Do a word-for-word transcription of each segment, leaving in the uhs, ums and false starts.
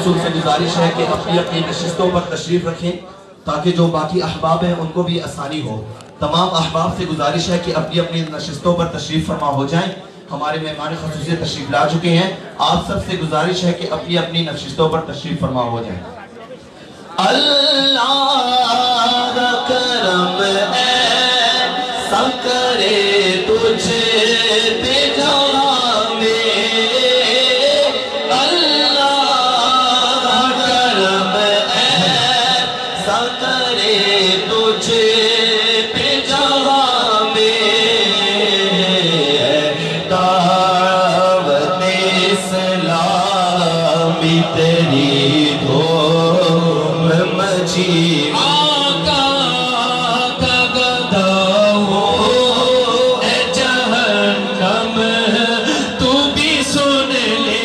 रसूल से गुजारिश है कि अपनी अपनी नशिस्तों पर तशरीफ रखें ताकि जो बाकी अहबाब हैं उनको भी आसानी हो। तमाम अहबाब से गुजारिश है कि अपनी अपनी नशिस्तों पर तशरीफ फरमा हो जाएं। हमारे मेहमान खुसूसी तशरीफ ला चुके हैं। आप सबसे गुजारिश है कि अपनी अपनी नशिस्तों पर तशरीफ फरमा हो जाएं। अल्लाह करम ऐसा करे तुझे पे जहाँ में, अल्लाह करम ऐसा करे तुझे पे जहाँ में, दावत इस्लामी तेरी धूम मची, आका का गदा हो ए जहन्नम तू भी सुन ले,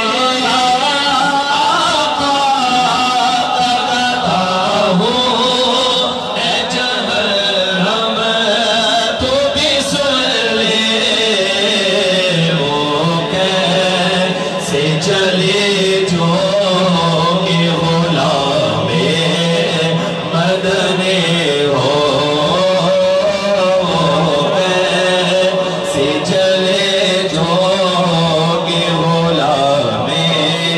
आका का गदा हो ए जहन्नम तू भी सुन ले, वो कैसे चले जो के गुलामे मदने हो, कैसे चले जो के गुलामे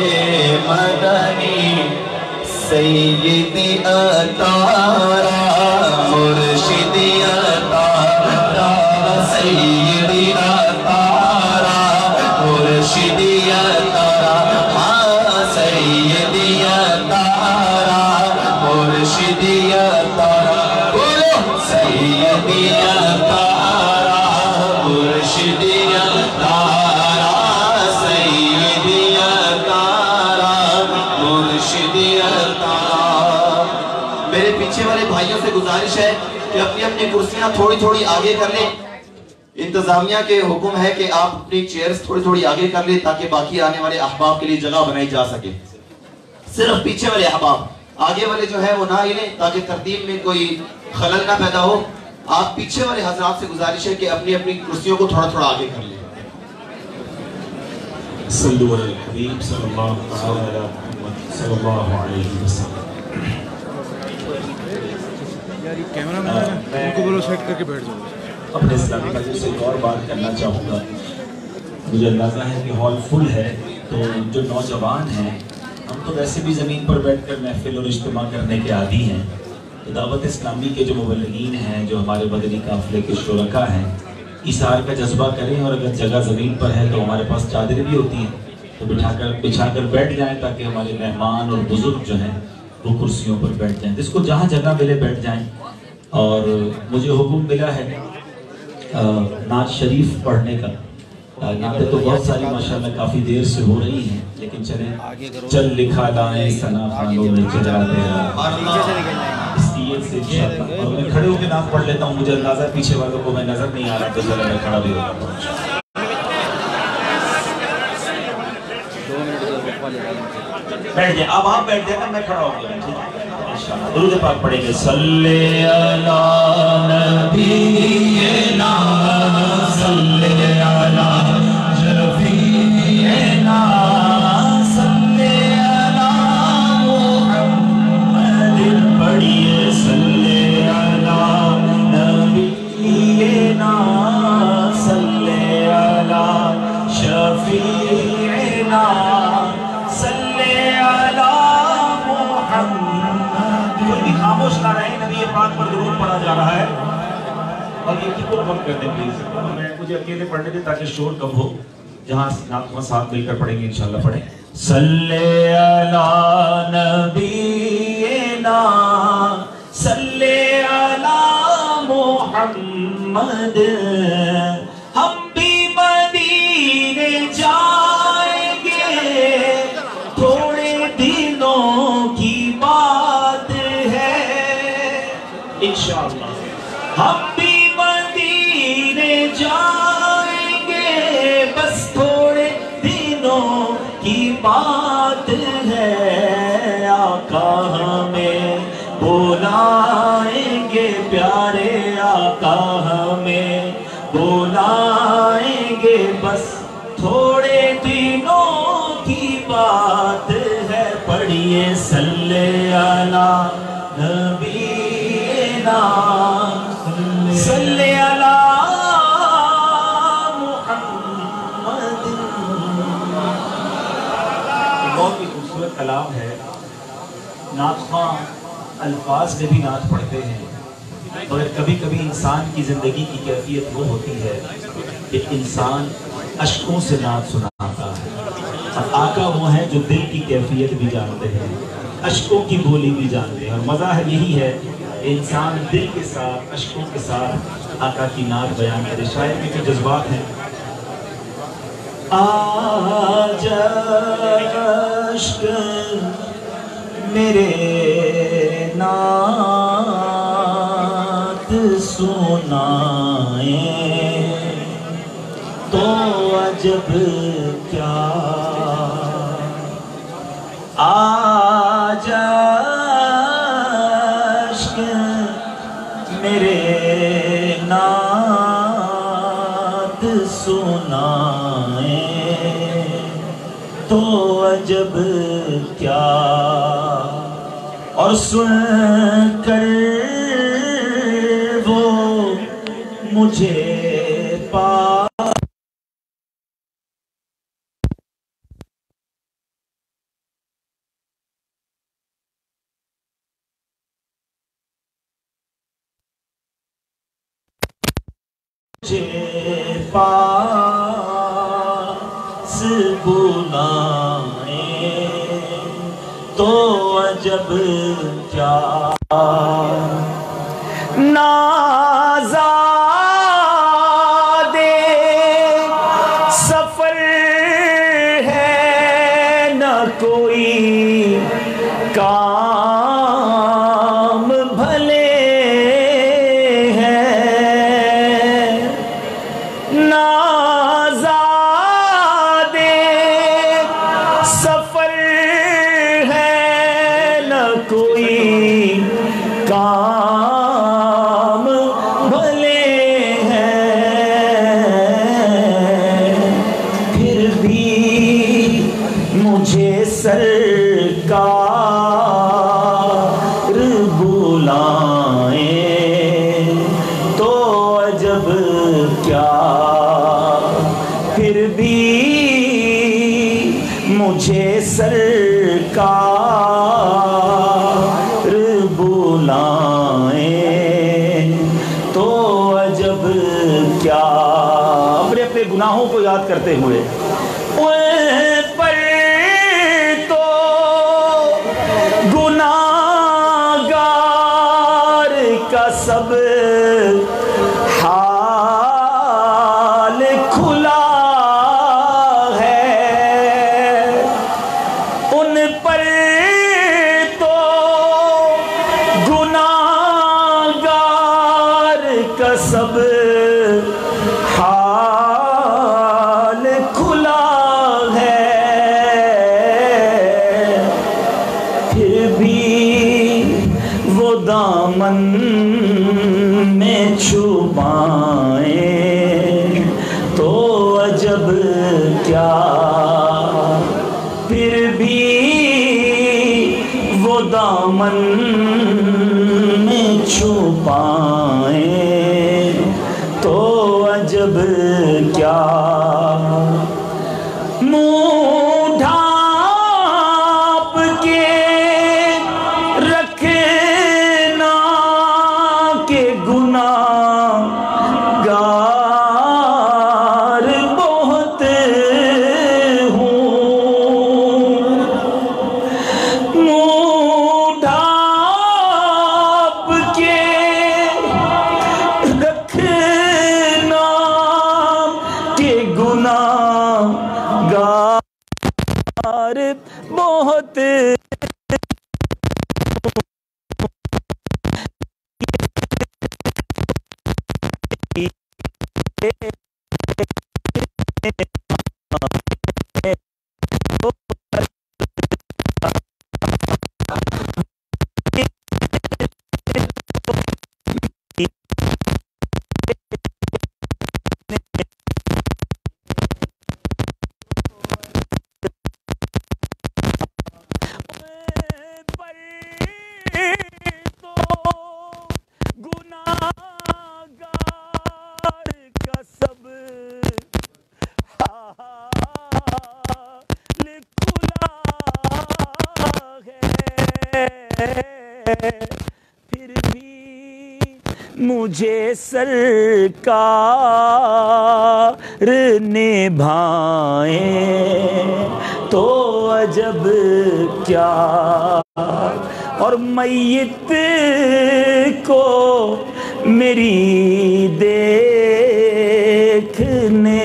मदनी, सैयदी अतारा मुर्शिदी अतारा, सैयदी अतारा मुर्शिदी अतारा, हाँ सैयदी अतारा मुर्शिदी अतारा, बोलो सैयदी अतारा मुर्शिदी अतारा, सैयदी अतारा मुर्शिदी अतारा। मेरे पीछे वाले भाइयों से गुजारिश है कि अपनी अपनी कुर्सियां थोड़ी थोड़ी आगे कर लें। इंतजामिया के हुक्म है कि आप अपनी चेयर्स थोड़ी थोड़ी आगे कर लें ताकि बाकी आने वाले अहबाब के लिए जगह बनाई जा सके। सिर्फ पीछे वाले अहबाब, आगे वाले जो है वो ना हिलें ताकि तरतीब में कोई खलल ना पैदा हो। आप पीछे वाले हजरात से गुजारिश है कि अपनी अपनी कुर्सियों को थोड़ा थोड़ा आगे कर लें। सल्लु अलल हबीब सल्लल्लाहु अलैहि वसल्लम। यार ये कैमरा मैन है, उनको बोलो सेट करके बैठ जाओ। अपने इस्लामी भाइयों से एक और बात करना चाहूँगा। मुझे अंदाज़ा है कि हॉल फुल है, तो जो नौजवान हैं हम तो वैसे भी ज़मीन पर बैठकर महफिल और इज्तिमा करने के आदी हैं, तो दावत इस्लामी के जो मुबल्लिगीन हैं, जो हमारे मदनी काफ़िले के शुरका हैं, इशार का जज्बा करें और अगर जगह ज़मीन पर है तो हमारे पास चादरें भी होती हैं, तो बिठाकर बिछाकर बैठ जाएं ताकि हमारे मेहमान और बुज़ुर्ग जो हैं वो कुर्सियों पर बैठ जाएं। जिसको जहाँ जगह मिले बैठ जाएं। और मुझे हुक्म मिला है नात शरीफ पढ़ने का। नातें तो बहुत सारी माशाल्लाह काफ़ी देर से हो रही हैं, लेकिन चलें चल लिखा लाए सना खानों में चला तेरा, इसलिए से इंशाअल्लाह। और मैं खड़े होकर नात पढ़ लेता हूँ। मुझे अंदाज़ा पीछे वालों को मैं नज़र नहीं आ रहा, तो चलो मैं खड़ा भी होता हूँ। बैठ जाए, अब आप बैठ जाएगा, मैं खड़ा हो गया। ठीक है, इंशाअल्लाह दुरूद पाक पढ़ेंगे। सल्ले अला नबीना सल्ले अला शफीना सल्ले अला मुहम्मद, पढ़िए सल्ले अला नबीना सल्ले अला शफीना सल्ले अला मुहम्मद। कोई भी खामोश ना रहे, नबी पाक पर दुरूद पढ़ा जा रहा है। और ये कीबोर्ड बंद कर दें प्लीज, मैं मुझे अकेले पढ़ने दें ताकि शोर कम हो। जहाँ नात में साथ मिलकर पढ़ेंगे इंशाल्लाह पढ़ें। सल्ले अला नबीना सल्ले अला मुहम्मद, हम भी मदीने जाएंगे, थोड़े दिनों की बात है इंशाअल्लाह। हम भी मदीने जाएंगे, बस थोड़े दिनों की बात है। आका हमें बुलाएंगे, प्यारे आका हमें बुलाएंगे, बस थोड़े दिनों की बात है। पढ़ آئیے صلی علی نبینا صلی علی محمد. بہت ہی خوبصورت کلام ہے. نعت خواں الفاظ میں بھی نعت پڑھتے ہیں، مگر کبھی کبھی انسان کی زندگی کی کیفیت وہ ہوتی ہے کہ انسان اشکوں سے نعت سناتا ہے. اور آقا وہ ہیں جو دل کی کیفیت بھی جانتے ہیں، اشکوں کی بولی بھی جانتے ہیں. اور مظاہر یہی ہے کہ انسان دل کے ساتھ اشکوں کے ساتھ آقا کی نعت بیان کرے. شاعر کے جو جذبات ہیں، آج اشک میرے نعت سنائیں تو عجب کیا، آج اشک میرے نعت سنائیں تو عجب کیا. اور سن کر وہ مجھے پا مجھے پاس بلائیں تو عجب کیا. نازادے سفر ہے نہ کوئی کام بھلے ہیں، نازادے سفر کوئی کام بھلے ہیں، پھر بھی مجھے سرکار بلائیں تو عجب کیا. پھر بھی مجھے سرکار بلائیں تو عجب کیا. اپنے اپنے گناہوں کو یاد کرتے ہوئے ان پر تو گناہگار کا سب حال کھلا ہے، ان پر تو گناہگار کا سب حال کھلا ہے. پھر بھی وہ دامن میں چھپائیں تو عجب کیا. پھر بھی وہ دامن میں چھپائیں تو عجب کیا. منہ ڈھانپ کے رکھنا کہ گناہگار بہت ہوں، منہ ڈھانپ کے رکھنا کہ گناہ تجھے سرکار نبھائیں تو عجب کیا، اور میت کو میری دیکھنے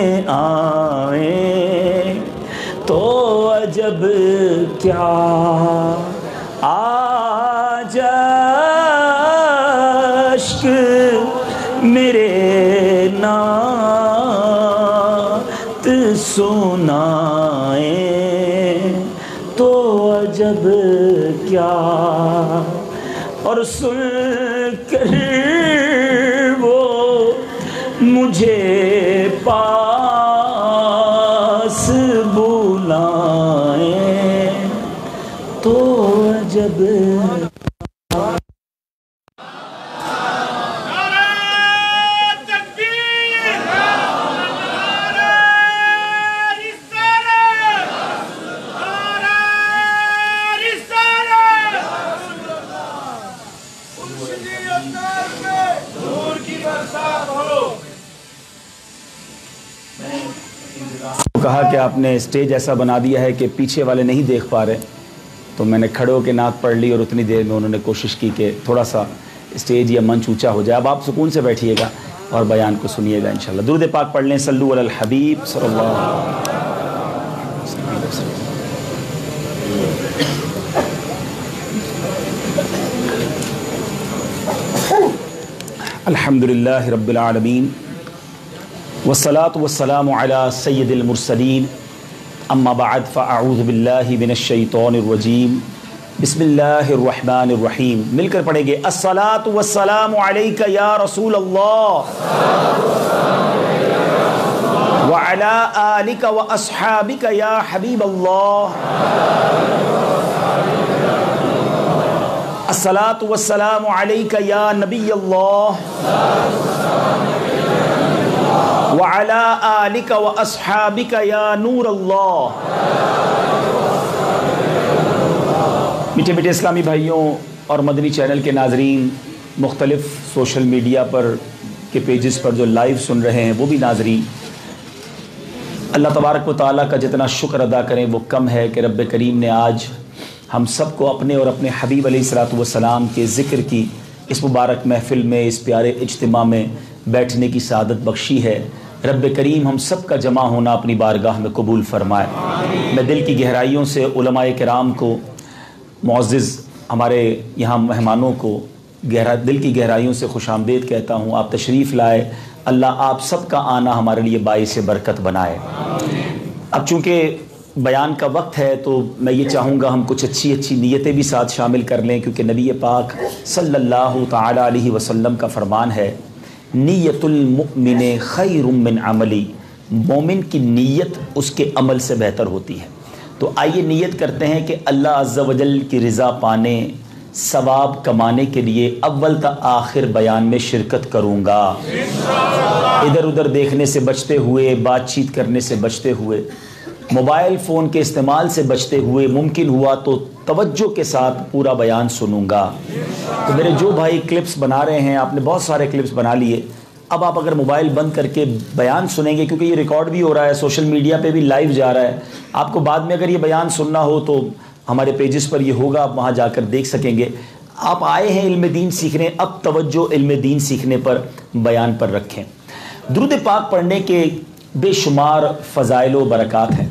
آئیں تو عجب کیا، آج اشک میرے نعت سنائیں تو عجب کیا، اور سن کر وہ مجھے پاس بلائیں تو عجب کہا کہ آپ نے اسٹیج ایسا بنا دیا ہے کہ پیچھے والے نہیں دیکھ پا رہے، تو میں نے کھڑے ہو کے نعت پڑھ لی اور اتنی دیر میں انہوں نے کوشش کی کہ تھوڑا سا اسٹیج یا منچ اونچا ہو جائے۔ اب آپ سکون سے بیٹھیے گا اور بیان کو سنیے گا انشاءاللہ۔ درود پاک پڑھ لیں، صلو علی الحبیب صلی اللہ علیہ وسلم۔ الحمدللہ رب العالمین والصلاة والسلام علی سید المرسلین، اما بعد فاعوذ باللہ من الشیطان الرجیم، بسم اللہ الرحمن الرحیم۔ مل کر پڑھیں گے، الصلاة والسلام علیک یا رسول اللہ وعلی آلک واصحابک یا حبیب اللہ، الصلاة والسلام علیک یا نبی اللہ وعلی آلک واصحابک یا نور اللہ۔ میٹھے میٹھے اسلامی بھائیوں اور مدنی چینل کے ناظرین، مختلف سوشل میڈیا پر کے پیجز پر جو لائیو سن رہے ہیں وہ بھی ناظرین، اللہ تبارک و تعالیٰ کا جتنا شکر ادا کریں وہ کم ہے کہ رب کریم نے آج ہم سب کو اپنے اور اپنے حبیب علیہ الصلوۃ والسلام کے ذکر کی اس مبارک محفل میں، اس پیارے اجتماع میں بیٹھنے کی سعادت بخشی ہے۔ رب کریم ہم سب کا جمع ہونا اپنی بارگاہ میں قبول فرمائے۔ میں دل کی گہرائیوں سے علماء کرام کو، معزز ہمارے یہاں مہمانوں کو گہرا دل کی گہرائیوں سے خوش آمدید کہتا ہوں۔ آپ تشریف لائے، اللہ آپ سب کا آنا ہمارے لیے باعث برکت بنائے۔ اب چونکہ بیان کا وقت ہے تو میں یہ چاہوں گا ہم کچھ اچھی اچھی نیتیں بھی ساتھ شامل کر لیں، کیونکہ نبی پاک صلی اللہ تعالی علیہ وسلم کا فرمان ہے، نیت المؤمن خیر من عملی، مومن کی نیت اس کے عمل سے بہتر ہوتی ہے۔ تو آئیے نیت کرتے ہیں کہ اللہ عز و جل کی رضا پانے، ثواب کمانے کے لیے اول تا آخر بیان میں شرکت کروں گا، ادھر ادھر دیکھنے سے بچتے ہوئے، بات چیت کرنے سے بچتے ہوئے، موبائل فون کے استعمال سے بچتے ہوئے، ممکن ہوا تو توجہ کے ساتھ پورا بیان سنوں گا۔ تو میرے جو بھائی کلپس بنا رہے ہیں، آپ نے بہت سارے کلپس بنا لیے، اب آپ اگر موبائل بند کر کے بیان سنیں گے، کیونکہ یہ ریکارڈ بھی ہو رہا ہے، سوشل میڈیا پہ بھی لائیو جا رہا ہے، آپ کو بعد میں اگر یہ بیان سننا ہو تو ہمارے پیجز پر یہ ہوگا، آپ وہاں جا کر دیکھ سکیں گے۔ آپ آئے ہیں علم دین سیکھنے، اب توجہ علم دین سیکھنے پر، بیان پر رکھیں۔ درود پاک پڑھنے کے بے شمار فضائل و برکات ہیں،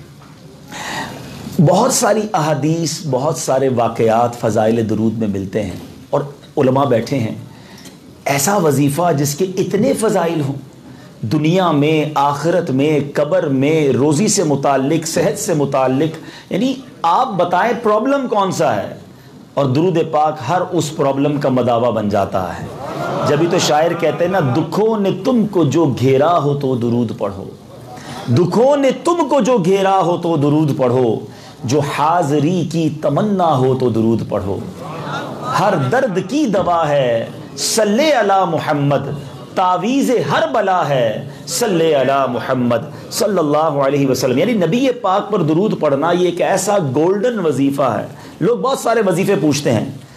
بہت ساری احادیث، بہت سارے واقعات فضائل درود میں ملتے ہیں، اور علماء بیٹھے ہیں، ایسا وظیفہ جس کے اتنے فضائل ہوں، دنیا میں، آخرت میں، قبر میں، روزی سے متعلق، صحت سے متعلق، یعنی آپ بتائیں پرابلم کون سا ہے، اور درود پاک ہر اس پرابلم کا مداوا بن جاتا ہے۔ جبھی تو شاعر کہتے ہیں نا، دکھوں نے تم کو جو گھیرا ہو تو درود پڑھو، دکھوں نے تم کو جو گھیرا ہو تو درود پڑھو، جو حاضری کی تمنا ہو تو درود پڑھو، ہر درد کی دوا ہے صلی علی محمد، تعویذ ہر بلا ہے صلی علی محمد صلی اللہ علیہ وسلم۔ یعنی نبی پاک پر درود پڑھنا یہ ایک ایسا گولڈن وظیفہ ہے۔ لوگ بہت سارے وظیفے پوچھتے ہیں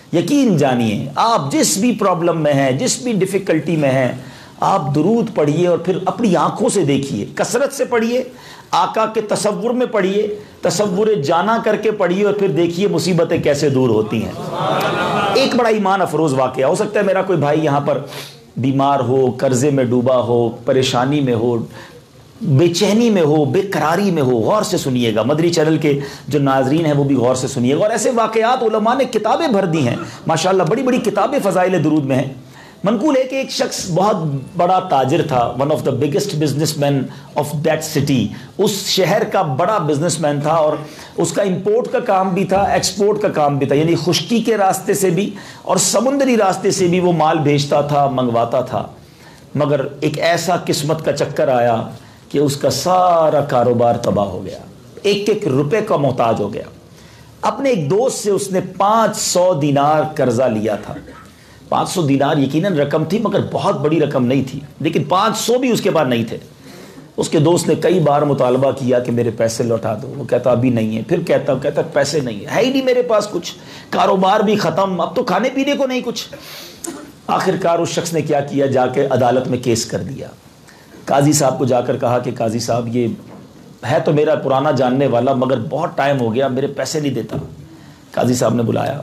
یقین جانیے آپ جس بھی پرابلم میں ہیں, جس بھی ڈیفیکلٹی میں ہیں, آپ درود پڑھیے اور پھر اپنی آنکھوں سے دیکھیے, کثرت سے پڑھیے, آقا کے تصور میں پڑھیے, تصور جانا کر کے پڑھیے اور پھر دیکھیے مصیبتیں کیسے دور ہوتی ہیں. ایک بڑا ایمان افروز واقعہ, ہو سکتا ہے میرا کوئی بھائی یہاں پر بیمار ہو, قرضے میں ڈوبا ہو, پریشانی میں ہو, بے چینی میں ہو, بے قراری میں ہو, غور سے سنیے گا. مدری چینل کے جو ناظرین ہیں وہ بھی غور سے سنیے گا. اور ایسے واقعات علماء نے کتابیں بھر دی ہیں ماشاءاللہ, بڑی بڑی کتابیں فضائل درود میں ہیں. منقول ہے کہ ایک شخص بہت بڑا تاجر تھا, one of the biggest businessman of that city, اس شہر کا بڑا بزنس مین تھا, اور اس کا امپورٹ کا کام بھی تھا, ایکسپورٹ کا کام بھی تھا, یعنی خشکی کے راستے سے بھی اور سمندری راستے سے بھی وہ مال بھیجتا تھا, منگواتا تھا. مگر ایک ایسا قسمت کا چکر آیا کہ اس کا سارا کاروبار تباہ ہو گیا, ایک ایک روپے کا محتاج ہو گیا. اپنے ایک دوست سے اس نے پانچ سو دینار قرضہ لیا تھا. پانچ سو دینار یقیناً رقم تھی مگر بہت بڑی رقم نہیں تھی, لیکن پانچ سو بھی اس کے پاس نہیں تھے. اس کے دوست نے کئی بار مطالبہ کیا کہ میرے پیسے لوٹا دو, وہ کہتا ابھی نہیں ہے, پھر کہتا کہتا پیسے نہیں ہے, ہے ہی نہیں میرے پاس کچھ, کاروبار بھی ختم, اب تو کھانے پینے کو نہیں کچھ. آخر کار اس شخص نے کیا کیا, جا کے عدالت میں کیس کر دیا. قاضی صاحب کو جا کر کہا کہ قاضی صاحب یہ ہے تو میرا پرانا جاننے والا مگر بہت ٹائم ہو گیا, میرے پیسے نہیں دیتا. قاضی صاحب نے بلایا,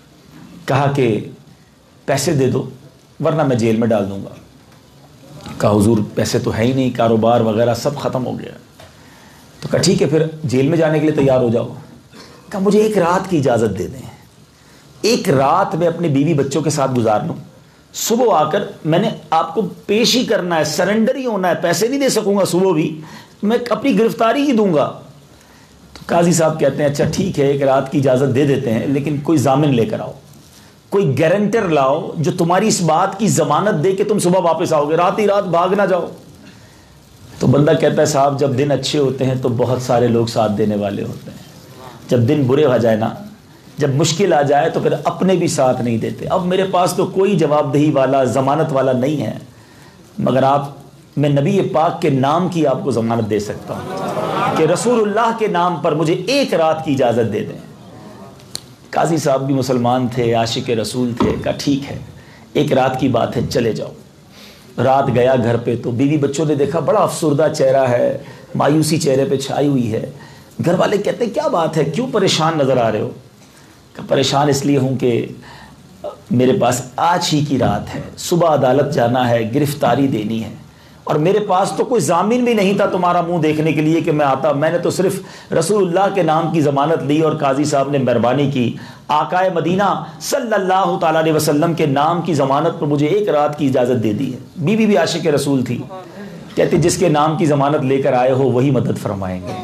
کہا کہ پیسے دے دو ورنہ میں جیل میں ڈال دوں گا. کہا حضور پیسے تو ہے ہی نہیں, کاروبار وغیرہ سب ختم ہو گیا. تو کہا ٹھیک ہے پھر جیل میں جانے کے لیے تیار ہو جاؤ. کہا مجھے ایک رات کی اجازت دے دیں, ایک رات میں اپنے بیوی بچوں کے ساتھ گزار لوں, صبح آ کر میں نے آپ کو پیش ہی کرنا ہے, سرنڈر ہی ہونا ہے, پیسے نہیں دے سکوں گا صبح بھی, میں اپنی گرفتاری ہی دوں گا. تو قاضی صاحب کہتے ہیں اچھا ٹھیک ہے ایک رات کی اجازت دے دیتے ہیں, لیکن کوئی ضامن لے کر آؤ, کوئی گارنٹر لاؤ جو تمہاری اس بات کی ضمانت دے کہ تم صبح واپس آؤ گے, رات ہی رات بھاگ نہ جاؤ. تو بندہ کہتا ہے صاحب جب دن اچھے ہوتے ہیں تو بہت سارے لوگ ساتھ دینے والے ہوتے ہیں, جب دن برے ہو جائے نا, جب مشکل آ جائے تو پھر اپنے بھی ساتھ نہیں دیتے. اب میرے پاس تو کوئی جواب دہی والا ضمانت والا نہیں ہے, مگر آپ میں نبی پاک کے نام کی آپ کو ضمانت دے سکتا ہوں کہ رسول اللہ کے نام پر مجھے ایک رات کی اجازت دے دیں. قاضی صاحب بھی مسلمان تھے, عاشق رسول تھے, کہا ٹھیک ہے ایک رات کی بات ہے چلے جاؤ. رات گیا گھر پہ تو بیوی بچوں نے دیکھا بڑا افسردہ چہرہ ہے, مایوسی چہرے پہ چھائی ہوئی ہے. گھر والے کہتے ہیں کیا بات ہے, کیوں پریشان نظر آ رہے ہو؟ کہ پریشان اس لیے ہوں کہ میرے پاس آج ہی کی رات ہے, صبح عدالت جانا ہے, گرفتاری دینی ہے, اور میرے پاس تو کوئی ضامن بھی نہیں تھا تمہارا منہ دیکھنے کے لیے کہ میں آتا, میں نے تو صرف رسول اللہ کے نام کی ضمانت لی اور قاضی صاحب نے مہربانی کی, آقائے مدینہ صلی اللہ تعالیٰ علیہ وسلم کے نام کی ضمانت پر مجھے ایک رات کی اجازت دے دی ہے. بیوی بھی عاشق رسول تھی, کہتے جس کے نام کی ضمانت لے کر آئے ہو وہی مدد فرمائیں گے.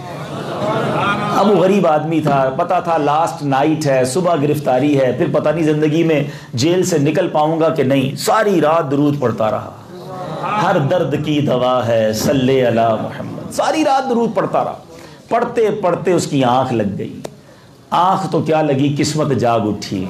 اب وہ غریب آدمی تھا, پتا تھا لاسٹ نائٹ ہے, صبح گرفتاری ہے, پھر پتہ نہیں زندگی میں جیل سے نکل پاؤں گا کہ نہیں. ساری رات درود پڑھتا رہا, ہر درد کی دوا ہے صلی علی محمد, ساری رات درود پڑھتا رہا. پڑھتے پڑھتے اس کی آنکھ لگ گئی, آنکھ تو کیا لگی قسمت جاگ اٹھی.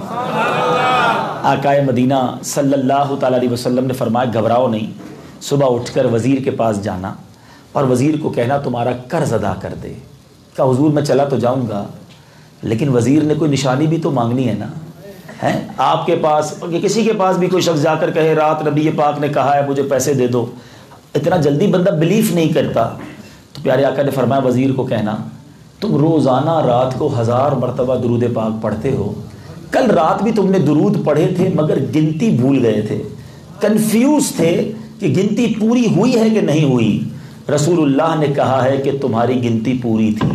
آقائے مدینہ صلی اللہ تعالیٰ علیہ وسلم نے فرمایا گھبراؤ نہیں, صبح اٹھ کر وزیر کے پاس جانا اور وزیر کو کہنا تمہارا قرض ادا کر دے. کہا حضور میں چلا تو جاؤں گا لیکن وزیر نے کوئی نشانی بھی تو مانگنی ہے نا, ہے آپ کے پاس کسی کے پاس بھی کوئی شخص جا کر کہے رات نبی پاک نے کہا ہے مجھے پیسے دے دو, اتنا جلدی بندہ بلیف نہیں کرتا. تو پیارے آقا نے فرمایا وزیر کو کہنا تم روزانہ رات کو ہزار مرتبہ درود پاک پڑھتے ہو, کل رات بھی تم نے درود پڑھے تھے مگر گنتی بھول گئے تھے, کنفیوز تھے کہ گنتی پوری ہوئی ہے کہ نہیں ہوئی. رسول اللہ نے کہا ہے کہ تمہاری گنتی پوری تھی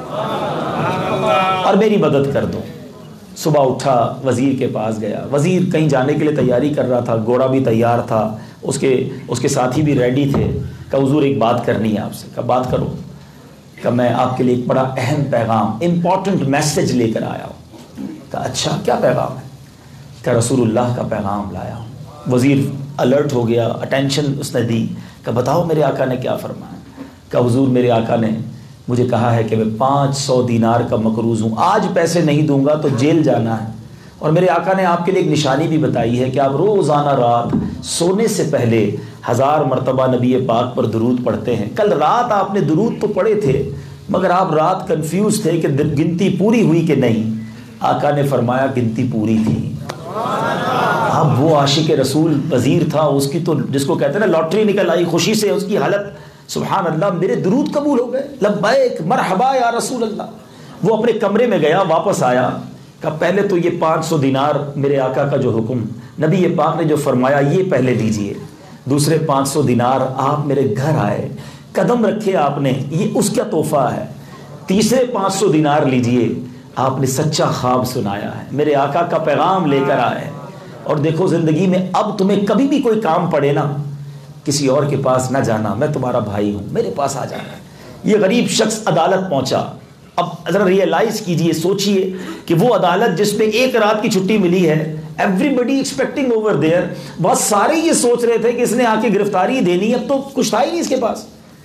اور میری مدد کر دو. صبح اٹھا وزیر کے پاس گیا, وزیر کہیں جانے کے لیے تیاری کر رہا تھا, گھوڑا بھی تیار تھا, اس کے اس کے ساتھی بھی ریڈی تھے. کہ حضور ایک بات کرنی ہے آپ سے. کہ بات کرو. کہ میں آپ کے لیے ایک بڑا اہم پیغام امپورٹنٹ میسج لے کر آیا ہوں. کہ اچھا کیا پیغام ہے؟ کہ رسول اللہ کا پیغام لایا ہوں. وزیر الرٹ ہو گیا, اٹینشن اس نے دی. کہ بتاؤ میرے آقا نے کیا فرمایا؟ کہ حضور میرے آقا نے مجھے کہا ہے کہ میں پانچ سو دینار کا مقروض ہوں, آج پیسے نہیں دوں گا تو جیل جانا ہے. اور میرے آقا نے آپ کے لیے ایک نشانی بھی بتائی ہے کہ آپ روزانہ رات سونے سے پہلے ہزار مرتبہ نبی پاک پر درود پڑھتے ہیں. کل رات آپ نے درود تو پڑھے تھے مگر آپ رات کنفیوز تھے کہ گنتی پوری ہوئی کہ نہیں. آقا نے فرمایا گنتی پوری تھی. اب وہ عاشق رسول وزیر تھا، اس کی تو جس کو کہتے ہیں نا لاٹری نکل آئی، خوشی سے اس کی حالت سبحان اللہ میرے درود قبول ہو گئے، لبیک مرحبا یا رسول اللہ۔ وہ اپنے کمرے میں گیا، واپس آیا، کہا پہلے تو یہ پانچ سو دینار میرے آقا کا جو حکم نبی پاک نے جو فرمایا یہ پہلے دیجئے، دوسرے پانچ سو دینار آپ میرے گھر آئے، قدم رکھے آپ نے، یہ اس کا تحفہ ہے، تیسرے پانچ سو دینار لیجئے، آپ نے سچا خواب سنایا ہے، میرے آقا کا پیغام لے کر آئے۔ اور دیکھو زندگی میں اب تمہیں کبھی بھی کوئی کام پڑے نا، کسی اور کے پاس نہ جانا، میں تمہارا بھائی ہوں، میرے پاس آ جانا۔ یہ غریب شخص عدالت پہنچا، اب ذرا ریئلائز کیجئے، سوچئے کہ وہ عدالت جس میں ایک رات کی چھٹی ملی ہے، everybody expecting over there, بہت سارے یہ سوچ رہے تھے کہ اس نے آ کے گرفتاری دینی، اب تو کچھ تھا ہی نہیں اس کے پاس۔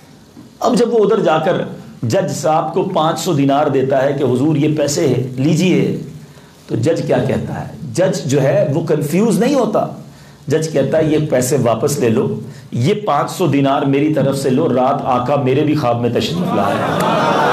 اب جب وہ ادھر جا کر جج صاحب کو پانچ سو دینار دیتا ہے کہ حضور یہ پیسے لیجئے، تو جج کیا کہتا ہے؟ جج جو ہے وہ کنفیوز نہیں ہوتا، جج کہتا ہے یہ پیسے واپس لے لو، یہ پانچ سو دینار میری طرف سے لو، رات آقا میرے بھی خواب میں تشریف لائے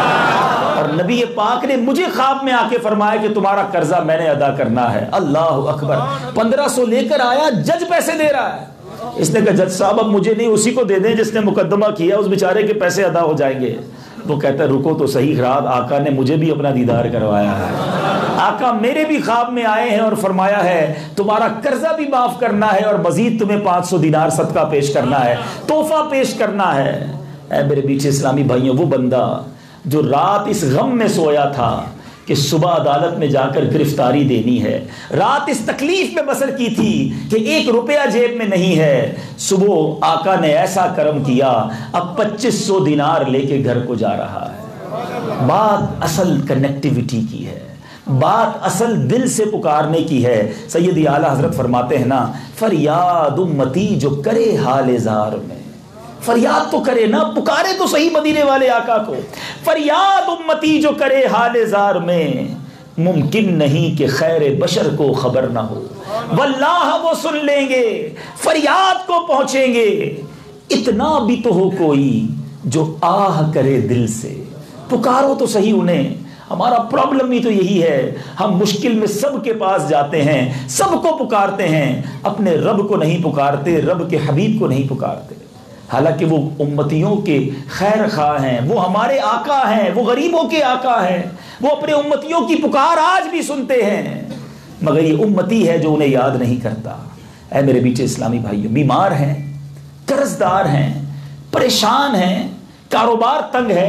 اور نبی پاک نے مجھے خواب میں آ کے فرمایا کہ تمہارا قرضہ میں نے ادا کرنا ہے۔ اللہ اکبر، پندرہ سو لے کر آیا، جج پیسے دے رہا ہے۔ اس نے کہا جج صاحب اب مجھے نہیں، اسی کو دے دیں جس نے مقدمہ کیا، اس بیچارے کے پیسے ادا ہو جائیں گے۔ وہ کہتا ہے رکو تو صحیح، رات آقا نے مجھے بھی اپنا دیدار کروایا ہے، آقا میرے بھی خواب میں آئے ہیں اور فرمایا ہے تمہارا قرضہ بھی معاف کرنا ہے اور مزید تمہیں پانچ سو دینار صدقہ پیش کرنا ہے، تحفہ پیش کرنا ہے۔ اے میرے بیچے اسلامی بھائیوں، وہ بندہ جو رات اس غم میں سویا تھا کہ صبح عدالت میں جا کر گرفتاری دینی ہے، رات اس تکلیف میں بسر کی تھی کہ ایک روپیہ جیب میں نہیں ہے، صبح آقا نے ایسا کرم کیا، اب پچیس سو دینار لے کے گھر کو جا رہا ہے۔ بات اصل کنیکٹیویٹی کی ہے، بات اصل دل سے پکارنے کی ہے۔ سیدی اعلیٰ حضرت فرماتے ہیں نا، فریاد امتی جو کرے حال زار میں، فریاد تو کرے نا، پکارے تو صحیح مدینے والے آقا کو۔ فریاد امتی جو کرے حال زار میں، ممکن نہیں کہ خیر بشر کو خبر نہ ہو، واللہ وہ سن لیں گے، فریاد کو پہنچیں گے۔ اتنا بھی تو ہو کوئی جو آہ کرے دل سے، پکارو تو صحیح انہیں۔ ہمارا پرابلم ہی تو یہی ہے، ہم مشکل میں سب کے پاس جاتے ہیں، سب کو پکارتے ہیں، اپنے رب کو نہیں پکارتے، رب کے حبیب کو نہیں پکارتے۔ حالانکہ وہ امتیوں کے خیر خواہ ہیں، وہ ہمارے آقا ہیں، وہ غریبوں کے آقا ہیں، وہ اپنے امتیوں کی پکار آج بھی سنتے ہیں، مگر یہ امتی ہے جو انہیں یاد نہیں کرتا۔ اے میرے بیچے اسلامی بھائیوں، بیمار ہیں، قرض دار ہیں، پریشان ہیں، کاروبار تنگ ہے،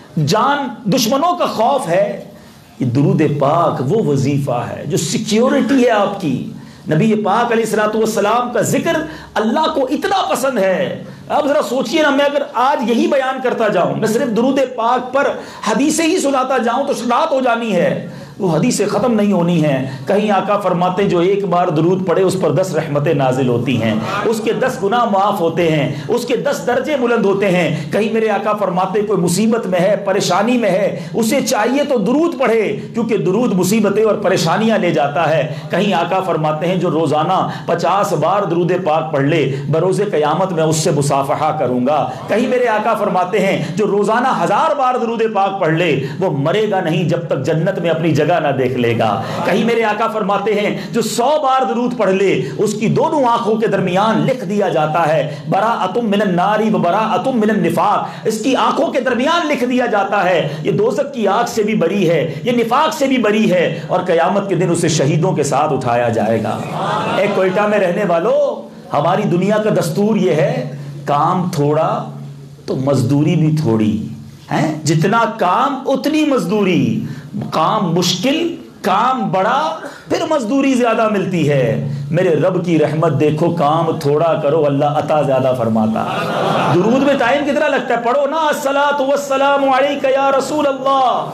جان دشمنوں کا خوف ہے، یہ درود پاک وہ وظیفہ ہے جو سیکیورٹی ہے آپ کی۔ نبی پاک علیہ الصلوۃ والسلام کا ذکر اللہ کو اتنا پسند ہے۔ اب ذرا سوچئے نا، میں اگر آج یہی بیان کرتا جاؤں، میں صرف درود پاک پر حدیثیں ہی سناتا جاؤں تو رات ہو جانی ہے، وہ حدیثیں ختم نہیں ہونی ہیں۔ کہیں آقا فرماتے جو ایک بار درود پڑھے اس پر دس رحمتیں نازل ہوتی ہیں، اس کے دس گناہ معاف ہوتے ہیں، اس کے دس درجے بلند ہوتے ہیں۔ کہیں میرے آقا فرماتے کوئی مصیبت میں ہے، پریشانی میں ہے، اسے چاہیے تو درود پڑھے، کیونکہ درود مصیبتیں اور پریشانیاں لے جاتا ہے۔ کہیں آقا فرماتے ہیں جو روزانہ پچاس بار درود پاک پڑھ لے بروز قیامت میں اس سے مصافحہ کروں گا۔ کہیں میرے آقا فرماتے ہیں جو روزانہ ہزار بار درود پاک پڑھ لے وہ مرے گا نہیں جب تک جنت میں اپنی جگہ نہ دیکھ لے گا۔ کہیں میرے آقا فرماتے ہیں جو سو بار درود پڑھ لے اس کی دونوں آنکھوں کے درمیان لکھ دیا جاتا ہے براءۃ من النار و براءۃ من النفاق، اس کی آنکھوں کے درمیان لکھ دیا جاتا ہے یہ دوزخ کی آگ سے بھی بری ہے، یہ نفاق سے بھی بری ہے، اور قیامت کے دن اسے شہیدوں کے ساتھ اٹھایا جائے گا۔ اے کوئٹہ میں رہنے والوں، ہماری دنیا کا دستور یہ ہے کام تھوڑا تو مزدوری بھی تھوڑی ہے، جتنا کام اتنی مزدوری، کام مشکل کام بڑا پھر مزدوری زیادہ ملتی ہے۔ میرے رب کی رحمت دیکھو، کام تھوڑا کرو اللہ عطا زیادہ فرماتا۔ درود میں ٹائم کتنا لگتا ہے؟ پڑھو نا، الصلاۃ والسلام علیک یا رسول اللہ،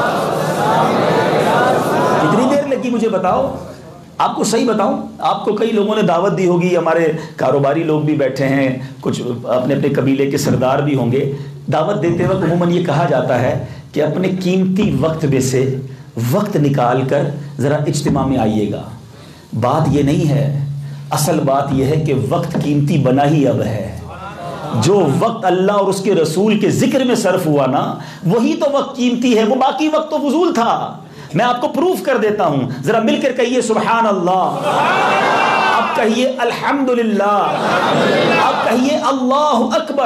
کتنی دیر لگی مجھے بتاؤ؟ آپ کو صحیح بتاؤں، آپ کو کئی لوگوں نے دعوت دی ہوگی، ہمارے کاروباری لوگ بھی بیٹھے ہیں، کچھ اپنے اپنے قبیلے کے سردار بھی ہوں گے۔ دعوت دیتے وقت عموماً یہ کہا جاتا ہے کہ اپنے قیمتی وقت میں سے وقت نکال کر ذرا اجتماع میں آئیے گا۔ بات یہ نہیں ہے، اصل بات یہ ہے کہ وقت قیمتی بنا ہی اب ہے۔ جو وقت اللہ اور اس کے رسول کے ذکر میں صرف ہوا نا، وہی تو وقت قیمتی ہے، وہ باقی وقت تو فضول تھا۔ میں آپ کو پروف کر دیتا ہوں, ذرا مل کر کہیے سبحان اللہ, اب کہیے الحمدللہ, اب کہیے اللہ اکبر.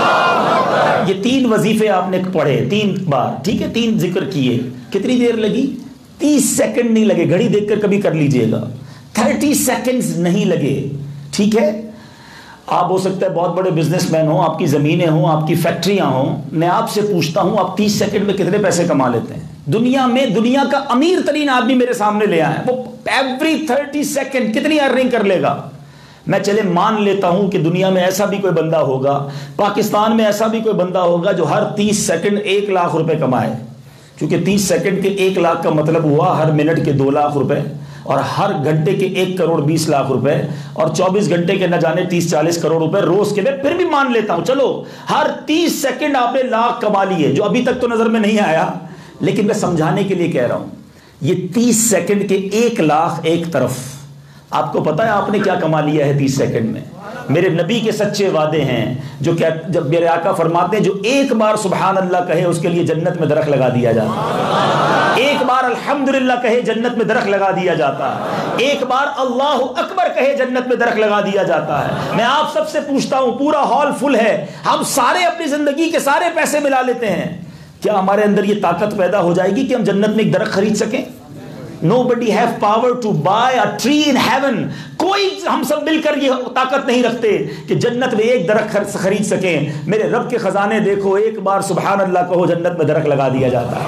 یہ تین وظیفے آپ نے پڑھے تین بار, ٹھیک ہے, تین ذکر کیے. کتنی دیر لگی؟ تیس سیکنڈ نہیں لگے. گھڑی دیکھ کر کبھی کر لیجئے گا, تھرٹی سیکنڈز نہیں لگے, ٹھیک ہے. آپ ہو سکتا ہے بہت بڑے بزنس مین ہوں, آپ کی زمینیں ہوں, آپ کی فیکٹریاں ہوں. میں آپ سے پوچھتا ہوں آپ تیس سیکنڈ میں کتنے پیسے کما لیتے ہیں؟ دنیا میں دنیا کا امیر ترین آدمی میرے سامنے لے آئے, وہ ایوری تھرٹی سیکنڈ کتنی ارننگ کر لے گا؟ میں چلے مان لیتا ہوں کہ دنیا میں ایسا بھی کوئی بندہ ہوگا, پاکستان میں ایسا بھی کوئی بندہ ہوگا جو ہر تیس سیکنڈ ایک لاکھ روپے کمائے. کیونکہ تیس سیکنڈ کے ایک لاکھ کا مطلب ہوا ہر منٹ کے دو لاکھ روپے, اور ہر گھنٹے کے ایک کروڑ بیس لاکھ روپے, اور چوبیس گھنٹے کے نہ جانے تیس چالیس کروڑ روپے روز کے. میں پھر بھی مان لیتا ہوں, چلو ہر تیس سیکنڈ آپ نے لاکھ کما لیے, جو ابھی تک تو نظر میں نہیں آیا, لیکن میں سمجھانے کے لیے کہہ رہا ہوں. یہ تیس سیکنڈ کے ایک لاکھ ایک طرف, آپ کو پتا ہے آپ نے کیا کما لیا ہے تیس سیکنڈ میں؟ میرے نبی کے سچے وعدے ہیں, جو کیا جب میرے آقا فرماتے ہیں جو ایک بار سبحان اللہ کہے اس کے لیے جنت میں درخت لگا دیا جاتا ہے, ایک بار الحمدللہ کہے جنت میں درخت لگا دیا جاتا ہے, ایک بار اللہ اکبر کہے جنت میں درخت لگا دیا جاتا ہے. میں آپ سب سے پوچھتا ہوں, پورا ہال فل ہے, ہم سارے اپنی زندگی کے سارے پیسے ملا لیتے ہیں, کیا ہمارے اندر یہ طاقت پیدا ہو جائے گی کہ ہم جنت میں ایک درخت خرید سکیں؟ Nobody have power to buy a tree in heaven. کوئی ہم سب مل کر یہ طاقت نہیں رکھتے کہ جنت میں ایک درخت خرید سکیں. میرے رب کے خزانے دیکھو, ایک بار سبحان اللہ کہو جنت میں درخت لگا دیا جاتا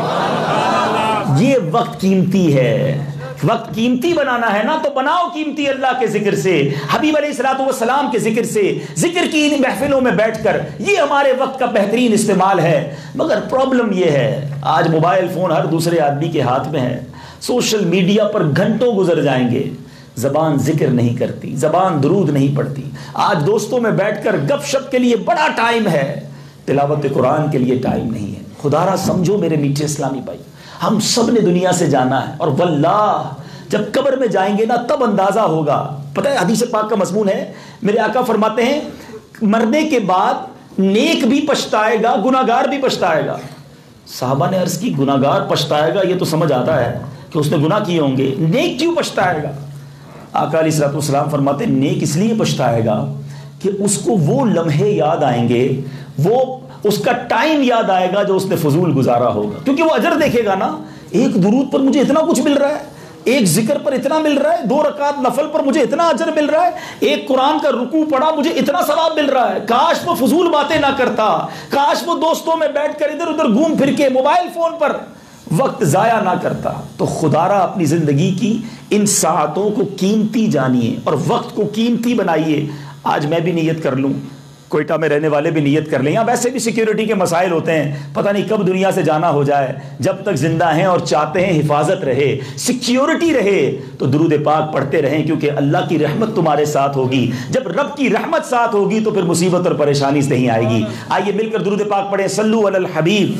ہے. یہ وقت قیمتی ہے, وقت قیمتی بنانا ہے نا تو بناؤ قیمتی اللہ کے ذکر سے, حبیب علیہ الصلوۃ والسلام کے ذکر سے, ذکر کی ان محفلوں میں بیٹھ کر. یہ ہمارے وقت کا بہترین استعمال ہے. مگر پرابلم یہ ہے, آج موبائل فون ہر دوسرے آدمی کے ہاتھ میں ہے, سوشل میڈیا پر گھنٹوں گزر جائیں گے, زبان ذکر نہیں کرتی, زبان درود نہیں پڑھتی. آج دوستوں میں بیٹھ کر گپ شپ کے لیے بڑا ٹائم ہے, تلاوت قرآن کے لیے ٹائم نہیں ہے. خدا را سمجھو میرے میٹھے اسلامی بھائی, ہم سب نے دنیا سے جانا ہے, اور واللہ جب قبر میں جائیں گے نا تب اندازہ ہوگا. پتہ ہے حدیث پاک کا مضمون ہے, میرے آقا فرماتے ہیں مرنے کے بعد نیک بھی پچھتائے گا, گناہگار بھی پچھتائے گا. صحابہ نے عرض کی گناہگار پچھتائے گا, یہ تو سمجھ آتا ہے کہ اس نے گناہ کیے ہوں گے, نیک کیوں پچھتائے گا؟ آقا علیہ الصلوۃ والسلام فرماتے ہیں نیک اس لیے پچھتائے گا کہ اس کو وہ لمحے یاد آئیں گے, وہ اس کا ٹائم یاد آئے گا جو اس نے فضول گزارا ہوگا. کیونکہ وہ اجر دیکھے گا نا, ایک درود پر مجھے اتنا کچھ مل رہا ہے, ایک ذکر پر اتنا مل رہا ہے, دو رکعت نفل پر مجھے اتنا اجر مل رہا ہے, ایک قرآن کا رکوع پڑھا مجھے اتنا ثواب مل رہا ہے. کاش وہ فضول باتیں نہ کرتا, کاش وہ دوستوں میں بیٹھ کر ادھر ادھر گھوم پھر کے موبائل فون پر وقت ضائع نہ کرتا. تو خدا را اپنی زندگی کی ان ساعتوں کو قیمتی جانیے اور وقت کو قیمتی بنائیے. آج میں بھی نیت کر لوں, کوئٹہ میں رہنے والے بھی نیت کر لیں, یہاں ویسے بھی سیکیورٹی کے مسائل ہوتے ہیں, پتہ نہیں کب دنیا سے جانا ہو جائے. جب تک زندہ ہیں اور چاہتے ہیں حفاظت رہے, سیکیورٹی رہے, تو درود پاک پڑھتے رہیں, کیونکہ اللہ کی رحمت تمہارے ساتھ ہوگی. جب رب کی رحمت ساتھ ہوگی تو پھر مصیبت اور پریشانی نہیں آئے گی. آئیے مل کر درود پاک پڑھیں, صلو علی الحبیب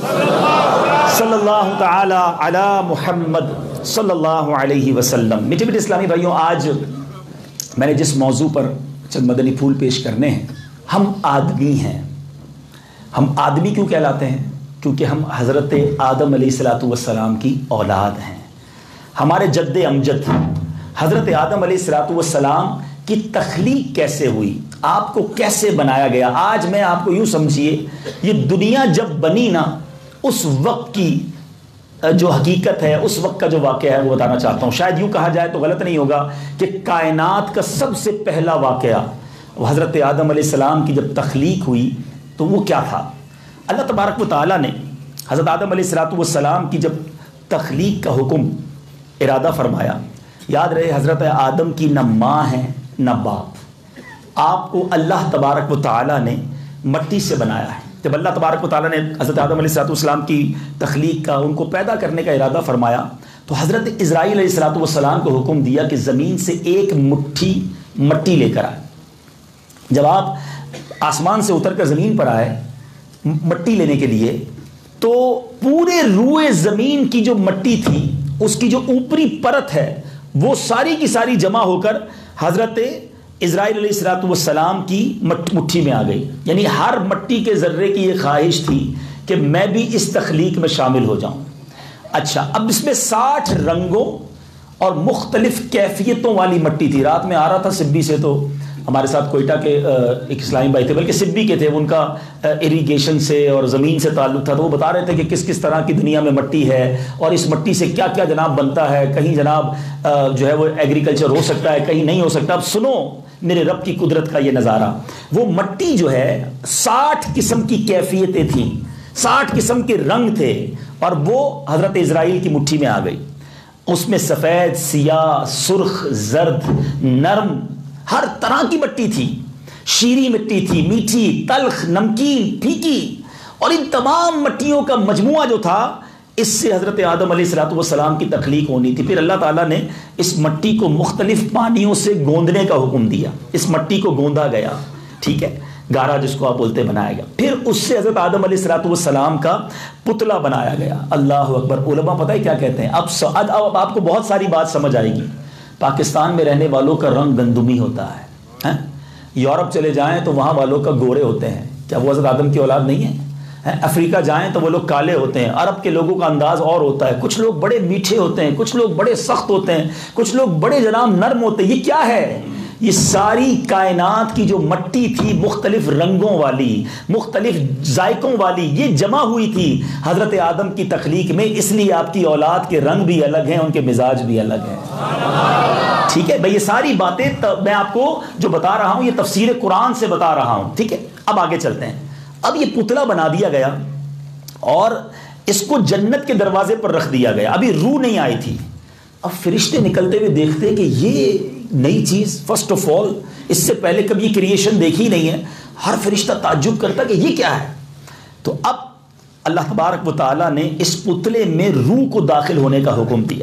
صلی اللہ تعالی علی محمد صلی اللہ علیہ وسلم. میٹھے میٹھے اسلامی بھائیوں, آج میں نے جس موضوع پر چند مدنی پھول پیش کرنے ہیں, ہم آدمی ہیں. ہم آدمی کیوں کہلاتے ہیں؟ کیونکہ ہم حضرت آدم علیہ الصلوۃ والسلام کی اولاد ہیں. ہمارے جد امجد حضرت آدم علیہ الصلوۃ والسلام کی تخلیق کیسے ہوئی, آپ کو کیسے بنایا گیا. آج میں آپ کو یوں سمجھیے, یہ دنیا جب بنی نا, اس وقت کی جو حقیقت ہے, اس وقت کا جو واقعہ ہے وہ بتانا چاہتا ہوں. شاید یوں کہا جائے تو غلط نہیں ہوگا کہ کائنات کا سب سے پہلا واقعہ حضرت آدم علیہ السلام کی جب تخلیق ہوئی تو وہ کیا تھا. اللہ تبارک و تعالیٰ نے حضرت آدم علیہ الصلوۃ والسلام کی جب تخلیق کا حکم ارادہ فرمایا, یاد رہے حضرت آدم کی نہ ماں ہے نہ باپ, آپ کو اللہ تبارک و تعالیٰ نے مٹی سے بنایا ہے. جب اللہ تبارک و تعالیٰ نے حضرت آدم علیہ الصلوۃ والسلام کی تخلیق کا, ان کو پیدا کرنے کا ارادہ فرمایا, تو حضرت اسرائیل علیہ الصلوۃ والسلام کو حکم دیا کہ زمین سے ایک مٹھی مٹی لے کر آئے. جب آپ آسمان سے اتر کر زمین پر آئے مٹی لینے کے لیے, تو پورے روئے زمین کی جو مٹی تھی, اس کی جو اوپری پرت ہے, وہ ساری کی ساری جمع ہو کر حضرت اسرائیل علیہ الصلوۃ والسلام کی مٹھی میں آ گئی. یعنی ہر مٹی کے ذرے کی یہ خواہش تھی کہ میں بھی اس تخلیق میں شامل ہو جاؤں. اچھا اب اس میں ساٹھ رنگوں اور مختلف کیفیتوں والی مٹی تھی. رات میں آ رہا تھا سبی سے, تو ہمارے ساتھ کوئٹہ کے ایک اسلامی بھائی تھے, بلکہ سبی کے تھے, ان کا اریگیشن سے اور زمین سے تعلق تھا, تو وہ بتا رہے تھے کہ کس کس طرح کی دنیا میں مٹی ہے اور اس مٹی سے کیا کیا جناب بنتا ہے. کہیں جناب جو ہے وہ ایگریکلچر ہو سکتا ہے, کہیں نہیں ہو سکتا. اب سنو میرے رب کی قدرت کا یہ نظارہ. وہ مٹی جو ہے ساٹھ قسم کی کیفیتیں تھیں, ساٹھ قسم کے رنگ تھے, اور وہ حضرت اسرائیل کی مٹھی میں آ گئی. اس میں سفید, سیاہ, سرخ, زرد, نرم, ہر طرح کی مٹی تھی. شیریں مٹی تھی, میٹھی, تلخ, نمکین, پھیکی, اور ان تمام مٹیوں کا مجموعہ جو تھا, اس سے حضرت آدم علیہ الصلوۃ والسلام کی تخلیق ہونی تھی. پھر اللہ تعالیٰ نے اس مٹی کو مختلف پانیوں سے گوندنے کا حکم دیا. اس مٹی کو گوندا گیا, ٹھیک ہے, گارا جس کو آپ بولتے بنایا گیا. پھر اس سے حضرت آدم علیہ الصلوۃ والسلام کا پتلا بنایا گیا. اللہ اکبر. علماء پتہ ہے کیا کہتے ہیں؟ اب اب آپ کو بہت ساری بات سمجھ آئے گی. پاکستان میں رہنے والوں کا رنگ گندمی ہوتا ہے, یورپ چلے جائیں تو وہاں والوں کا گورے ہوتے ہیں. کیا وہ حضرت آدم کی اولاد نہیں ہے؟ افریقہ جائیں تو وہ لوگ کالے ہوتے ہیں. عرب کے لوگوں کا انداز اور ہوتا ہے. کچھ لوگ بڑے میٹھے ہوتے ہیں, کچھ لوگ بڑے سخت ہوتے ہیں, کچھ لوگ بڑے جناب نرم ہوتے ہیں. یہ کیا ہے؟ یہ ساری کائنات کی جو مٹی تھی مختلف رنگوں والی, مختلف ذائقوں والی, یہ جمع ہوئی تھی حضرت آدم کی تخلیق میں. اس لیے آپ کی اولاد کے رنگ بھی الگ ہیں, ان کے مزاج بھی الگ ہیں. ٹھیک ہے بھائی, یہ ساری باتیں میں آپ کو جو بتا رہا ہوں یہ تفسیر قرآن سے بتا رہا ہوں. ٹھیک ہے, اب آگے چلتے ہیں. اب یہ پتلا بنا دیا گیا اور اس کو جنت کے دروازے پر رکھ دیا گیا. ابھی روح نہیں آئی تھی. اب فرشتے نکلتے ہوئے دیکھتے کہ یہ نئی چیز, فرسٹ آف آل اس سے پہلے کبھی یہ کریشن دیکھی نہیں ہے. ہر فرشتہ تعجب کرتا کہ یہ کیا ہے. تو اب اللہ تبارک و تعالیٰ نے اس پتلے میں روح کو داخل ہونے کا حکم دیا.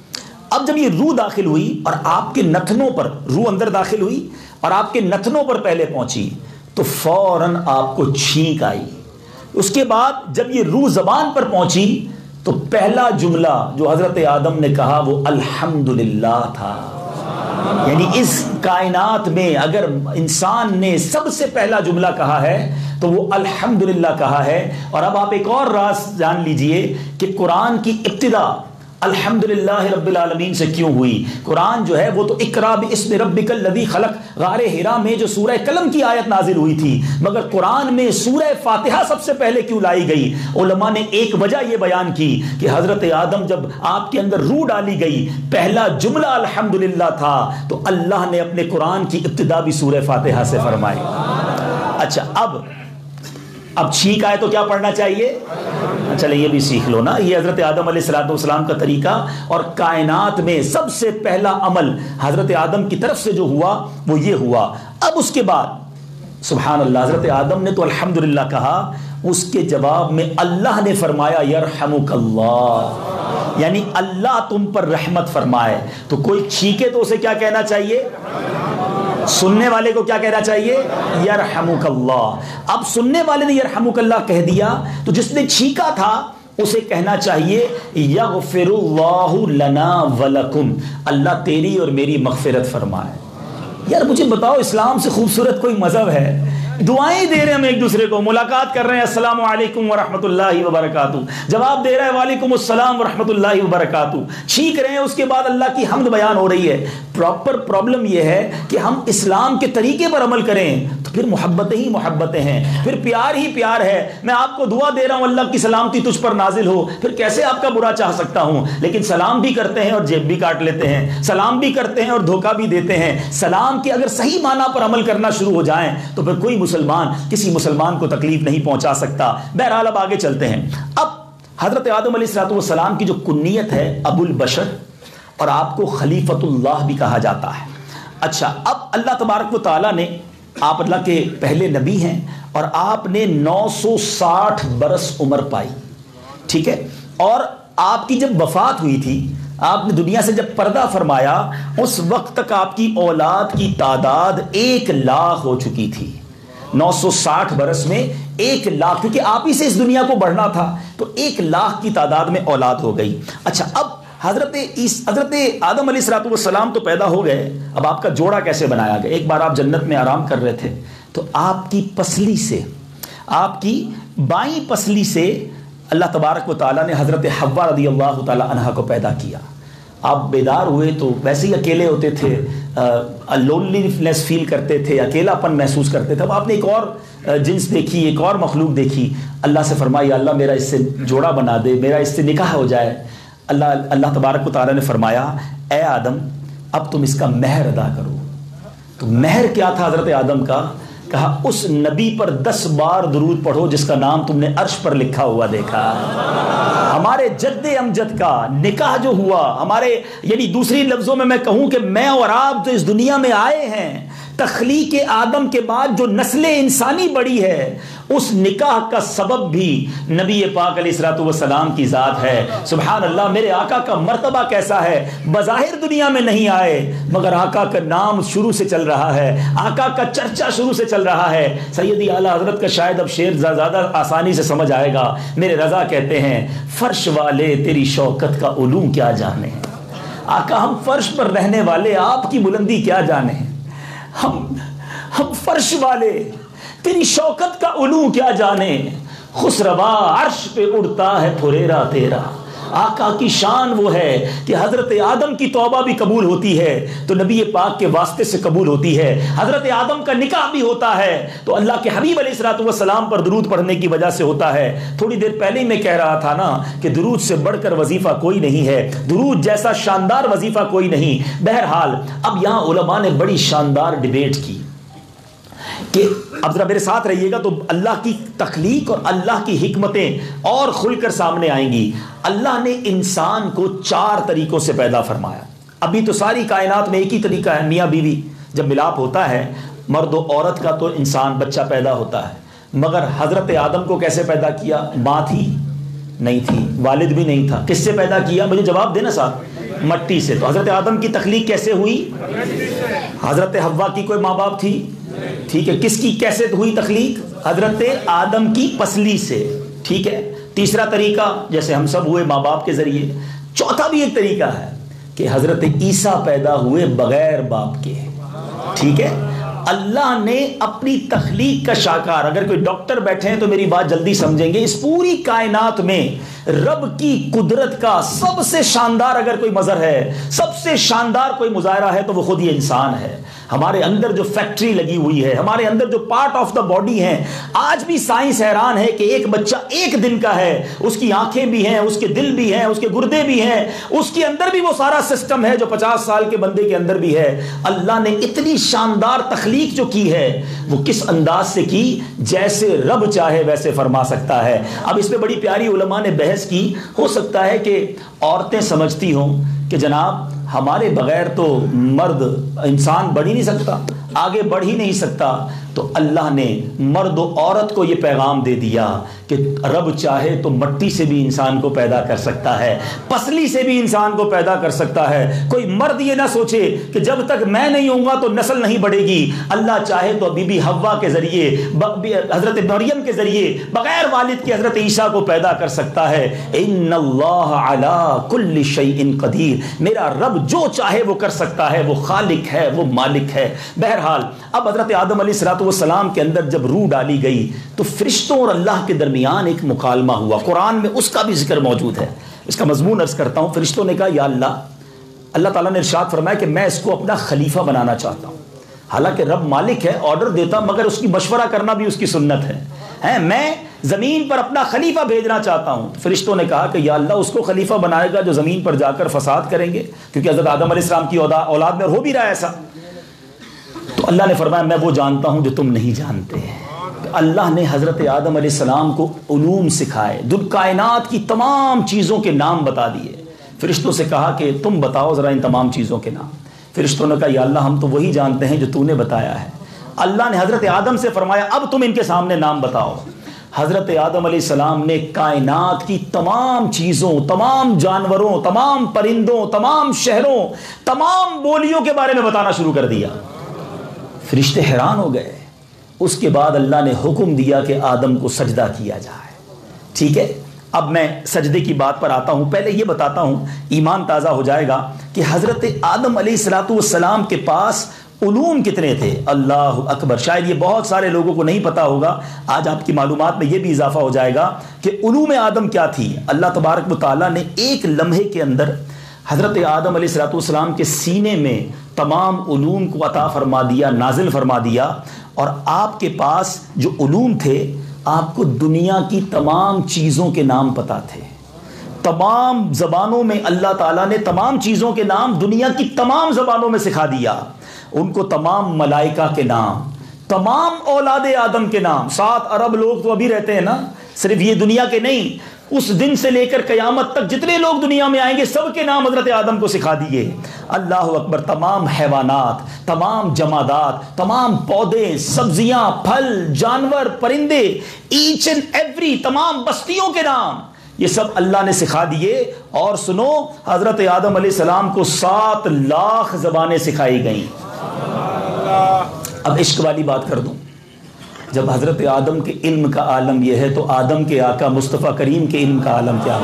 اب جب یہ روح داخل ہوئی اور آپ کے نتنوں پر, روح اندر داخل ہوئی اور آپ کے نتنوں پر پہلے پہنچی, تو فوراً آپ کو چھینک آئی. اس کے بعد جب یہ روح زبان پر پہنچی تو پہلا جملہ جو حضرت آدم نے کہا وہ الحمدللہ تھا. یعنی اس کائنات میں اگر انسان نے سب سے پہلا جملہ کہا ہے تو وہ الحمدللہ کہا ہے. اور اب آپ ایک اور راز جان لیجئے کہ قرآن کی ابتدا الحمدللہ رب العالمین سے کیوں ہوئی. قرآن جو ہے وہ تو اقرا باسم ربک الذی خلق غار حرا میں جو سورہ قلم کی آیت نازل ہوئی تھی, مگر قرآن میں سورہ فاتحہ سب سے پہلے کیوں لائی گئی؟ علماء نے ایک وجہ یہ بیان کی کہ حضرت آدم جب آپ کے اندر روح ڈالی گئی, پہلا جملہ الحمدللہ تھا, تو اللہ نے اپنے قرآن کی ابتدا بھی سورہ فاتحہ سے فرمائی. اچھا اب اب چھینک آئے تو کیا پڑھنا چاہیے؟ چلے یہ بھی سیکھ لو نا. یہ حضرت آدم علیہ الصلوۃ والسلام کا طریقہ, اور کائنات میں سب سے پہلا عمل حضرت آدم کی طرف سے جو ہوا وہ یہ ہوا. اب اس کے بعد سبحان اللہ, حضرت آدم نے تو الحمدللہ کہا, اس کے جواب میں اللہ نے فرمایا یرحمک اللہ, یعنی اللہ تم پر رحمت فرمائے. تو کوئی چھینکے تو اسے کیا کہنا چاہیے؟ سننے والے کو کیا کہنا چاہیے؟ یرحمک اللہ. اب سننے والے نے یرحمک اللہ کہہ دیا, تو جس نے چھینکا تھا اسے کہنا چاہیے یغفر اللہ لنا ولکم, اللہ تیری اور میری مغفرت فرمائے. یار مجھے بتاؤ, اسلام سے خوبصورت کوئی مذہب ہے؟ دعائیں دے رہے ہیں ہم ایک دوسرے کو, ملاقات کر رہے ہیں السلام علیکم ورحمۃ اللہ وبرکاتہ, جواب دے رہا ہے وعلیکم السلام ورحمۃ اللہ وبرکاتہ, چھینک رہے ہیں, اس کے بعد اللہ کی حمد بیان ہو رہی ہے. پراپر پرابلم یہ ہے کہ ہم اسلام کے طریقے پر عمل کریں تو پھر محبتیں ہی محبتیں ہیں, پھر پیار ہی پیار ہے. میں آپ کو دعا دے رہا ہوں اللہ کی سلامتی تجھ پر نازل ہو, پھر کیسے آپ کا برا چاہ سکتا ہوں؟ لیکن سلام بھی کرتے ہیں اور جیب بھی کاٹ لیتے ہیں, سلام بھی کرتے ہیں اور دھوکہ بھی دیتے ہیں. سلام کے اگر صحیح معنی پر عمل کرنا شروع ہو جائیں تو پھر کوئی مسلمان کسی مسلمان کو تکلیف نہیں پہنچا سکتا. بہرحال اب آگے چلتے ہیں. اب حضرت آدم علیہ الصلوۃ والسلام کی جو کنیت ہے ابو البشر, اور آپ کو خلیفۃ اللہ بھی کہا جاتا ہے. اچھا اب اللہ تبارک و تعالیٰ نے, آپ اللہ کے پہلے نبی ہیں اور آپ نے نو سو ساٹھ برس عمر پائی, ٹھیک ہے, اور آپ کی جب وفات ہوئی تھی, آپ نے دنیا سے جب پردہ فرمایا, اس وقت تک آپ کی اولاد کی تعداد ایک لاکھ ہو چکی تھی. نو سو ساٹھ برس میں ایک لاکھ, کیونکہ آپ ہی سے اس دنیا کو بڑھنا تھا, تو ایک لاکھ کی تعداد میں اولاد ہو گئی. اچھا اب حضرت حضرت آدم علیہ الصلوۃ والسلام تو پیدا ہو گئے, اب آپ کا جوڑا کیسے بنایا گیا؟ ایک بار آپ جنت میں آرام کر رہے تھے تو آپ کی پسلی سے, آپ کی بائیں پسلی سے اللہ تبارک و تعالیٰ نے حضرت حوا رضی اللہ تعالیٰ عنہا کو پیدا کیا. آپ بیدار ہوئے تو ویسے ہی اکیلے ہوتے تھے, لونلینس فیل کرتے تھے, اکیلا پن محسوس کرتے تھے. اب آپ نے ایک اور جنس دیکھی, ایک اور مخلوق دیکھی. اللہ سے فرمایا اللہ میرا اس سے جوڑا بنا دے, میرا اس سے نکاح ہو جائے. اللہ اللہ تبارک و تعالیٰ نے فرمایا اے آدم اب تم اس کا مہر ادا کرو. تو مہر کیا تھا حضرت آدم کا؟ کہا اس نبی پر دس بار درود پڑھو جس کا نام تم نے عرش پر لکھا ہوا دیکھا. ہمارے جد امجد کا نکاح جو ہوا, ہمارے یعنی دوسری لفظوں میں میں کہوں کہ میں اور آپ جو اس دنیا میں آئے ہیں, تخلیق آدم کے بعد جو نسل انسانی بڑی ہے, اس نکاح کا سبب بھی نبی پاک علیہ الصلوۃ والسلام کی ذات ہے. سبحان اللہ, میرے آقا کا مرتبہ کیسا ہے. بظاہر دنیا میں نہیں آئے مگر آقا کا نام شروع سے چل رہا ہے, آقا کا چرچا شروع سے چل رہا ہے. سیدی اعلیٰ حضرت کا شاید اب شعر زیادہ آسانی سے سمجھ آئے گا. میرے رضا کہتے ہیں فرش والے تیری شوکت کا علوم کیا جانے. آقا ہم فرش پر رہنے والے آپ کی بلندی کیا جانے. ہم ہم فرش والے تیری شوکت کا علو کیا جانے. خسروا عرش پہ اڑتا ہے پھریرا تیرا. آقا کی شان وہ ہے کہ حضرت آدم کی توبہ بھی قبول ہوتی ہے تو نبی پاک کے واسطے سے قبول ہوتی ہے. حضرت آدم کا نکاح بھی ہوتا ہے تو اللہ کے حبیب علیہ الصلوۃ والسلام پر درود پڑھنے کی وجہ سے ہوتا ہے. تھوڑی دیر پہلے ہی میں کہہ رہا تھا نا کہ درود سے بڑھ کر وظیفہ کوئی نہیں ہے, درود جیسا شاندار وظیفہ کوئی نہیں. بہرحال اب یہاں علماء نے بڑی شاندار ڈیبیٹ کی کہ اب ذرا میرے ساتھ رہیے گا تو اللہ کی تخلیق اور اللہ کی حکمتیں اور کھل کر سامنے آئیں گی. اللہ نے انسان کو چار طریقوں سے پیدا فرمایا. ابھی تو ساری کائنات میں ایک ہی طریقہ ہے, میاں بیوی جب ملاپ ہوتا ہے مرد و عورت کا تو انسان بچہ پیدا ہوتا ہے. مگر حضرت آدم کو کیسے پیدا کیا؟ ماں تھی نہیں تھی, والد بھی نہیں تھا. کس سے پیدا کیا؟ مجھے جواب دینا صاحب. مٹی سے. تو حضرت آدم کی تخلیق کیسے ہوئی؟ حضرت حوا کی کوئی ماں باپ تھی؟ ٹھیک ہے. کس کی کیسے ہوئی تخلیق؟ حضرت آدم کی پسلی سے. ٹھیک ہے. تیسرا طریقہ جیسے ہم سب ہوئے ماں باپ کے ذریعے. چوتھا بھی ایک طریقہ ہے کہ حضرت عیسیٰ پیدا ہوئے بغیر باپ کے. ٹھیک ہے. اللہ نے اپنی تخلیق کا شاہکار, اگر کوئی ڈاکٹر بیٹھے ہیں تو میری بات جلدی سمجھیں گے, اس پوری کائنات میں رب کی قدرت کا سب سے شاندار اگر کوئی مظہر ہے, سب سے شاندار کوئی مظاہرہ ہے تو وہ خود ہی انسان ہے. ہمارے اندر جو فیکٹری لگی ہوئی ہے, ہمارے اندر جو پارٹ آف دا باڈی ہیں, آج بھی سائنس حیران ہے کہ ایک بچہ ایک دن کا ہے, اس کی آنکھیں بھی ہیں, اس کے دل بھی ہیں, اس کے گردے بھی ہیں, اس کے اندر بھی وہ سارا سسٹم ہے جو پچاس سال کے بندے کے اندر بھی ہے. اللہ نے اتنی شاندار تخلیق جو کی ہے وہ کس انداز سے کی؟ جیسے رب چاہے ویسے فرما سکتا ہے. اب اس پہ بڑی پیاری علماء نے بحث کی. ہو سکتا ہے کہ عورتیں سمجھتی ہوں کہ جناب ہمارے بغیر تو مرد انسان بڑھ ہی نہیں سکتا, آگے بڑھ ہی نہیں سکتا. تو اللہ نے مرد و عورت کو یہ پیغام دے دیا کہ رب چاہے تو مٹی سے بھی انسان کو پیدا کر سکتا ہے, پسلی سے بھی انسان کو پیدا کر سکتا ہے. کوئی مرد یہ نہ سوچے کہ جب تک میں نہیں ہوں گا تو نسل نہیں بڑھے گی. اللہ چاہے تو بی بی حوا کے ذریعے, حضرت مریم کے ذریعے, بغیر والد کے حضرت عیسیٰ کو پیدا کر سکتا ہے. ان اللہ علی کل شیء قدیر, میرا رب جو چاہے وہ کر سکتا ہے, وہ خالق ہے, وہ مالک ہے. بہرحال اب حضرت آدم علیہ الصلوۃ والسلام کے اندر جب روح ڈالی گئی تو فرشتوں اور اللہ کے درمیان ایک مکالمہ ہوا. قرآن میں اس کا بھی ذکر موجود ہے. اس کا مضمون عرض کرتا ہوں. فرشتوں نے کہا یا اللہ, اللہ تعالیٰ نے ارشاد فرمایا کہ میں اس کو اپنا خلیفہ بنانا چاہتا ہوں. حالانکہ رب مالک ہے, آرڈر دیتا, مگر اس کی مشورہ کرنا بھی اس کی سنت ہے. ہے میں زمین پر اپنا خلیفہ بھیجنا چاہتا ہوں. فرشتوں نے کہا کہ یا اللہ اس کو خلیفہ بنائے گا جو زمین پر جا کر فساد کریں گے, کیونکہ حضرت آدم علیہ السلام کی اولاد میں ہو بھی رہا ہے ایسا. تو اللہ نے فرمایا میں وہ جانتا ہوں جو تم نہیں جانتے. اللہ نے حضرت آدم علیہ السلام کو علوم سکھائے, دل کائنات کی تمام چیزوں کے نام بتا دیے. فرشتوں سے کہا کہ تم بتاؤ ذرا ان تمام چیزوں کے نام. فرشتوں نے کہا یا اللہ ہم تو وہی جانتے ہیں جو تو نے بتایا ہے. اللہ نے حضرت آدم سے فرمایا اب تم ان کے سامنے نام بتاؤ. حضرت آدم علیہ السلام نے کائنات کی تمام چیزوں, تمام جانوروں, تمام پرندوں, تمام شہروں, تمام بولیوں کے بارے میں بتانا شروع کر دیا. فرشتے حیران ہو گئے. اس کے بعد اللہ نے حکم دیا کہ آدم کو سجدہ کیا جائے. ٹھیک ہے. اب میں سجدے کی بات پر آتا ہوں. پہلے یہ بتاتا ہوں, ایمان تازہ ہو جائے گا کہ حضرت آدم علیہ الصلوۃ والسلام کے پاس علوم کتنے تھے؟ اللہ اکبر. شاید یہ بہت سارے لوگوں کو نہیں پتا ہوگا, آج آپ کی معلومات میں یہ بھی اضافہ ہو جائے گا کہ علوم آدم کیا تھی. اللہ تبارک و تعالیٰ نے ایک لمحے کے اندر حضرت آدم علیہ الصلوۃ والسلام کے سینے میں تمام علوم کو عطا فرما دیا, نازل فرما دیا, اور آپ کے پاس جو علوم تھے آپ کو دنیا کی تمام چیزوں کے نام پتا تھے. تمام زبانوں میں اللہ تعالیٰ نے تمام چیزوں کے نام دنیا کی تمام زبانوں میں سکھا دیا. ان کو تمام ملائکہ کے نام, تمام اولاد آدم کے نام. سات ارب لوگ تو ابھی رہتے ہیں نا, صرف یہ دنیا کے نہیں, اس دن سے لے کر قیامت تک جتنے لوگ دنیا میں آئیں گے سب کے نام حضرت آدم کو سکھا دیے. اللہ اکبر. تمام حیوانات, تمام جمادات, تمام پودے, سبزیاں, پھل, جانور, پرندے, ایچ اینڈ ایوری, تمام بستیوں کے نام یہ سب اللہ نے سکھا دیے. اور سنو, حضرت آدم علیہ السلام کو سات لاکھ زبانیں سکھائی گئیں. اب عشق والی بات کر دوں, جب حضرت آدم کے علم کا عالم یہ ہے تو آدم کے آقا مصطفیٰ کریم کے علم کا عالم کیا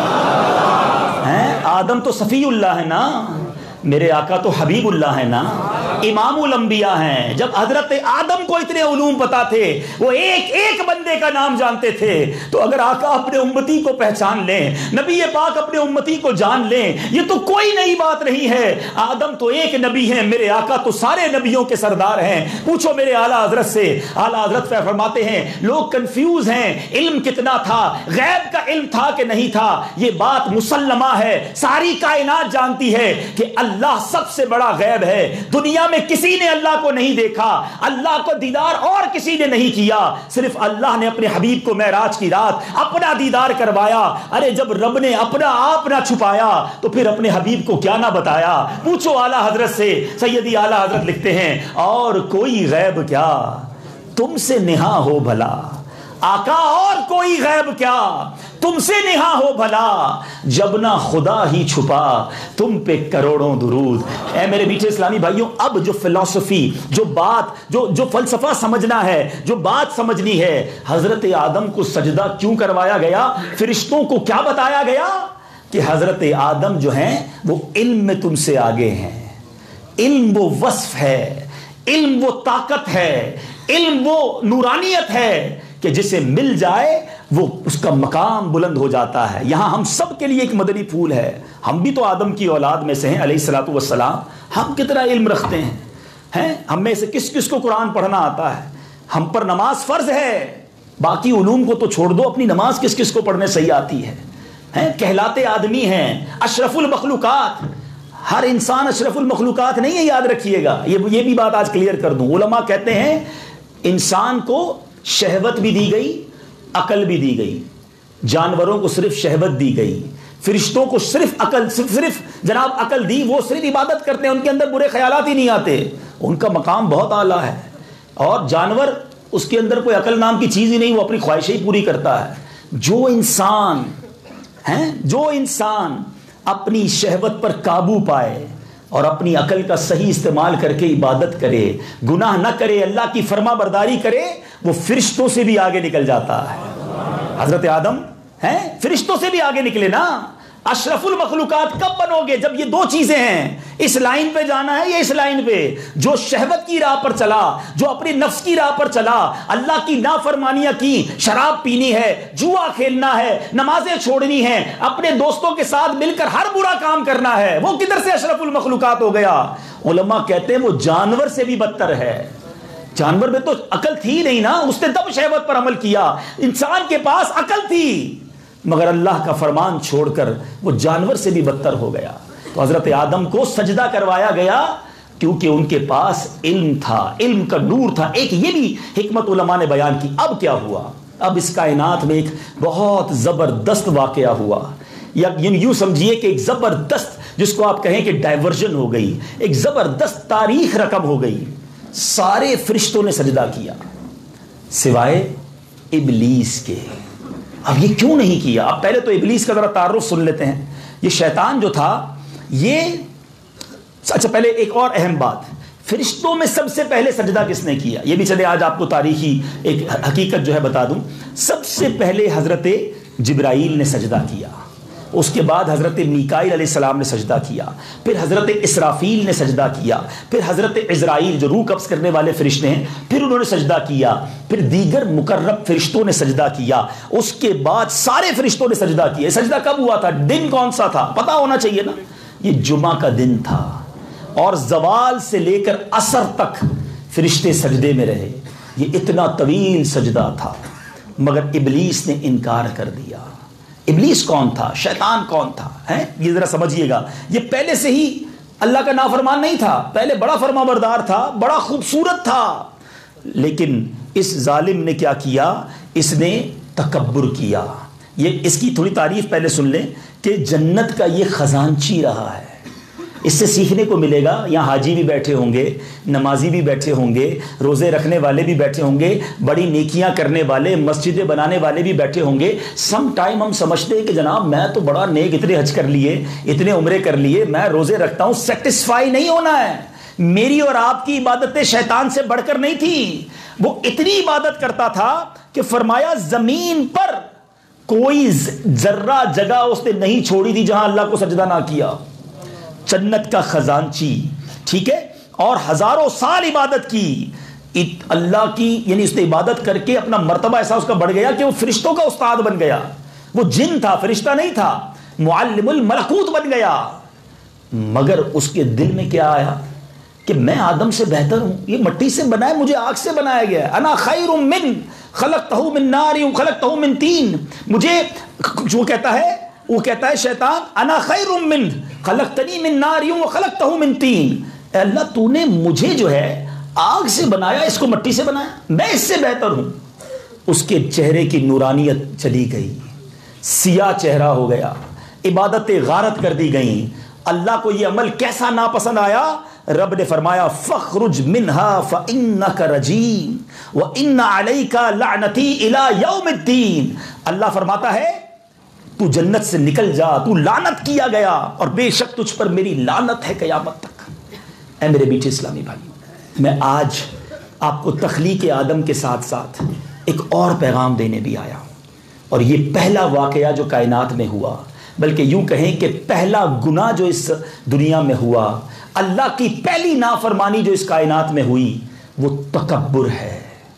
ہوگا؟ ہیں آدم تو صفی اللہ ہے نا, میرے آقا تو حبیب اللہ ہے نا, امام الانبیاء ہیں. جب حضرت آدم کو اتنے علوم پتا تھے, وہ ایک ایک بندے کا نام جانتے تھے, تو اگر آقا اپنے امتی کو پہچان لیں, نبی پاک اپنے امتی کو جان لیں, یہ تو کوئی نئی بات نہیں ہے. آدم تو ایک نبی ہیں, میرے آقا تو سارے نبیوں کے سردار ہیں. پوچھو میرے اعلیٰ حضرت سے, اعلیٰ حضرت فرماتے ہیں لوگ کنفیوز ہیں, علم کتنا تھا, غیب کا علم تھا کہ نہیں تھا. یہ بات مسلمہ ہے, ساری کائنات جانتی ہے کہ اللہ سب سے بڑا غیب ہے. دنیا میں کسی نے اللہ کو نہیں دیکھا, اللہ کو دیدار اور کسی نے نہیں کیا, صرف اللہ نے اپنے حبیب کو معراج کی رات اپنا دیدار کروایا. ارے جب رب نے اپنا آپ نہ چھپایا تو پھر اپنے حبیب کو کیا نہ بتایا. پوچھو اعلیٰ حضرت سے. سیدی اعلیٰ حضرت لکھتے ہیں اور کوئی غیب کیا تم سے نہا ہو بھلا, آقا اور کوئی غیب کیا تم سے نہا ہو بھلا, جب نہ خدا ہی چھپا تم پہ کروڑوں درود. اے میرے میٹھے اسلامی بھائیوں, اب جو فلسفی, جو بات, جو جو فلسفہ سمجھنا ہے, جو بات سمجھنی ہے, حضرت آدم کو سجدہ کیوں کروایا گیا, فرشتوں کو کیا بتایا گیا کہ حضرت آدم جو ہیں وہ علم میں تم سے آگے ہیں. علم وہ وصف ہے, علم وہ طاقت ہے, علم وہ نورانیت ہے کہ جسے مل جائے وہ اس کا مقام بلند ہو جاتا ہے. یہاں ہم سب کے لیے ایک مدنی پھول ہے. ہم بھی تو آدم کی اولاد میں سے ہیں علیہ الصلوۃ والسلام. ہم کتنا علم رکھتے ہیں, ہیں ہم میں سے کس کس کو قرآن پڑھنا آتا ہے؟ ہم پر نماز فرض ہے, باقی علوم کو تو چھوڑ دو, اپنی نماز کس کس کو پڑھنے صحیح آتی ہے؟ ہیں کہلاتے آدمی ہیں اشرف المخلوقات. ہر انسان اشرف المخلوقات نہیں ہے, یاد رکھیے گا. یہ یہ بھی بات آج کلیئر کر دوں. علماء کہتے ہیں انسان کو شہوت بھی دی گئی, عقل بھی دی گئی. جانوروں کو صرف شہوت دی گئی, فرشتوں کو صرف عقل, صرف صرف جناب عقل دی. وہ صرف عبادت کرتے ہیں, ان کے اندر برے خیالات ہی نہیں آتے, ان کا مقام بہت اعلیٰ ہے. اور جانور اس کے اندر کوئی عقل نام کی چیز ہی نہیں, وہ اپنی خواہشیں ہی پوری کرتا ہے. جو انسان ہیں, جو انسان اپنی شہوت پر قابو پائے اور اپنی عقل کا صحیح استعمال کر کے عبادت کرے, گناہ نہ کرے, اللہ کی فرما برداری کرے, وہ فرشتوں سے بھی آگے نکل جاتا ہے. حضرت آدم ہیں فرشتوں سے بھی آگے نکلے نا. اشرف المخلوقات کب بنو گے؟ جب یہ دو چیزیں ہیں, اس لائن پہ جانا ہے یا اس لائن پہ. جو شہوت کی راہ پر چلا, جو اپنی نفس کی راہ پر چلا, اللہ کی نافرمانیاں کی, شراب پینی ہے, جوا کھیلنا ہے, نمازیں چھوڑنی ہیں, اپنے دوستوں کے ساتھ مل کر ہر برا کام کرنا ہے, وہ کدھر سے اشرف المخلوقات ہو گیا؟ علماء کہتے ہیں وہ جانور سے بھی بدتر ہے. جانور میں تو عقل تھی نہیں نا, اس نے تب شہوت پر عمل کیا. انسان کے پاس عقل تھی مگر اللہ کا فرمان چھوڑ کر وہ جانور سے بھی بدتر ہو گیا. تو حضرت آدم کو سجدہ کروایا گیا کیونکہ ان کے پاس علم تھا, علم کا نور تھا. ایک یہ بھی حکمت علماء نے بیان کی. اب کیا ہوا؟ اب اس کائنات میں ایک بہت زبردست واقعہ ہوا, یا یوں سمجھیے کہ ایک زبردست, جس کو آپ کہیں کہ ڈائیورژن ہو گئی, ایک زبردست تاریخ رقم ہو گئی. سارے فرشتوں نے سجدہ کیا سوائے ابلیس کے. اب یہ کیوں نہیں کیا؟ اب پہلے تو ابلیس کا ذرا تعارف سن لیتے ہیں. یہ شیطان جو تھا یہ, اچھا پہلے ایک اور اہم بات, فرشتوں میں سب سے پہلے سجدہ کس نے کیا؟ یہ بھی چلے آج آپ کو تاریخی ایک حقیقت جو ہے بتا دوں. سب سے پہلے حضرت جبرائیل نے سجدہ کیا. اس کے بعد حضرت میکائیل علیہ السلام نے سجدہ کیا، پھر حضرت اسرافیل نے سجدہ کیا، پھر حضرت عزرائیل جو روح قبض کرنے والے فرشتے ہیں پھر انہوں نے سجدہ کیا، پھر دیگر مقرب فرشتوں نے سجدہ کیا، اس کے بعد سارے فرشتوں نے سجدہ کیا۔ سجدہ کب ہوا تھا؟ دن کون سا تھا؟ پتہ ہونا چاہیے نا، یہ جمعہ کا دن تھا، اور زوال سے لے کر عصر تک فرشتے سجدے میں رہے۔ یہ اتنا طویل سجدہ تھا، مگر ابلیس نے انکار کر دیا۔ ابلیس کون تھا؟ شیطان کون تھا؟ ہیں یہ ذرا سمجھیے گا، یہ پہلے سے ہی اللہ کا نافرمان نہیں تھا، پہلے بڑا فرما بردار تھا، بڑا خوبصورت تھا، لیکن اس ظالم نے کیا کیا؟ اس نے تکبر کیا۔ یہ اس کی تھوڑی تعریف پہلے سن لیں کہ جنت کا یہ خزانچی رہا ہے، اس سے سیکھنے کو ملے گا۔ یہاں حاجی بھی بیٹھے ہوں گے، نمازی بھی بیٹھے ہوں گے، روزے رکھنے والے بھی بیٹھے ہوں گے، بڑی نیکیاں کرنے والے، مسجدیں بنانے والے بھی بیٹھے ہوں گے۔ سم ٹائم ہم سمجھتے ہیں کہ جناب میں تو بڑا نیک، اتنے حج کر لیے، اتنے عمرے کر لیے، میں روزے رکھتا ہوں۔ سیٹسفائی نہیں ہونا ہے۔ میری اور آپ کی عبادتیں شیطان سے بڑھ کر نہیں تھی۔ وہ اتنی عبادت کرتا تھا کہ فرمایا زمین پر کوئی ذرہ جگہ اس نے نہیں چھوڑی تھی جہاں اللہ کو سجدہ نہ کیا۔ جنت کا خزانچی، ٹھیک ہے، اور ہزاروں سال عبادت کی اللہ کی، یعنی اس نے عبادت کر کے اپنا مرتبہ ایسا اس کا بڑھ گیا کہ وہ فرشتوں کا استاد بن گیا۔ وہ جن تھا، فرشتہ نہیں تھا، معلم الملکوت بن گیا۔ مگر اس کے دل میں کیا آیا کہ میں آدم سے بہتر ہوں، یہ مٹی سے بنا ہے، مجھے آگ سے بنایا گیا ہے۔ انا خیر من خلقتہ من نار خلقتہ من طین۔ مجھے جو کہتا ہے وہ کہتا ہے شیطان، انا خیر من خلقتنی من نار وخلقتہ من طین، اے اللہ تو نے مجھے جو ہے آگ سے بنایا، اس کو مٹی سے بنایا، میں اس سے بہتر ہوں۔ اس کے چہرے کی نورانیت چلی گئی، سیاہ چہرہ ہو گیا، عبادتیں غارت کر دی گئیں۔ اللہ کو یہ عمل کیسا ناپسند آیا؟ رب نے فرمایا فخرج منہا فانک رجیم وان علیک لعنتی الی یوم الدین۔ اللہ فرماتا ہے تو جنت سے نکل جا، تو لعنت کیا گیا، اور بے شک تجھ پر میری لعنت ہے قیامت تک۔ اے میرے بیٹے اسلامی بھائی، میں آج آپ کو تخلیق آدم کے ساتھ ساتھ ایک اور پیغام دینے بھی آیا ہوں، اور یہ پہلا واقعہ جو کائنات میں ہوا، بلکہ یوں کہیں کہ پہلا گناہ جو اس دنیا میں ہوا، اللہ کی پہلی نافرمانی جو اس کائنات میں ہوئی، وہ تکبر ہے،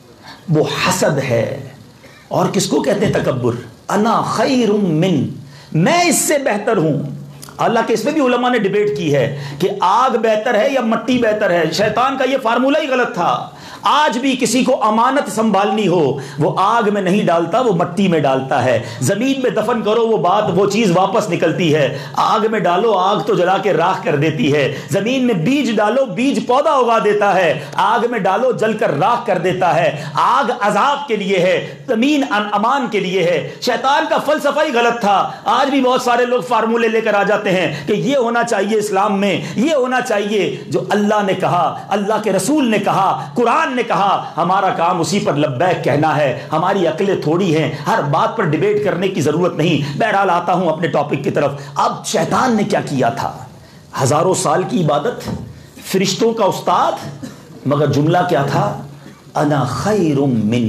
وہ حسد ہے۔ اور کس کو کہتے ہیں تکبر؟ انا خیر من، میں اس سے بہتر ہوں۔ اللہ کے اس میں بھی علماء نے ڈیبیٹ کی ہے کہ آگ بہتر ہے یا مٹی بہتر ہے۔ شیطان کا یہ فارمولہ ہی غلط تھا۔ آج بھی کسی کو امانت سنبھالنی ہو، وہ آگ میں نہیں ڈالتا، وہ مٹی میں ڈالتا ہے۔ زمین میں دفن کرو، وہ بات وہ چیز واپس نکلتی ہے۔ آگ میں ڈالو، آگ تو جلا کے راکھ کر دیتی ہے۔ زمین میں بیج ڈالو، بیج پودا اگا دیتا ہے۔ آگ میں ڈالو، جل کر راکھ کر دیتا ہے۔ آگ عذاب کے لیے ہے، زمین امان کے لیے ہے۔ شیطان کا فلسفہ ہی غلط تھا۔ آج بھی بہت سارے لوگ فارمولے لے کر آ جاتے ہیں کہ یہ ہونا چاہیے اسلام میں، یہ ہونا چاہیے۔ جو اللہ نے کہا، اللہ کے رسول نے کہا، قرآن نے کہا، ہمارا کام اسی پر لبیک کہنا ہے۔ ہماری عقلیں تھوڑی ہیں، ہر بات پر ڈیبیٹ کرنے کی ضرورت نہیں۔ بہرحال آتا ہوں اپنے ٹاپک کی طرف۔ اب شیطان نے کیا کیا تھا؟ ہزاروں سال کی عبادت، فرشتوں کا استاد، مگر جملہ کیا تھا؟ انا خیر من۔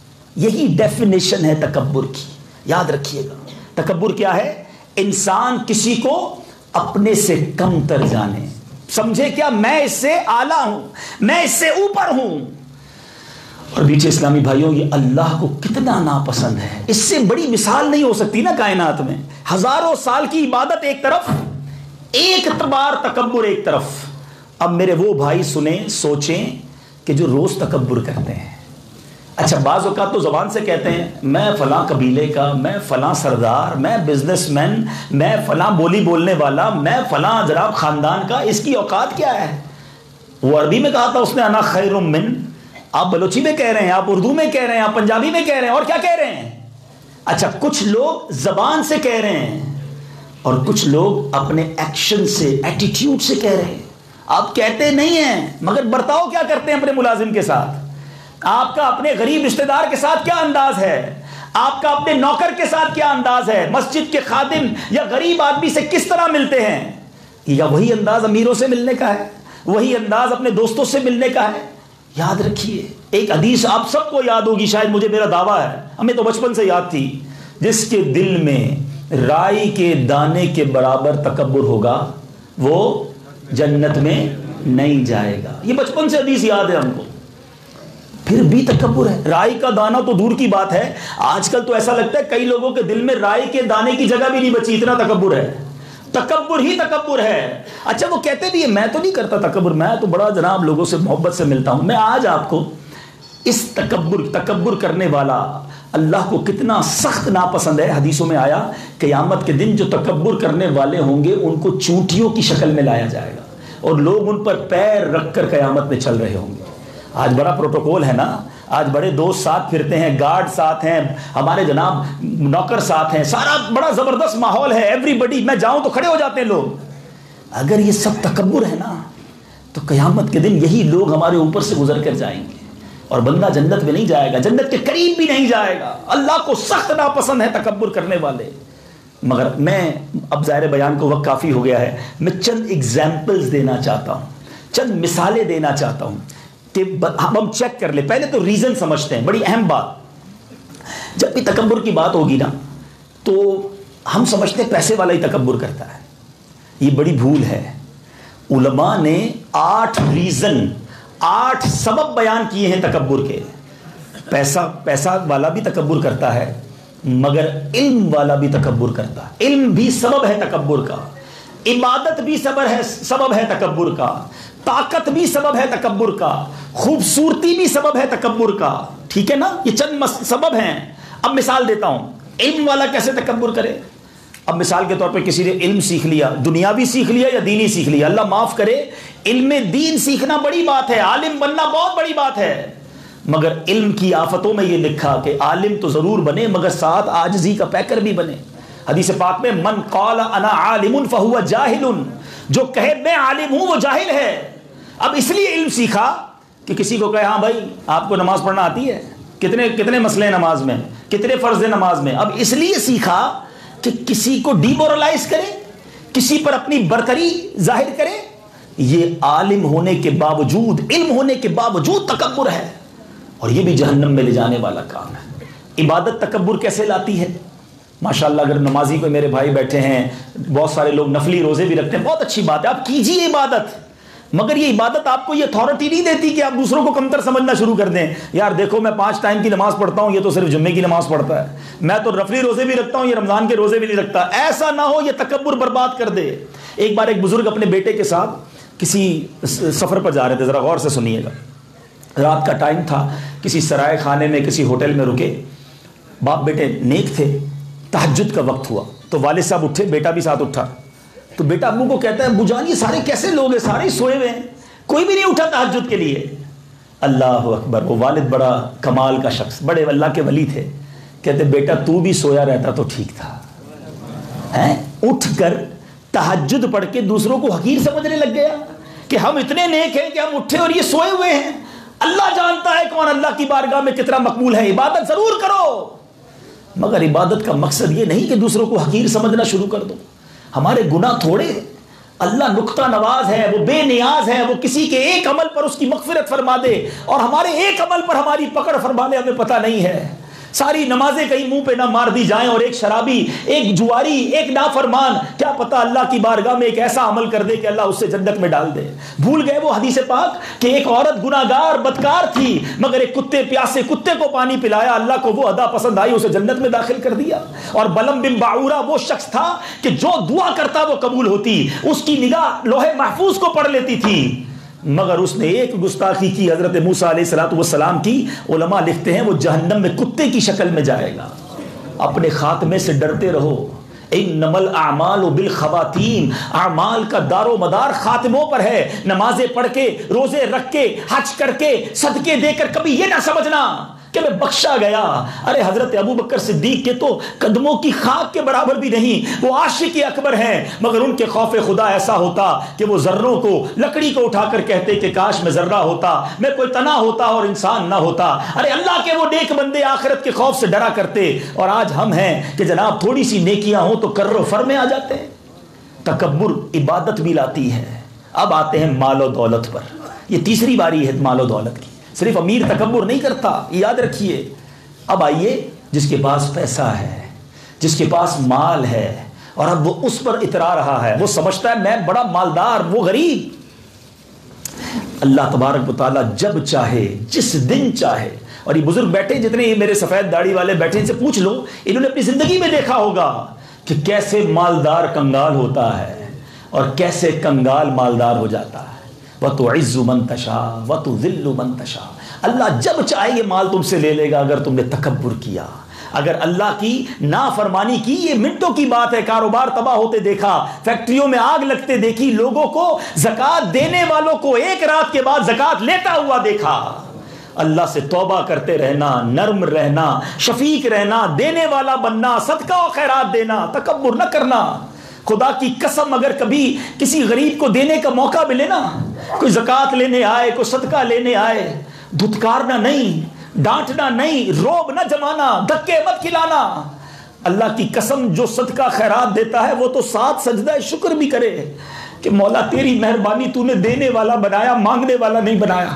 یہی ڈیفینیشن ہے تکبر کی، یاد رکھیے گا۔ تکبر کیا ہے؟ انسان کسی کو اپنے سے کم تر جانے، سمجھے کیا میں اس سے اعلیٰ ہوں، میں اس سے اوپر ہوں۔ اور بیچے اسلامی بھائیوں، یہ اللہ کو کتنا ناپسند ہے۔ اس سے بڑی مثال نہیں ہو سکتی نا کائنات میں۔ ہزاروں سال کی عبادت ایک طرف، ایک اعتبار تکبر ایک طرف۔ اب میرے وہ بھائی سنیں، سوچیں کہ جو روز تکبر کرتے ہیں۔ اچھا بعض اوقات تو زبان سے کہتے ہیں میں فلاں قبیلے کا، میں فلاں سردار، میں بزنس مین، میں فلاں بولی بولنے والا، میں فلاں جناب خاندان کا، اس کی اوقات کیا ہے؟ وہ عربی میں کہا تھا اس نے انا خیر من، آپ بلوچی میں کہہ رہے ہیں، آپ اردو میں کہہ رہے ہیں، آپ پنجابی میں کہہ رہے ہیں، اور کیا کہہ رہے ہیں؟ اچھا کچھ لوگ زبان سے کہہ رہے ہیں، اور کچھ لوگ اپنے ایکشن سے، ایٹیٹیوڈ سے کہہ رہے ہیں۔ آپ کہتے نہیں ہیں مگر برتاؤ کیا کرتے ہیں اپنے ملازم کے ساتھ؟ آپ کا اپنے غریب رشتہ دار کے ساتھ کیا انداز ہے؟ آپ کا اپنے نوکر کے ساتھ کیا انداز ہے؟ مسجد کے خادم یا غریب آدمی سے کس طرح ملتے ہیں؟ یا وہی انداز امیروں سے ملنے کا ہے؟ وہی انداز اپنے دوستوں سے ملنے کا ہے؟ یاد رکھیے، ایک حدیث آپ سب کو یاد ہوگی، شاید مجھے، میرا دعویٰ ہے، ہمیں تو بچپن سے یاد تھی، جس کے دل میں राई के दाने के बराबर तकब्बुर होगा वो जन्नत में नहीं जाएगा। ये बचपन से हदीस याद है हमको, फिर भी तकब्बुर है। राई का दाना तो दूर की बात है, आजकल तो ऐसा लगता है कई लोगों के दिल में राई के दाने की जगह भी नहीं बची, इतना तकब्बुर है। तकब्बुर ही तकब्बुर है। अच्छा वो कहते भी है मैं तो नहीं करता तकब्बुर, मैं तो बड़ा जनाब लोगों से मोहब्बत से मिलता हूं। मैं आज आपको इस तकब्बुर तकब्बुर करने वाला अल्लाह को कितना सख्त नापसंद है। हदीसों में आया क़यामत के दिन जो तकब्बुर करने वाले होंगे उनको चूंटियों की शक्ल में लाया जाएगा और लोग उन पर पैर रखकर क़यामत में चल रहे होंगे। आज बड़ा प्रोटोकॉल है ना, आज बड़े दोस्त साथ फिरते हैं, गार्ड साथ हैं, हमारे जनाब नौकर साथ हैं, सारा बड़ा ज़बरदस्त माहौल है, एवरीबडी, मैं जाऊं तो खड़े हो जाते हैं लोग। अगर ये सब तकब्बुर है ना तो क़यामत के दिन यही लोग हमारे ऊपर से गुजर कर जाएंगे और बंदा जन्नत में नहीं जाएगा, जन्नत के करीब भी नहीं जाएगा। अल्लाह को सख्त नापसंद है तकब्बुर करने वाले। मगर मैं अब ज़ाहिर बयान को वक्त काफ़ी हो गया है, मैं चंद एग्जाम्पल्स देना चाहता हूँ, चंद मिसालें देना चाहता हूँ कि हम चेक कर ले। पहले तो रीज़न समझते हैं, बड़ी अहम बात। जब भी तकब्बुर की बात होगी ना तो हम समझते हैं पैसे वाला ही तकब्बुर करता है, ये बड़ी भूल है। उलमा ने आठ रीज़न, आठ सबब बयान किए हैं तकब्बुर के। पैसा पैसा वाला भी तकब्बुर करता है मगर इल्म वाला भी तकब्बुर करता है। इल्म भी सबब है तकब्बुर का, इबादत भी सबब है सबब है तकब्बुर का, ताकत भी सबब है तकब्बुर का, खूबसूरती भी सबब है तकब्बुर का। ठीक है ना, ये चंद सबब हैं। अब मिसाल देता हूं, इल्म वाला कैसे तकब्बुर करे। अब मिसाल के तौर पे किसी ने इल्म सीख लिया, दुनियावी सीख लिया या दीनी सीख लिया, अल्लाह माफ करे, इल्म दीन सीखना बड़ी बात है, आलिम बनना बहुत बड़ी बात है। मगर इल्म की आफतों में ये लिखा कि आलिम तो जरूर बने मगर साथ आजिज़ी का पैकर भी बने। हदीस पाक में मन क़ाल अना आलिमुन फहुवा जाहिलुन, जो कहे मैं आलिम हूं वो जाहिल है। अब इसलिए इल्म सीखा कि किसी को कहे हाँ भाई आपको नमाज पढ़ना आती है, कितने कितने मसले नमाज में, कितने फर्ज है नमाज में। अब इसलिए सीखा कि किसी को डिमोरलाइज करे, किसी पर अपनी बरतरी जाहिर करे। ये आलिम होने के बावजूद, इल्म होने के बावजूद तकब्बुर है और ये भी जहन्नम में ले जाने वाला काम है। इबादत तकब्बुर कैसे लाती है। माशाअल्लाह अगर नमाजी कोई मेरे भाई बैठे हैं, बहुत सारे लोग नफली रोजे भी रखते हैं, बहुत अच्छी बात है, आप कीजिए इबादत। मगर ये इबादत आपको ये अथॉरिटी नहीं देती कि आप दूसरों को कमतर समझना शुरू कर दें। यार देखो मैं पांच टाइम की नमाज पढ़ता हूं, ये तो सिर्फ जुम्मे की नमाज पढ़ता है, मैं तो नफली रोजे भी रखता हूं, ये रमजान के रोजे भी नहीं रखता। ऐसा ना हो, ये तकब्बुर बर्बाद कर दे। एक बार एक बुजुर्ग अपने बेटे के साथ किसी सफर पर जा रहे थे, जरा गौर से सुनिएगा। रात का टाइम था, किसी सराय खाने में किसी होटल में रुके, बाप बेटे नेक थे, तहज्जुद का वक्त हुआ तो वालिद साहब उठे, बेटा भी साथ उठा। तो बेटा अब्बू को कहता है अब्बू जान ये सारे कैसे लोग हैं, सारे सोए हुए हैं, कोई भी नहीं उठा तहज्जुद के लिए। अल्लाह अकबर, वो वालिद बड़ा कमाल का शख्स, बड़े अल्लाह के वली थे। कहते बेटा तू भी सोया रहता तो ठीक था, हैं उठ कर तहज्जुद पढ़ के दूसरों को हकीर समझने लग गया कि हम इतने नेक हैं कि हम उठे और ये सोए हुए हैं। अल्लाह जानता है कौन अल्लाह की बारगाह में कितना मकबूल है। इबादत जरूर करो मगर इबादत का मकसद ये नहीं कि दूसरों को हकीर समझना शुरू कर दो। हमारे गुनाह थोड़े, अल्लाह नुक्ता नवाज है, वो बेनियाज है, वो किसी के एक अमल पर उसकी मगफिरत फरमा दे और हमारे एक अमल पर हमारी पकड़ फरमाने हमें पता नहीं है। सारी नमाजें कहीं मुंह पे ना मार दी जाएं और एक शराबी, एक जुआरी, एक नाफरमान क्या पता अल्लाह की बारगाह में एक ऐसा अमल कर दे कि अल्लाह उससे जन्नत में डाल दे। भूल गए वो हदीस पाक कि एक औरत गुनाहगार बदकार थी मगर एक कुत्ते प्यासे कुत्ते को पानी पिलाया, अल्लाह को वो अदा पसंद आई, उसे जन्नत में दाखिल कर दिया। और बलम बिन बाऊरा वो शख्स था कि जो दुआ करता वो कबूल होती, उसकी निगाह लोहे महफूज को पढ़ लेती थी मगर उसने एक गुस्ताखी की हजरत मूसा अलैहिस्सलातु वस्सलाम की। उलमा लिखते हैं वो जहन्नम में कुत्ते की शक्ल में जाएगा। अपने खात्मे से डरते रहो। इन्नमल आमालु बिल खवातीम, आमाल का दारो मदार खात्मों पर है। नमाजें पढ़ के, रोजे रख के, हज करके, सदके देकर कभी ये ना समझना कि मैं बख्शा गया। अरे हजरत अबू बकर सिद्दीक के तो कदमों की खाक के बराबर भी नहीं, वो आशिक अकबर हैं मगर उनके खौफ खुदा ऐसा होता कि वो जर्रों को, लकड़ी को उठाकर कहते कि काश मैं जर्रा होता, मैं कोई तना होता और इंसान ना होता। अरे अल्लाह के वो नेक बंदे आखिरत के खौफ से डरा करते और आज हम हैं कि जनाब थोड़ी सी नेकियां हो तो कर्रो फर में आ जाते हैं। तकब्बुर इबादत भी लाती है। अब आते हैं मालो दौलत पर। ये तीसरी बारी है मालो दौलत की। सिर्फ अमीर तकब्बुर नहीं करता, याद रखिए। अब आइए जिसके पास पैसा है, جس کے پاس مال ہے اور اب وہ اس پر اترا رہا ہے، وہ سمجھتا ہے میں بڑا مالدار، وہ غریب. اللہ تبارک و تعالیٰ جب چاہے، جس دن چاہے. اور یہ بزرگ بیٹھے جتنے یہ میرے سفید داڑھی والے بیٹھے، ان سے پوچھ لو، انہوں نے اپنی زندگی میں دیکھا ہوگا کہ کیسے مالدار کنگال ہوتا ہے اور کیسے کنگال مالدار ہو جاتا ہے. وَتُعِزُّ مَن تَشَاءُ وَتُذِلُّ مَن تَشَاءُ. اللہ جب چاہے یہ مال تم سے لے لے گا اگر تم نے تکبر کیا، اگر اللہ کی نافرمانی کی. یہ منٹوں کی بات ہے، کاروبار تباہ ہوتے دیکھا، فیکٹریوں میں آگ لگتے دیکھی، لوگوں کو زکوٰۃ دینے والوں کو ایک رات کے بعد زکوٰۃ لیتا ہوا دیکھا. اللہ سے توبہ کرتے رہنا، نرم رہنا، شفیق رہنا، دینے والا بننا، صدقہ و خیرات دینا، تکبر نہ کرنا. خدا کی قسم اگر کبھی کسی غریب کو دینے کا موقع ملے نا، کوئی زکوٰۃ لینے آئے، کوئی صدقہ لینے آئے، دھتکارنا نہیں، ڈانٹنا نہیں، روب نہ جمانا، دھکے مت کھلانا. اللہ کی قسم جو صدقہ خیرات دیتا ہے وہ تو ساتھ سجدہ شکر بھی کرے کہ مولا تیری مہربانی، تو نے دینے والا بنایا، مانگنے والا نہیں بنایا.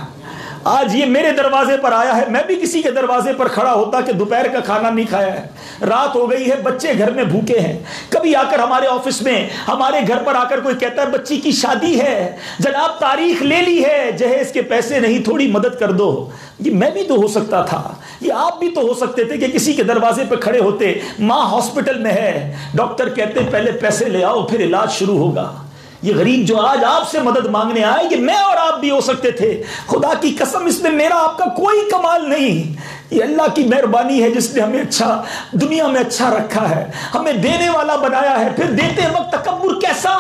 آج یہ میرے دروازے پر آیا ہے، میں بھی کسی کے دروازے پر کھڑا ہوتا کہ دوپہر کا کھانا نہیں کھایا ہے، رات ہو گئی ہے، بچے گھر میں بھوکے ہیں. کبھی آ کر ہمارے آفس میں، ہمارے گھر پر آ کر کوئی کہتا ہے بچی کی شادی ہے جناب، تاریخ لے لی ہے، جہیز کے پیسے نہیں، تھوڑی مدد کر دو. یہ میں بھی تو ہو سکتا تھا، یہ آپ بھی تو ہو سکتے تھے کہ کسی کے دروازے پہ کھڑے ہوتے. ماں ہاسپٹل میں ہے، ڈاکٹر کہتے ہیں پہلے پیسے لے آؤ پھر علاج شروع ہوگا. یہ غریب جو آج آپ سے مدد مانگنے آئے، یہ میں اور آپ بھی ہو سکتے تھے. خدا کی قسم اس میں میرا آپ کا کوئی کمال نہیں، یہ اللہ کی مہربانی ہے جس نے ہمیں اچھا دنیا میں اچھا رکھا ہے، ہمیں دینے والا بنایا ہے. پھر دیتے وقت تکبر کیسا؟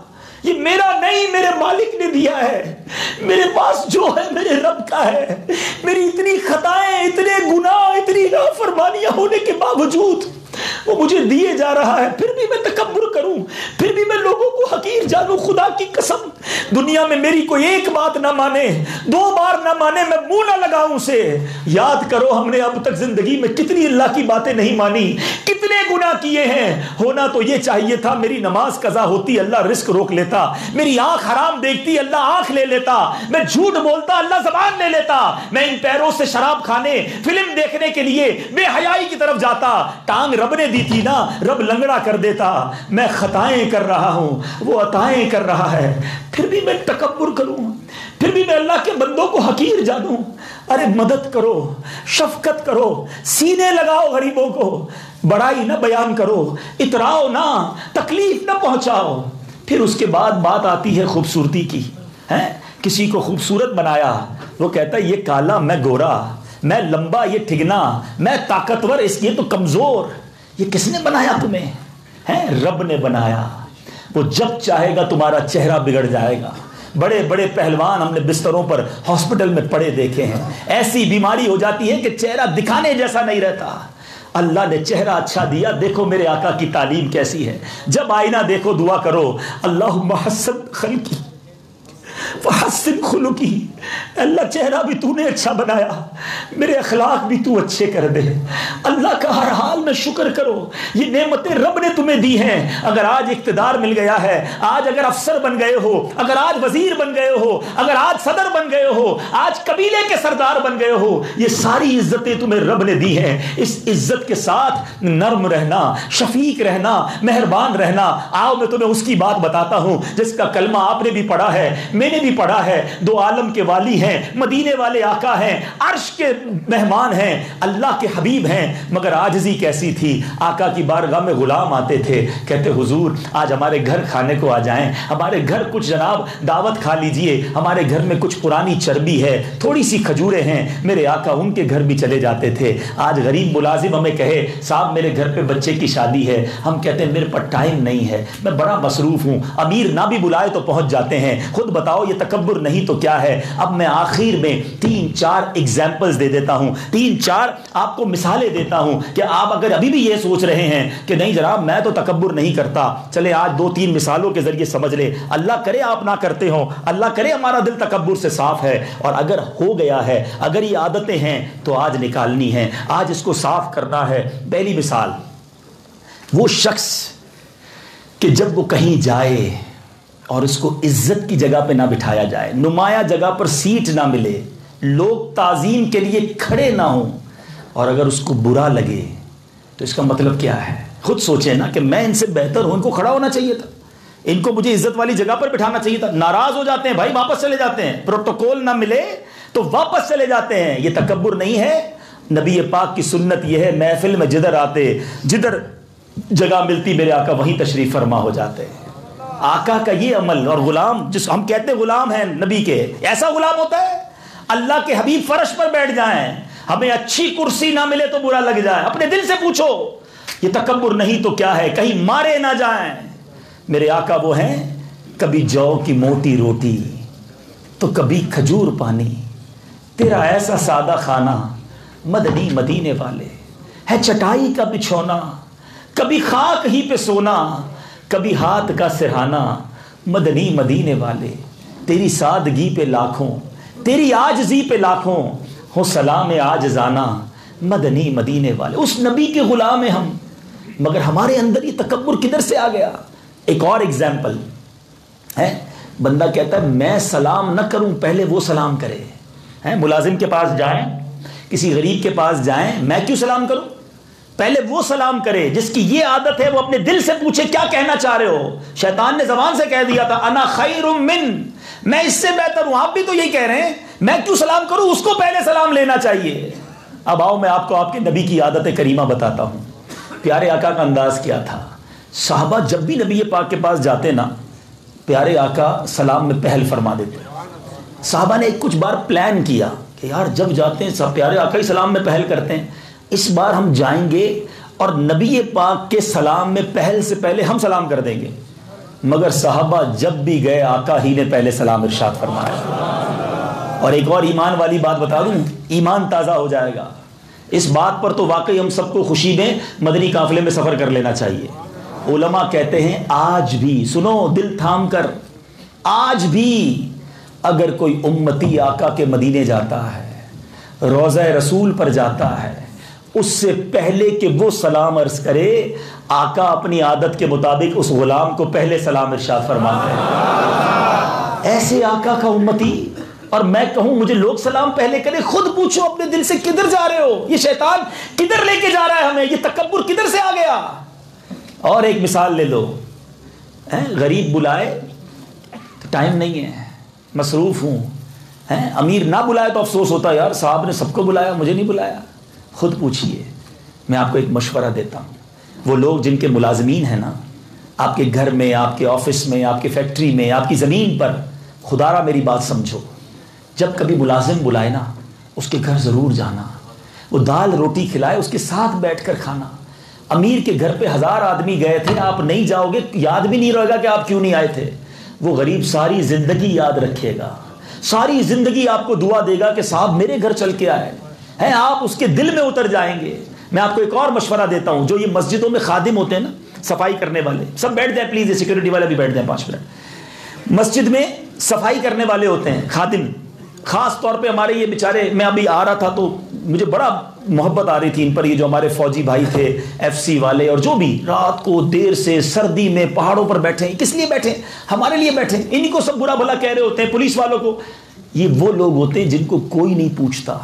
یہ میرا نہیں، میرے مالک نے دیا ہے. میرے پاس جو ہے میرے رب کا ہے. میری اتنی خطائیں، اتنے گناہ، اتنی نافرمانیاں ہونے کے باوجود وہ مجھے دیے جا رہا ہے، پھر بھی میں تکبر کروں، پھر بھی میں لوگوں کو حقیر جانوں. خدا کی قسم دنیا میں میری کوئی ایک بات نہ مانے، دو بار نہ مانے، میں منہ نہ لگاؤں اسے. یاد کرو ہم نے اب تک زندگی میں کتنی اللہ کی باتیں نہیں مانی، کتنے گناہ کیے ہیں. ہونا تو یہ چاہیے تھا میری نماز قضا ہوتی، اللہ رزق روک لیتا. میری آنکھ حرام دیکھتی، اللہ آنکھ لے لیتا. میں جھوٹ بولتا، اللہ زبان لے لیتا. میں ان پیروں سے شراب کھانے، فلم دیکھنے کے لیے بے حیائی کی طرف جاتا. ٹانگ رب نے دی تھی نا، رب لنگڑا کر دیتا. میں خطائیں کر رہا ہوں، وہ عطائیں کر رہا ہے، پھر بھی میں تکبر کروں، پھر بھی میں اللہ کے بندوں کو حقیر جانوں. ارے مدد کرو، شفقت کرو، سینے لگاؤ غریبوں کو، بڑائی نہ بیان کرو، اتراؤ نہ، تکلیف نہ پہنچاؤ. پھر اس کے بعد بات آتی ہے خوبصورتی کی. ہے کسی کو خوبصورت بنایا، وہ کہتا ہے یہ کالا میں گورا، میں لمبا یہ ٹھگنا، میں طاقتور اس یہ تو کمزور. یہ کس نے بنایا تمہیں؟ ہے رب نے بنایا. وہ جب چاہے گا تمہارا چہرہ بگڑ جائے گا. بڑے بڑے پہلوان ہم نے بستروں پر ہاسپٹل میں پڑے دیکھے ہیں، ایسی بیماری ہو جاتی ہے کہ چہرہ دکھانے جیسا نہیں رہتا. اللہ نے چہرہ اچھا دیا. دیکھو میرے آقا کی تعلیم کیسی ہے. جب آئینہ دیکھو دعا کرو اللہم حسن خلقی فحسن خلقی. اللہ چہرہ بھی تو نے اچھا بنایا، میرے اخلاق بھی تو اچھے کر دے. اللہ کا ہر حال میں شکر کرو. یہ نعمتیں رب نے تمہیں دی ہیں. اگر آج اقتدار مل گیا ہے، آج اگر افسر بن گئے ہو، اگر آج وزیر بن گئے ہو، اگر آج صدر بن گئے ہو، آج قبیلے کے سردار بن گئے ہو، یہ ساری عزتیں تمہیں رب نے دی ہیں. اس عزت کے ساتھ نرم رہنا، شفیق رہنا، مہربان رہنا. آؤ میں تمہیں اس کی بات بتاتا ہوں جس کا کلمہ آپ نے بھی پڑھا ہے، میں نے بھی پڑھا ہے. دو عالم کے والی ہیں، مدینے والے آقا ہیں، عرش کے مہمان ہیں، اللہ کے حبیب ہیں. مگر عاجزی کیسی تھی. آقا کی بارگاہ میں غلام آتے تھے، کہتے حضور آج ہمارے گھر کھانے کو آ جائیں، ہمارے گھر کچھ جناب دعوت کھا لیجئے، ہمارے گھر میں کچھ پرانی چربی ہے، تھوڑی سی کھجوریں ہیں. میرے آقا ان کے گھر بھی چلے جاتے تھے. آج غریب ملازم ہمیں کہے صاحب میرے گھر پہ بچے کی شادی ہے، ہم کہتے ہیں میرے پاس ٹائم نہیں ہے، میں بڑا مصروف ہوں. امیر نہ بھی بلائے تو پہنچ جاتے ہیں. خود بتاؤ یہ تکبر نہیں تو کیا ہے؟ اب میں آخر میں تین چار ایگزامپلز دے دیتا ہوں، تین چار آپ کو مثالیں دیتا ہوں کہ آپ اگر ابھی بھی یہ سوچ رہے ہیں کہ نہیں جناب میں تو تکبر نہیں کرتا، چلے آج دو تین مثالوں کے ذریعے سمجھ لے. اللہ کرے آپ نہ کرتے ہوں، اللہ کرے ہمارا دل تکبر سے صاف ہے، اور اگر ہو گیا ہے، اگر یہ عادتیں ہیں تو آج نکالنی ہیں، آج اس کو صاف کرنا ہے. پہلی مثال، وہ شخص کہ جب وہ کہیں جائے اور اس کو عزت کی جگہ پہ نہ بٹھایا جائے، نمایاں جگہ پر سیٹ نہ ملے، لوگ تعظیم کے لیے کھڑے نہ ہوں، اور اگر اس کو برا لگے تو اس کا مطلب کیا ہے؟ خود سوچیں نا کہ میں ان سے بہتر ہوں, ان کو کھڑا ہونا چاہیے تھا, ان کو مجھے عزت والی جگہ پر بٹھانا چاہیے تھا. ناراض ہو جاتے ہیں بھائی, واپس چلے جاتے ہیں, پروٹوکول نہ ملے تو واپس چلے جاتے ہیں. یہ تکبر نہیں ہے. نبی پاک کی سنت یہ ہے, محفل میں جدھر آتے, جدھر جگہ ملتی میرے آقا وہیں تشریف فرما ہو جاتے ہیں. آقا کا یہ عمل, اور غلام جس ہم کہتے ہیں غلام ہیں نبی کے, ایسا غلام ہوتا ہے اللہ کے حبیب فرش پر بیٹھ جائیں, ہمیں اچھی کرسی نہ ملے تو برا لگ جائے, اپنے دل سے پوچھو یہ تکبر نہیں تو کیا ہے, کہیں مارے نہ جائیں. میرے آقا وہ ہیں, کبھی جو کی موٹی روٹی تو کبھی کھجور پانی, تیرا ایسا سادہ کھانا مدنی مدینے والے, ہے چٹائی کا بچھونا کبھی خاک ہی پہ سونا, کبھی ہاتھ کا سرہانا مدنی مدینے والے. تیری سادگی پہ لاکھوں, تیری عاجزی پہ لاکھوں, ہو سلام عاجزانہ مدنی مدینے والے. اس نبی کے غلام ہیں ہم, مگر ہمارے اندر یہ تکبر کدھر سے آ گیا. ایک اور ایگزامپل ہے, بندہ کہتا ہے میں سلام نہ کروں پہلے وہ سلام کرے. ہیں ملازم کے پاس جائیں, کسی غریب کے پاس جائیں, میں کیوں سلام کروں, پہلے وہ سلام کرے جس کی یہ عادت ہے, وہ اپنے دل سے پوچھے کیا کہنا چاہ رہے ہو. شیطان نے زبان سے کہہ دیا تھا انا خیر من, میں اس سے بہتر ہوں. آپ بھی تو یہی کہہ رہے ہیں, میں کیوں سلام کروں, اس کو پہلے سلام لینا چاہیے. اب آؤ میں آپ کو آپ کے نبی کی عادت کریمہ بتاتا ہوں. پیارے آقا کا انداز کیا تھا. صحابہ جب بھی نبی پاک کے پاس جاتے نا, پیارے آقا سلام میں پہل فرما دیتے. صحابہ نے ایک کچھ بار پلان کیا کہ یار جب جاتے ہیں سب پیارے آقا ہی سلام میں پہل کرتے ہیں, اس بار ہم جائیں گے اور نبی پاک کے سلام میں پہل سے پہلے ہم سلام کر دیں گے. مگر صحابہ جب بھی گئے آقا ہی نے پہلے سلام ارشاد فرمایا. اور ایک اور ایمان والی بات بتا دوں, ایمان تازہ ہو جائے گا. اس بات پر تو واقعی ہم سب کو خوشی میں مدنی قافلے میں سفر کر لینا چاہیے. علماء کہتے ہیں آج بھی, سنو دل تھام کر, آج بھی اگر کوئی امتی آقا کے مدینے جاتا ہے, روضہ رسول پر جاتا ہے, اس سے پہلے کہ وہ سلام عرض کرے, آقا اپنی عادت کے مطابق اس غلام کو پہلے سلام ارشاد فرماتے ہیں. ایسے آقا کا امتی. اور میں کہوں مجھے لوگ سلام پہلے کرے, خود پوچھو اپنے دل سے کدھر جا رہے ہو, یہ شیطان کدھر لے کے جا رہا ہے ہمیں, یہ تکبر کدھر سے آ گیا. اور ایک مثال لے لو, غریب بلائے تو ٹائم نہیں ہے, مصروف ہوں, امیر نہ بلائے تو افسوس ہوتا ہے, یار صاحب نے سب کو بلایا مجھے نہیں بلایا. خود پوچھئے. میں آپ کو ایک مشورہ دیتا ہوں, وہ لوگ جن کے ملازمین ہیں نا, آپ کے گھر میں, آپ کے آفس میں, آپ کے فیکٹری میں, آپ کی زمین پر, خدا را میری بات سمجھو, جب کبھی ملازم بلائے نا اس کے گھر ضرور جانا, وہ دال روٹی کھلائے اس کے ساتھ بیٹھ کر کھانا. امیر کے گھر پہ ہزار آدمی گئے تھے, آپ نہیں جاؤ گے, یاد بھی نہیں رہے گا کہ آپ کیوں نہیں آئے تھے. وہ غریب ساری زندگی یاد رکھے گا, ساری زندگی آپ کو دعا دے گا کہ صاحب میرے گھر چل کے آئے ہیں, آپ اس کے دل میں اتر جائیں گے. میں آپ کو ایک اور مشورہ دیتا ہوں, جو یہ مسجدوں میں خادم ہوتے ہیں نا, صفائی کرنے والے, سب بیٹھ جائیں پلیز, یہ سیکورٹی والے بھی بیٹھ جائیں پانچ منٹ. مسجد میں صفائی کرنے والے ہوتے ہیں خادم, خاص طور پہ ہمارے یہ بیچارے, میں ابھی آ رہا تھا تو مجھے بڑا محبت آ رہی تھی ان پر, یہ جو ہمارے فوجی بھائی تھے, ایف سی والے, اور جو بھی رات کو دیر سے سردی میں پہاڑوں پر بیٹھے ہیں. کس لیے بیٹھے ہیں, ہمارے لیے بیٹھے ہیں. انہی کو سب برا بھلا کہہ رہے ہوتے ہیں, پولیس والوں کو. یہ وہ لوگ ہوتے ہیں جن کو کوئی نہیں پوچھتا.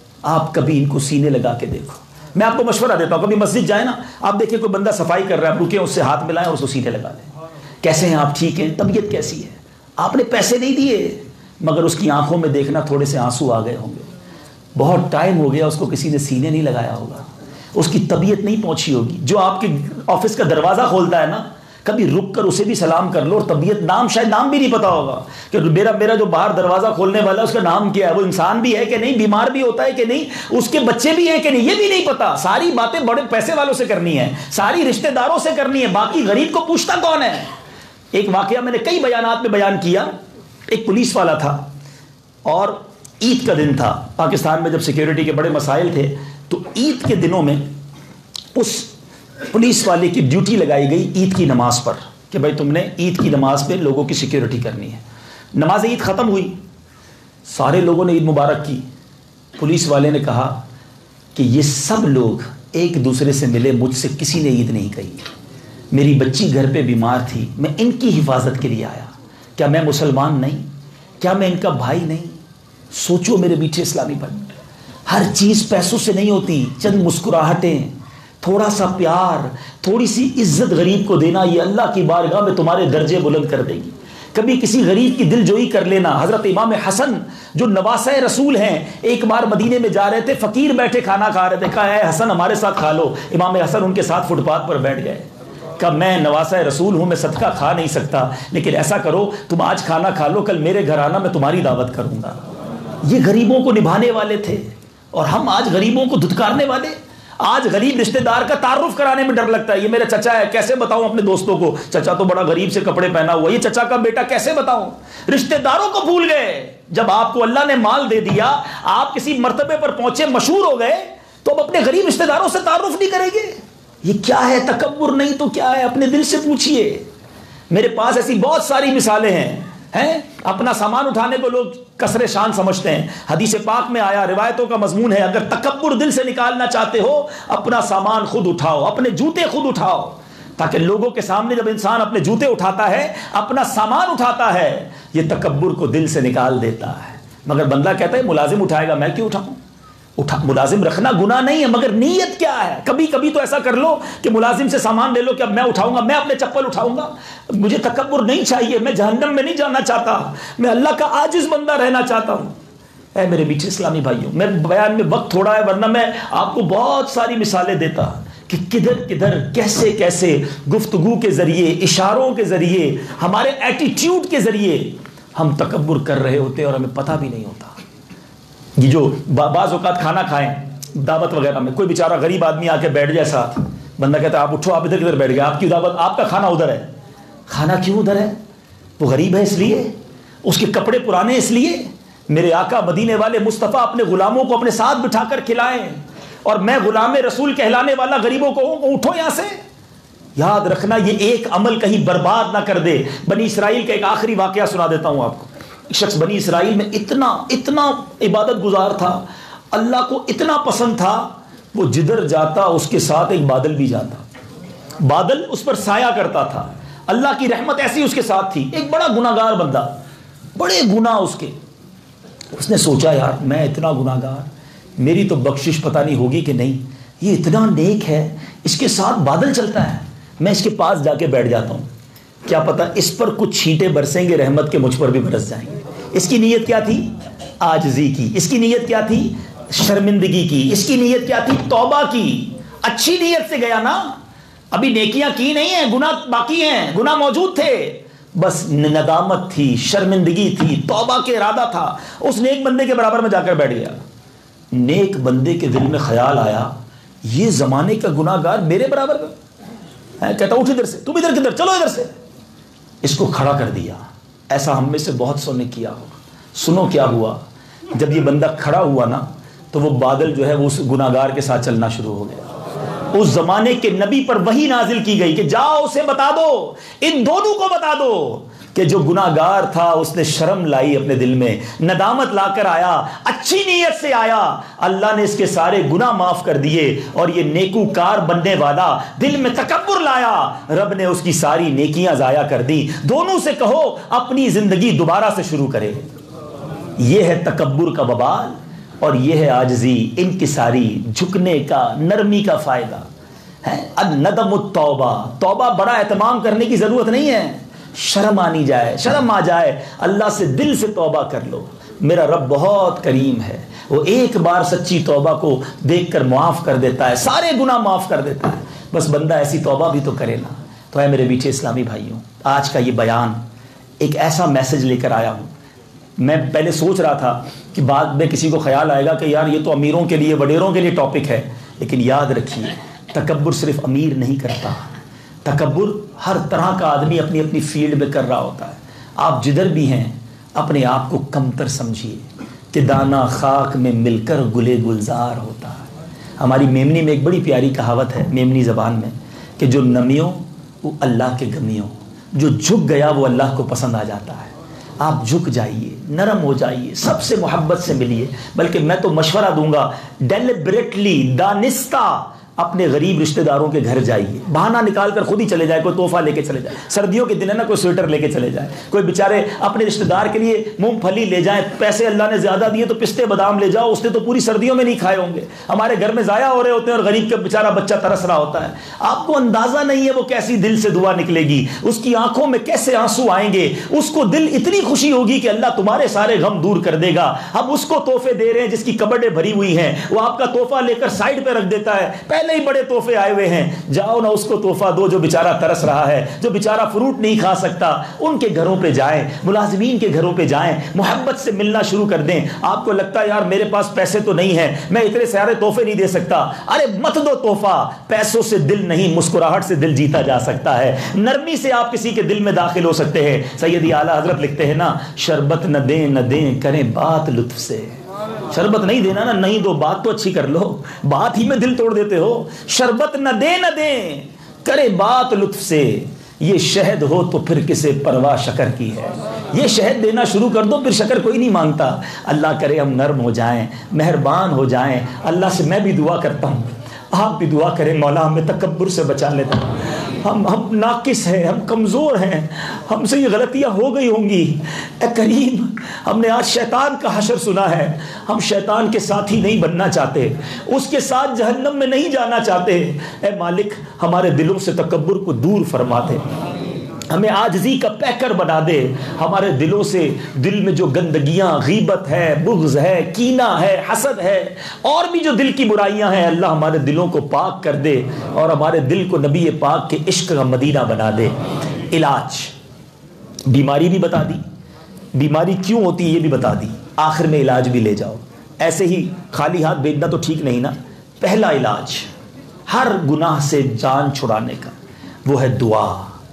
آپ کبھی ان کو سینے لگا کے دیکھو. میں آپ کو مشورہ دیتا ہوں, کبھی مسجد جائیں نا, آپ دیکھیں کوئی بندہ صفائی کر رہا ہے, رکیں, اس سے ہاتھ ملائیں اور اس کو سینے لگا لیں. کیسے ہیں آپ, ٹھیک ہیں, طبیعت کیسی ہے. آپ نے پیسے نہیں دیے, مگر اس کی آنکھوں میں دیکھنا تھوڑے سے آنسو آ گئے ہوں گے. بہت ٹائم ہو گیا اس کو کسی نے سینے نہیں لگایا ہوگا, اس کی طبیعت نہیں پہنچی ہوگی. جو آپ کے آفس کا دروازہ کھولتا ہے نا, کبھی رک کر اسے بھی سلام کر لو, اور طبیعت, نام شاید نام بھی نہیں پتا ہوگا کہ میرا میرا جو باہر دروازہ کھولنے والا ہے اس کا نام کیا ہے, وہ انسان بھی ہے کہ نہیں, بیمار بھی ہوتا ہے کہ نہیں, اس کے بچے بھی ہیں کہ نہیں, یہ بھی نہیں پتا. ساری باتیں بڑے پیسے والوں سے کرنی ہے, ساری رشتہ داروں سے کرنی ہے, باقی غریب کو پوچھتا کون ہے. ایک واقعہ میں نے کئی بیانات میں بیان کیا. ایک پولیس والا تھا اور عید کا دن تھا. پاکستان میں جب سیکیورٹی کے بڑے مسائل تھے تو عید کے دنوں میں اس پولیس والے کی ڈیوٹی لگائی گئی عید کی نماز پر, کہ بھائی تم نے عید کی نماز پہ لوگوں کی سیکیورٹی کرنی ہے. نماز عید ختم ہوئی, سارے لوگوں نے عید مبارک کی. پولیس والے نے کہا کہ یہ سب لوگ ایک دوسرے سے ملے, مجھ سے کسی نے عید نہیں کہی. میری بچی گھر پہ بیمار تھی, میں ان کی حفاظت کے لیے آیا. کیا میں مسلمان نہیں, کیا میں ان کا بھائی نہیں. سوچو میرے میٹھے اسلامی بھائی, ہر چیز پیسوں سے نہیں ہوتی. چند مسکراہٹیں, تھوڑا سا پیار، تھوڑی سی عزت غریب کو دینا، یہ اللہ کی بارگاہ میں تمہارے درجے بلند کر دے گی. کبھی کسی غریب کی دل جوئی کر لینا. حضرت امام حسن جو نواسہ رسول ہیں، ایک بار مدینے میں جا رہے تھے، فقیر بیٹھے کھانا کھا رہے تھے، کہا اے حسن ہمارے ساتھ کھا لو. امام حسن ان کے ساتھ فٹ پاتھ پر بیٹھ گئے. کہا میں نواسہ رسول ہوں، میں صدقہ کھا نہیں سکتا، لیکن ایسا کرو تم آج کھانا کھا لو، کل میرے گھر آنا، میں تمہاری دعوت کروں گا. یہ غریبوں کو نبھانے والے تھے، اور ہم آج غریبوں کو دھتکارنے والے. آج غریب رشتہ دار کا تعارف کرانے میں ڈر لگتا ہے. یہ میرا چچا ہے، کیسے بتاؤں اپنے دوستوں کو؟ چچا تو بڑا غریب سے کپڑے پہنا ہوا، یہ چچا کا بیٹا کیسے بتاؤں؟ رشتہ داروں کو بھول گئے. جب آپ کو اللہ نے مال دے دیا، آپ کسی مرتبے پر پہنچے، مشہور ہو گئے، تو اب اپنے غریب رشتہ داروں سے تعارف نہیں کریں گے. یہ کیا ہے؟ تکبر نہیں تو کیا ہے؟ اپنے دل سے پوچھئے. میرے پاس ایسی بہت ساری مثالیں ہیں ہیں اپنا سامان اٹھانے کو لوگ کسر شان سمجھتے ہیں. حدیث پاک میں آیا، روایتوں کا مضمون ہے، اگر تکبر دل سے نکالنا چاہتے ہو، اپنا سامان خود اٹھاؤ، اپنے جوتے خود اٹھاؤ. تاکہ لوگوں کے سامنے جب انسان اپنے جوتے اٹھاتا ہے، اپنا سامان اٹھاتا ہے، یہ تکبر کو دل سے نکال دیتا ہے. مگر بندہ کہتا ہے ملازم اٹھائے گا، میں کیوں اٹھاؤں؟ اٹھا ملازم رکھنا گناہ نہیں ہے، مگر نیت کیا ہے؟ کبھی کبھی تو ایسا کر لو کہ ملازم سے سامان لے لو کہ اب میں اٹھاؤں گا، میں اپنے چپل اٹھاؤں گا. مجھے تکبر نہیں چاہیے، میں جہنم میں نہیں جانا چاہتا، میں اللہ کا عاجز بندہ رہنا چاہتا ہوں. اے میرے میٹھے اسلامی بھائیوں، میں بیان میں وقت تھوڑا ہے، ورنہ میں آپ کو بہت ساری مثالیں دیتا کہ کدھر کدھر کیسے کیسے گفتگو کے ذریعے، اشاروں کے ذریعے، ہمارے ایٹیٹیوڈ کے ذریعے ہم تکبر کر رہے ہوتے اور ہمیں پتہ بھی نہیں ہوتا. یہ جو بعض اوقات کھانا کھائیں دعوت وغیرہ میں، کوئی بیچارہ غریب آدمی آ کے بیٹھ جائے ساتھ، بندہ کہتا ہے آپ اٹھو، آپ ادھر کدھر بیٹھ گئے، آپ کی دعوت، آپ کا کھانا ادھر ہے. کھانا کیوں ادھر ہے؟ وہ غریب ہے اس لیے، اس کے کپڑے پرانے اس لیے. میرے آقا مدینے والے مصطفیٰ اپنے غلاموں کو اپنے ساتھ بٹھا کر کھلائیں، اور میں غلام رسول کہلانے والا غریبوں کو اٹھو یہاں سے. یاد رکھنا یہ ایک عمل کہیں برباد نہ کر دے. بنی اسرائیل کا ایک آخری واقعہ سنا دیتا ہوں آپ کو. ایک شخص بنی اسرائیل میں اتنا اتنا عبادت گزار تھا، اللہ کو اتنا پسند تھا، وہ جدھر جاتا اس کے ساتھ ایک بادل بھی جاتا، بادل اس پر سایہ کرتا تھا. اللہ کی رحمت ایسی اس کے ساتھ تھی. ایک بڑا گناہگار بندہ، بڑے گناہ اس کے. اس نے سوچا یار میں اتنا گناہگار، میری تو بخشش پتہ نہیں ہوگی کہ نہیں، یہ اتنا نیک ہے، اس کے ساتھ بادل چلتا ہے، میں اس کے پاس جا کے بیٹھ جاتا ہوں، کیا پتہ اس پر کچھ چھینٹے برسیں گے رحمت کے، مجھ پر بھی برس جائیں گے. اس کی نیت کیا تھی؟ عاجزی کی. اس کی نیت کیا تھی؟ شرمندگی کی. اس کی نیت کیا تھی؟ توبہ کی. اچھی نیت سے گیا نا، ابھی نیکیاں کی نہیں ہیں، گناہ باقی ہیں، گناہ موجود تھے، بس ندامت تھی، شرمندگی تھی، توبہ کے ارادہ تھا. اس نیک بندے کے برابر میں جا کر بیٹھ گیا. نیک بندے کے دل میں خیال آیا یہ زمانے کا گناہگار میرے برابر کا، کہتا اٹھ ادھر سے، تم ادھر کدھر، چلو ادھر سے. اس کو کھڑا کر دیا. ایسا ہم میں سے بہت سو نے کیا ہوگا. سنو کیا ہوا. جب یہ بندہ کھڑا ہوا نا تو وہ بادل جو ہے وہ اس گناہگار کے ساتھ چلنا شروع ہو گیا. اس زمانے کے نبی پر وحی نازل کی گئی کہ جاؤ اسے بتا دو، ان دونوں کو بتا دو کہ جو گناہگار تھا اس نے شرم لائی اپنے دل میں، ندامت لا کر آیا، اچھی نیت سے آیا، اللہ نے اس کے سارے گناہ معاف کر دیے، اور یہ نیکوکار بننے والا دل میں تکبر لایا، رب نے اس کی ساری نیکیاں ضائع کر دی. دونوں سے کہو اپنی زندگی دوبارہ سے شروع کرے. یہ ہے تکبر کا وبال، اور یہ ہے عاجزی، انکساری، جھکنے کا، نرمی کا فائدہ ہے. الندم التوبہ، توبہ بڑا اہتمام کرنے کی ضرورت نہیں ہے. شرم آنی جائے، شرم آ جائے، اللہ سے دل سے توبہ کر لو. میرا رب بہت کریم ہے، وہ ایک بار سچی توبہ کو دیکھ کر معاف کر دیتا ہے، سارے گناہ معاف کر دیتا ہے. بس بندہ ایسی توبہ بھی تو کرے نا. تو اے میرے میٹھے اسلامی بھائیوں، آج کا یہ بیان ایک ایسا میسج لے کر آیا ہوں. میں پہلے سوچ رہا تھا کہ بعد میں کسی کو خیال آئے گا کہ یار یہ تو امیروں کے لیے، وڈیروں کے لیے ٹاپک ہے، لیکن یاد رکھیے تکبر صرف امیر نہیں کرتا. تکبر ہر طرح کا آدمی اپنی اپنی فیلڈ میں کر رہا ہوتا ہے. آپ جدھر بھی ہیں اپنے آپ کو کمتر سمجھیے کہ دانہ خاک میں مل کر گلے گلزار ہوتا ہے. ہماری میمنی میں ایک بڑی پیاری کہاوت ہے میمنی زبان میں کہ جو نمیوں وہ اللہ کے گمیوں، جو جھک گیا وہ اللہ کو پسند آ جاتا ہے. آپ جھک جائیے، نرم ہو جائیے، سب سے محبت سے ملیے. بلکہ میں تو مشورہ دوں گا ڈیلیبریٹلی، دانستہ اپنے غریب رشتہ داروں کے گھر جائیے, بہانہ نکال کر خود ہی چلے جائے, کوئی تحفہ لے کے چلے جائے, سردیوں کے دن ہے نا, کوئی سویٹر لے کے چلے جائے, کوئی بیچارے اپنے رشتہ دار کے لیے مونگ پھلی لے جائیں, پیسے اللہ نے زیادہ دیے تو پستے بادام لے جاؤ, اس نے تو پوری سردیوں میں نہیں کھائے ہوں گے, ہمارے گھر میں ضائع ہو رہے ہوتے ہیں اور غریب کا بیچارہ بچہ ترس رہا ہوتا ہے. آپ کو اندازہ نہیں ہے وہ کیسی دل سے دعا نکلے گی, اس کی آنکھوں میں کیسے آنسو آئیں گے, اس کو دل اتنی خوشی ہوگی کہ اللہ تمہارے سارے غم دور کر دے گا. ہم اس کو تحفے دے رہے ہیں جس کی کبڈیں بھری ہوئی ہیں, وہ آپ کا تحفہ لے کر سائڈ پہ رکھ دیتا ہے, پہلے ہی بڑے تحفے آئے ہوئے ہیں. جاؤ نا اس کو تحفہ دو جو بیچارہ ترس رہا ہے, جو بیچارہ فروٹ نہیں کھا سکتا. ان کے گھروں پہ جائیں, ملازمین کے گھروں پہ جائیں, محبت سے ملنا شروع کر دیں. آپ کو لگتا ہے یار میرے پاس پیسے تو نہیں ہیں, میں اتنے سارے تحفے نہیں دے سکتا, ارے مت دو تحفہ. پیسوں سے دل نہیں, مسکراہٹ سے دل جیتا جا سکتا ہے, نرمی سے آپ کسی کے دل میں داخل ہو سکتے ہیں. سیدی اعلیٰ حضرت لکھتے ہیں نا, شربت نہ دیں نہ دیں کریں بات لطف سے. شربت نہیں دینا نا, نہیں دو, بات تو اچھی کر لو, بات ہی میں دل توڑ دیتے ہو. شربت نہ دے نہ دیں کرے بات لطف سے, یہ شہد ہو تو پھر کسے پرواہ شکر کی ہے. یہ شہد دینا شروع کر دو, پھر شکر کوئی نہیں مانگتا. اللہ کرے ہم نرم ہو جائیں, مہربان ہو جائیں. اللہ سے میں بھی دعا کرتا ہوں, آپ بھی دعا کریں, مولا ہمیں تکبر سے بچا لیتا. ہم ہم ناقص ہیں, ہم کمزور ہیں, ہم سے یہ غلطیاں ہو گئی ہوں گی. اے کریم, ہم نے آج شیطان کا حشر سنا ہے, ہم شیطان کے ساتھی نہیں بننا چاہتے, اس کے ساتھ جہنم میں نہیں جانا چاہتے. اے مالک, ہمارے دلوں سے تکبر کو دور فرما دے, ہمیں عاجزی کا پیکر بنا دے. ہمارے دلوں سے, دل میں جو گندگیاں, غیبت ہے, بغض ہے, کینہ ہے, حسد ہے, اور بھی جو دل کی برائیاں ہیں, اللہ ہمارے دلوں کو پاک کر دے اور ہمارے دل کو نبی پاک کے عشق کا مدینہ بنا دے. علاج, بیماری بھی بتا دی, بیماری کیوں ہوتی ہے یہ بھی بتا دی, آخر میں علاج بھی لے جاؤ. ایسے ہی خالی ہاتھ بھیجنا تو ٹھیک نہیں نا. پہلا علاج ہر گناہ سے جان چھڑانے کا وہ ہے دعا.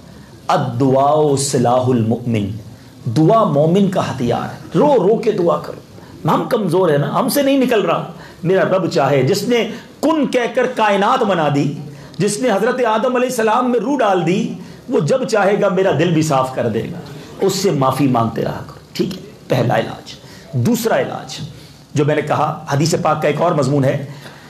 الدعاء سلاح المؤمن, دعا مومن کا ہتھیار ہے. رو رو کے دعا کرو. ہم کمزور ہیں نا, ہم سے نہیں نکل رہا. میرا رب چاہے, جس نے کن کہہ کر کائنات بنا دی, جس نے حضرت آدم علیہ السلام میں روح ڈال دی, وہ جب چاہے گا میرا دل بھی صاف کر دے گا. اس سے معافی مانگتے رہا کرو. ٹھیک ہے, پہلا علاج. دوسرا علاج جو میں نے کہا, حدیث پاک کا ایک اور مضمون ہے,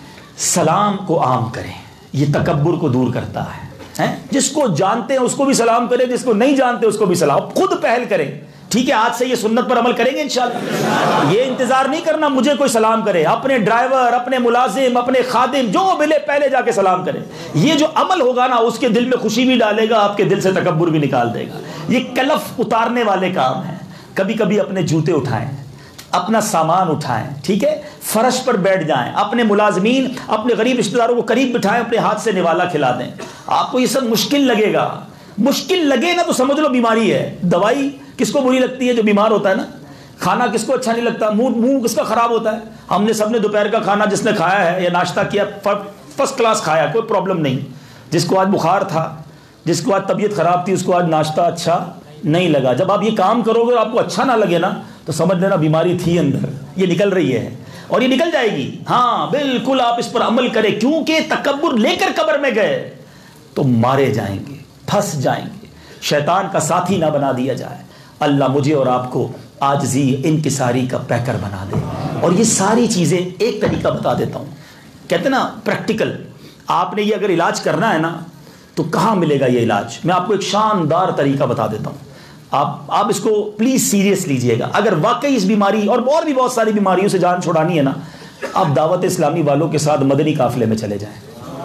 سلام کو عام کریں. یہ تکبر کو دور کرتا ہے. جس کو جانتے ہیں اس کو بھی سلام کریں, جس کو نہیں جانتے اس کو بھی سلام. خود پہل کریں. ٹھیک ہے, آج سے یہ سنت پر عمل کریں گے انشاءاللہ. یہ انتظار نہیں کرنا مجھے کوئی سلام کرے, اپنے ڈرائیور, اپنے ملازم, اپنے خادم جو ملے پہلے جا کے سلام کریں. یہ جو عمل ہوگا نا, اس کے دل میں خوشی بھی ڈالے گا, آپ کے دل سے تکبر بھی نکال دے گا. یہ کلف اتارنے والے کام ہیں. کبھی کبھی اپنے جوتے اٹھائیں, اپنا سامان اٹھائیں, ٹھیک ہے, فرش پر بیٹھ جائیں, اپنے ملازمین, اپنے غریب رشتہ داروں کو قریب بٹھائیں, اپنے ہاتھ سے نوالا کھلا دیں. آپ کو یہ سب مشکل لگے گا, مشکل لگے نا تو سمجھ لو بیماری ہے. دوائی کس کو بری لگتی ہے؟ جو بیمار ہوتا ہے نا. کھانا کس کو اچھا نہیں لگتا؟ منہ منہ کس کا خراب ہوتا ہے؟ ہم نے سب نے دوپہر کا کھانا جس نے کھایا ہے یا ناشتہ کیا فرسٹ کلاس کھایا, کوئی پرابلم نہیں. جس کو آج بخار تھا, جس کو آج طبیعت خراب تھی, اس کو آج ناشتہ اچھا نہیں لگا. جب آپ یہ کام کرو گے اور آپ کو اچھا نہ لگے نا, تو سمجھ لینا بیماری تھی اندر, یہ نکل رہی ہے اور یہ نکل جائے گی. ہاں بالکل, آپ اس پر عمل کریں, کیونکہ تکبر لے کر قبر میں گئے تو مارے جائیں گے, پھنس جائیں گے. شیطان کا ساتھی نہ بنا دیا جائے. اللہ مجھے اور آپ کو عاجزی, انکساری کا پیکر بنا دے. اور یہ ساری چیزیں ایک طریقہ بتا دیتا ہوں, کہتے نا پریکٹیکل. آپ نے یہ اگر علاج کرنا ہے نا, تو کہاں ملے گا یہ علاج؟ میں آپ کو ایک شاندار طریقہ بتا دیتا ہوں. آپ آپ اس کو پلیز سیریس لیجئے گا. اگر واقعی اس بیماری اور اور بھی بہت ساری بیماریوں سے جان چھڑانی ہے نا, آپ دعوت اسلامی والوں کے ساتھ مدنی قافلے میں چلے جائیں.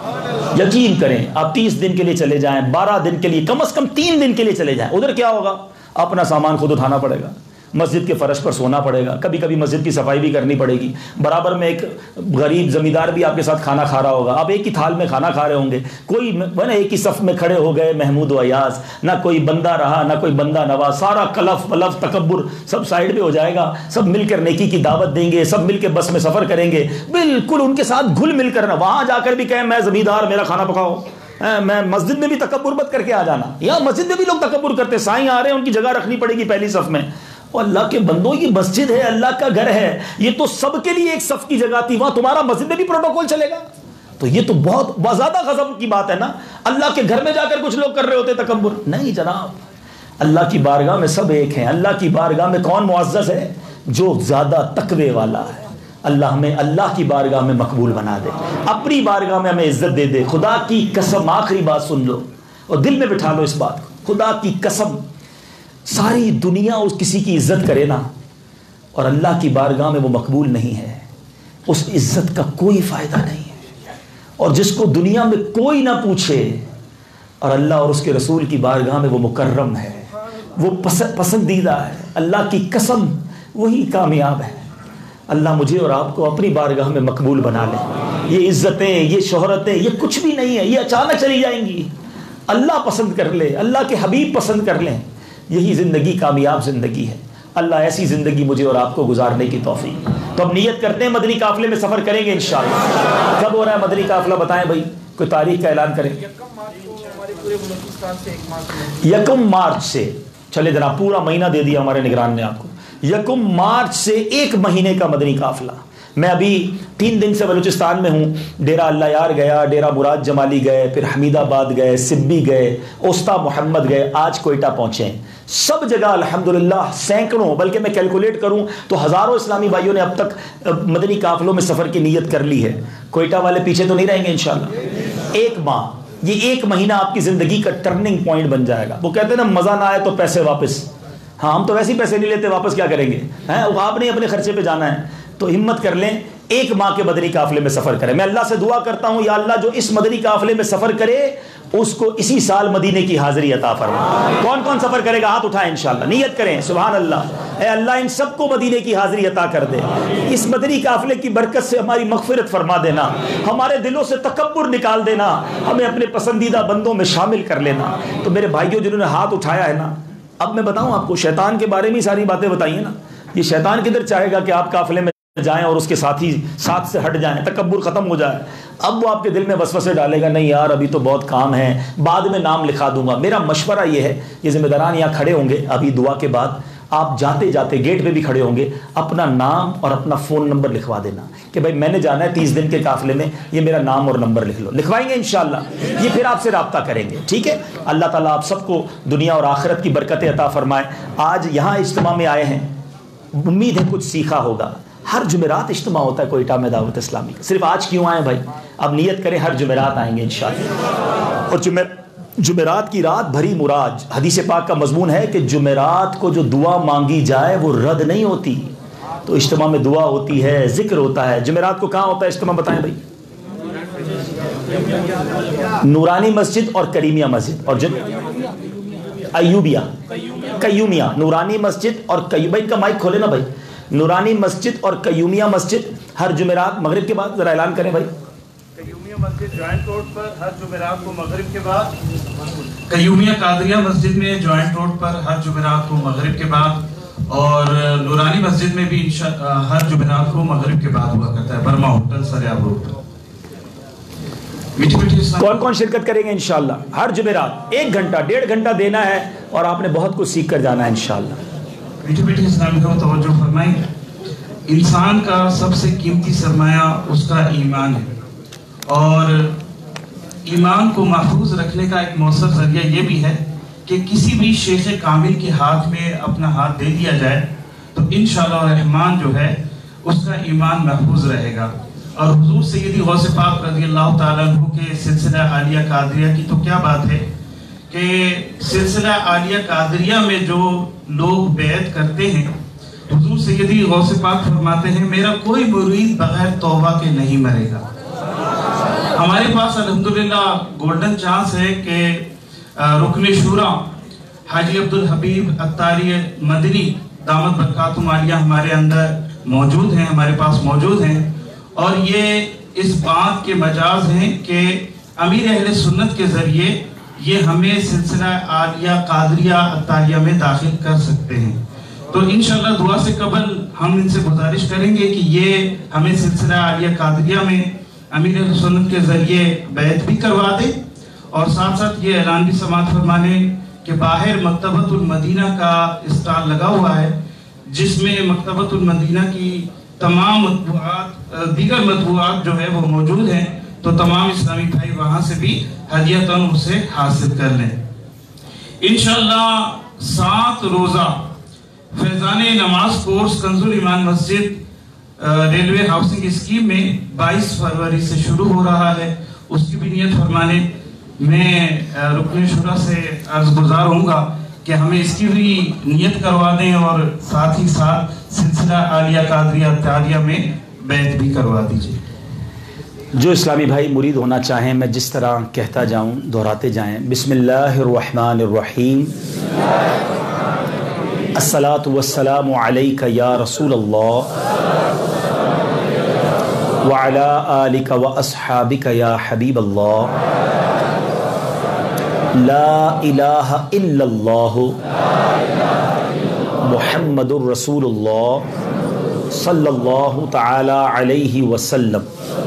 یقین کریں, آپ تیس دن کے لیے چلے جائیں, بارہ دن کے لیے, کم از کم تین دن کے لیے چلے جائیں. ادھر کیا ہوگا؟ اپنا سامان خود اٹھانا پڑے گا, مسجد کے فرش پر سونا پڑے گا, کبھی کبھی مسجد کی صفائی بھی کرنی پڑے گی. برابر میں ایک غریب زمیندار بھی آپ کے ساتھ کھانا کھا رہا ہوگا, آپ ایک ہی تھال میں کھانا کھا رہے ہوں گے. کوئی نا ایک ہی صف میں کھڑے ہو گئے محمود و ایاز, نہ کوئی بندہ رہا نہ کوئی بندہ نواز. سارا کلف ولف تکبر سب سائڈ پہ ہو جائے گا. سب مل کر نیکی کی دعوت دیں گے, سب مل کے بس میں سفر کریں گے, بالکل ان کے ساتھ گھل مل کر. وہاں جا کر بھی کہیں میں زمیندار, میرا کھانا پکاؤ. میں مسجد میں بھی تکبر مت کر کے آ جانا. یا مسجد میں بھی لوگ تکبر کرتے, سائیں آ رہے ہیں, ان کی جگہ رکھنی پڑے گی پہلی صف میں. اور اللہ کے بندوں, یہ مسجد ہے, اللہ کا گھر ہے, یہ تو سب کے لیے ایک صف کی جگہ تھی, وہاں تمہارا مسجد میں بھی پروٹوکول چلے گا. تو یہ تو بہت زیادہ غضب کی بات ہے نا. اللہ کے گھر میں جا کر کچھ لوگ کر رہے ہوتے تکبر. نہیں جناب, اللہ کی بارگاہ میں سب ایک ہیں. اللہ کی بارگاہ میں کون معزز ہے؟ جو زیادہ تقوی والا ہے, اللہ ہمیں اللہ کی بارگاہ میں مقبول بنا دے، اپنی بارگاہ میں ہمیں عزت دے دے. خدا کی قسم، آخری بات سن لو اور دل میں بٹھا لو اس بات کو، خدا کی قسم ساری دنیا اس کسی کی عزت کرے نا اور اللہ کی بارگاہ میں وہ مقبول نہیں ہے، اس عزت کا کوئی فائدہ نہیں ہے. اور جس کو دنیا میں کوئی نہ پوچھے اور اللہ اور اس کے رسول کی بارگاہ میں وہ مکرم ہے، وہ پسندیدہ ہے، اللہ کی قسم وہی کامیاب ہے. اللہ مجھے اور آپ کو اپنی بارگاہ میں مقبول بنا لے. یہ عزتیں، یہ شہرتیں، یہ کچھ بھی نہیں ہے، یہ اچانک چلی جائیں گی. اللہ پسند کر لے، اللہ کے حبیب پسند کر لیں، یہی زندگی کامیاب زندگی ہے. اللہ ایسی زندگی مجھے اور آپ کو گزارنے کی توفیق. تو اب نیت کرتے ہیں مدنی قافلے میں سفر کریں گے انشاءاللہ. کب ہو رہا ہے مدنی قافلہ بتائیں بھائی، کوئی تاریخ کا اعلان کریں. یکم مارچ سے، چلے جناب پورا مہینہ دے دیا ہمارے نگران نے آپ کو. یکم مارچ سے ایک مہینے کا مدنی قافلہ. میں ابھی تین دن سے بلوچستان میں ہوں. ڈیرہ اللہ یار گیا، ڈیرہ مراد جمالی گئے، پھر حمید آباد گئے، سبی گئے، اوستا محمد گئے، آج کوئٹہ پہنچے ہیں. سب جگہ الحمدللہ سینکڑوں، بلکہ میں کیلکولیٹ کروں تو ہزاروں اسلامی بھائیوں نے اب تک مدنی قافلوں میں سفر کی نیت کر لی ہے. کوئٹہ والے پیچھے تو نہیں رہیں گے انشاءاللہ. ایک ماہ، یہ ایک مہینہ آپ کی زندگی کا ٹرننگ پوائنٹ بن جائے گا. وہ کہتے ہیں نا مزہ نہ آئے تو پیسے واپس. ہاں ہم تو ویسے ہی پیسے نہیں لیتے، واپس کیا کریں گے؟ آپ نے اپنے خرچے پہ جانا ہے. تو ہمت کر لیں، ایک ماہ کے مدنی قافلے میں سفر کریں. میں اللہ سے دعا کرتا ہوں یا اللہ جو اس مدنی قافلے میں سفر کرے اس کو اسی سال مدینے کی حاضری عطا فرما. کون کون سفر کرے گا ہاتھ اٹھائیں انشاءاللہ. نیت کریں سبحان اللہ، اے اللہ ان سب کو مدینے کی حاضری عطا کر دے. اس مدنی قافلے کی برکت سے ہماری مغفرت فرما دینا، ہمارے دلوں سے تکبر نکال دینا، ہمیں اپنے پسندیدہ بندوں میں شامل کر لینا. تو میرے بھائیوں جنہوں نے ہاتھ اٹھایا ہے نا، اب میں بتاؤں آپ کو، شیطان کے بارے میں ساری باتیں بتائیے نا. یہ شیطان کدھر چاہے گا کہ آپ قافلے میں جائیں اور اس کے ساتھی ساتھ سے ہٹ جائیں، تکبر ختم ہو جائے. اب وہ آپ کے دل میں وسوسے ڈالے گا، نہیں یار ابھی تو بہت کام ہے، بعد میں نام لکھا دوں گا. میرا مشورہ یہ ہے، یہ ذمہ داران یہاں کھڑے ہوں گے ابھی دعا کے بعد، آپ جاتے جاتے گیٹ پہ بھی کھڑے ہوں گے، اپنا نام اور اپنا فون نمبر لکھوا دینا کہ بھائی میں نے جانا ہے تیس دن کے قافلے میں، یہ میرا نام اور نمبر لکھ لو. لکھوائیں گے انشاءاللہ. یہ پھر آپ سے رابطہ کریں گے، ٹھیک ہے. اللہ تعالیٰ آپ سب کو دنیا اور آخرت کی برکتیں عطا فرمائے. آج یہاں اجتماع میں آئے ہیں، امید ہے کچھ سیکھا ہوگا. ہر جمعرات اجتماع ہوتا ہے کوئٹہ میں دعوت اسلامی. صرف آج کیوں آئے بھائی؟ اب نیت کریں ہر جمعرات آئیں گے انشاءاللہ. اور جمعر جمعرات کی رات بھری مراد. حدیث پاک کا مضمون ہے کہ جمعرات کو جو دعا مانگی جائے وہ رد نہیں ہوتی. تو اجتماع میں دعا ہوتی ہے، ذکر ہوتا ہے. جمعرات کو کہاں ہوتا ہے اجتماع بتائیں بھائی؟ نورانی مسجد اور کریمیہ مسجد اور جن ایوبیہ قیومیہ. نورانی مسجد اور قیومیہ، ان کا مائک کھولے نا بھائی. نورانی مسجد اور قیومیہ مسجد ہر جمعرات مغرب کے بعد، ذرا اعلان کریں بھائی. قیومیہ مسجد جوائنٹ روڈ پر ہر جمعرات کو مغرب کے بعد. قیومیہ قادریہ مسجد میں جوائنٹ روڈ پر ہر جمعرات کو مغرب کے بعد. اور نورانی مسجد میں بھی ہر جمعرات کو مغرب کے بعد ہوا کرتا ہے، برما ہوٹل سریاب روڈ پر. کون کون شرکت کریں گے انشاءاللہ؟ ہر جمعرات ایک گھنٹہ ڈیڑھ گھنٹہ دینا ہے اور آپ نے بہت کچھ سیکھ کر جانا ہے انشاءاللہ. میٹھے میٹھے اسلامی کو توجہ فرمائیں. انسان کا سب سے قیمتی سرمایہ اس کا ایمان ہے، اور ایمان کو محفوظ رکھنے کا ایک مؤثر ذریعہ یہ بھی ہے کہ کسی بھی شیخ کامل کے ہاتھ میں اپنا ہاتھ دے دیا جائے تو انشاءاللہ الرحمن جو ہے اس کا ایمان محفوظ رہے گا. اور حضور سیدی غوث پاک رضی اللہ تعالیٰ عنہ کے سلسلہ عالیہ قادریہ کی تو کیا بات ہے کہ سلسلہ عالیہ قادریہ میں جو لوگ بیعت کرتے ہیں، حضور سیدی غوث پاک فرماتے ہیں میرا کوئی مرید بغیر توبہ کے نہیں مرے گا. ہمارے پاس الحمدللہ گولڈن چانس ہے کہ رکن شورا حاجی عبدالحبیب اتاری مدنی دامت برکاتہم عالیہ ہمارے اندر موجود ہیں، ہمارے پاس موجود ہیں. اور یہ اس بات کے مجاز ہیں کہ امیر اہل سنت کے ذریعے یہ ہمیں سلسلہ عالیہ قادریہ اتاریہ میں داخل کر سکتے ہیں. تو انشاءاللہ دعا سے قبل ہم ان سے گزارش کریں گے کہ یہ ہمیں سلسلہ عالیہ قادریہ میں امیر اہل سنت کے ذریعے بیعت بھی کروا دے، اور ساتھ ساتھ یہ اعلان بھی سماعت فرمانے کہ باہر مکتبۃ المدینہ کا اسٹال لگا ہوا ہے جس میں مکتبۃ المدینہ کی تمام مطبوعات، دیگر مطبوعات جو ہے وہ موجود ہیں. تو تمام اسلامی بھائی وہاں سے بھی ہدیتاً اسے حاصل کر لیں. انشاءاللہ سات روزہ فیضان نماز کورس کنز الایمان مسجد रेलवे हाउसिंग स्कीम में बाईस फरवरी से शुरू हो रहा है, उसकी भी नियत फरमाने। मैं रुकने शुरा से अर्ज गुजार होऊंगा कि हमें इसकी भी नियत करवा दें और साथ ही साथ सिलसिला आलिया कादरिया तारिया में बैत भी करवा दीजिए। जो इस्लामी भाई मुरीद होना चाहें, मैं जिस तरह कहता जाऊं दोहराते जाएं। बिस्मिल्लाहिर्रहमानिर्रहीम। अस्सलातु वस्सलामु अलैका या रसूल अल्लाह व अला आलिका व अस्हाबिका या हबीब अल्लाह। ला इलाहा इल्लल्लाह मुहम्मदुर रसूलुल्लाह सल्लल्लाहु तआला अलैहि वसल्लम।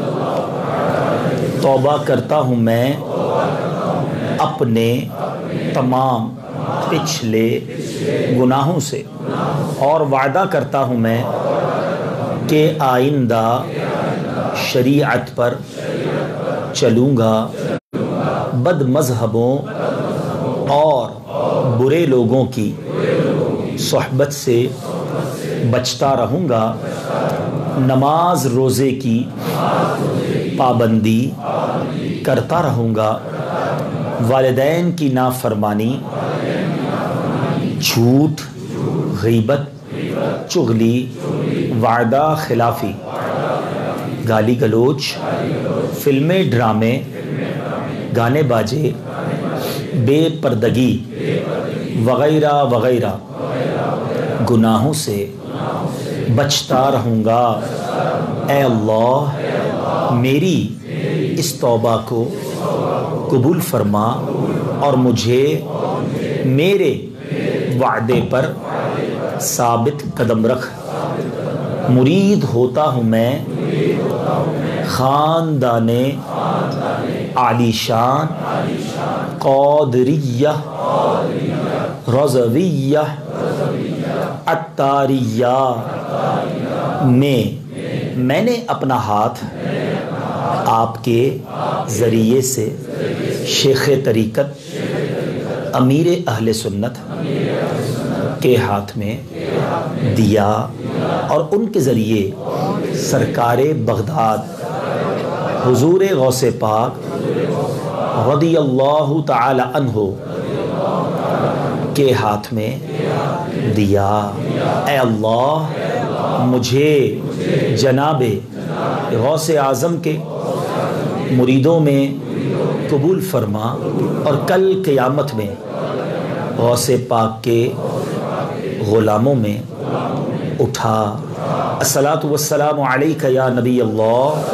तौबा करता हूँ मैं अपने तमाम पिछले गुनाहों से और वादा करता हूँ मैं कि आइंदा शरीयत पर चलूँगा, बद मज़हबों और बुरे लोगों की सोहबत से बचता रहूँगा, नमाज रोज़े की पाबंदी करता रहूँगा, वालिदैन की नाफरमानी, झूठ, गीबत, चुगली, वादा खिलाफी, गाली गलोच, फिल्में, ड्रामे, गाने बाजे, बेपर्दगी वगैरह वगैरह गुनाहों से बचता रहूँगा। ऐ अल्लाह, मेरी इस तौबा को कबूल फरमा और मुझे मेरे वादे पर साबित कदम रख। मुरीद होता हूँ मैं ख़ानदाने आलीशान क़ादरिया रज़विया अत्तारिया में। मैंने अपना हाथ आपके ज़रिए से शेख तरीक़त अमीर अहले सुन्नत के हाथ में दिया और उनके ज़रिए सरकारे बगदाद हुज़ूर गौसे पाक रज़ियल्लाहु तआला अन्हु के हाथ में दिया। ऐ अल्लाह, मुझे जनाबे गौसे आज़म के मुरीदों में कबूल फरमा और कल क़यामत में गौसे पाक के ग़ुलामों में उठा। अस्सलातु वस्सलामु अलैका या नबी अल्लाह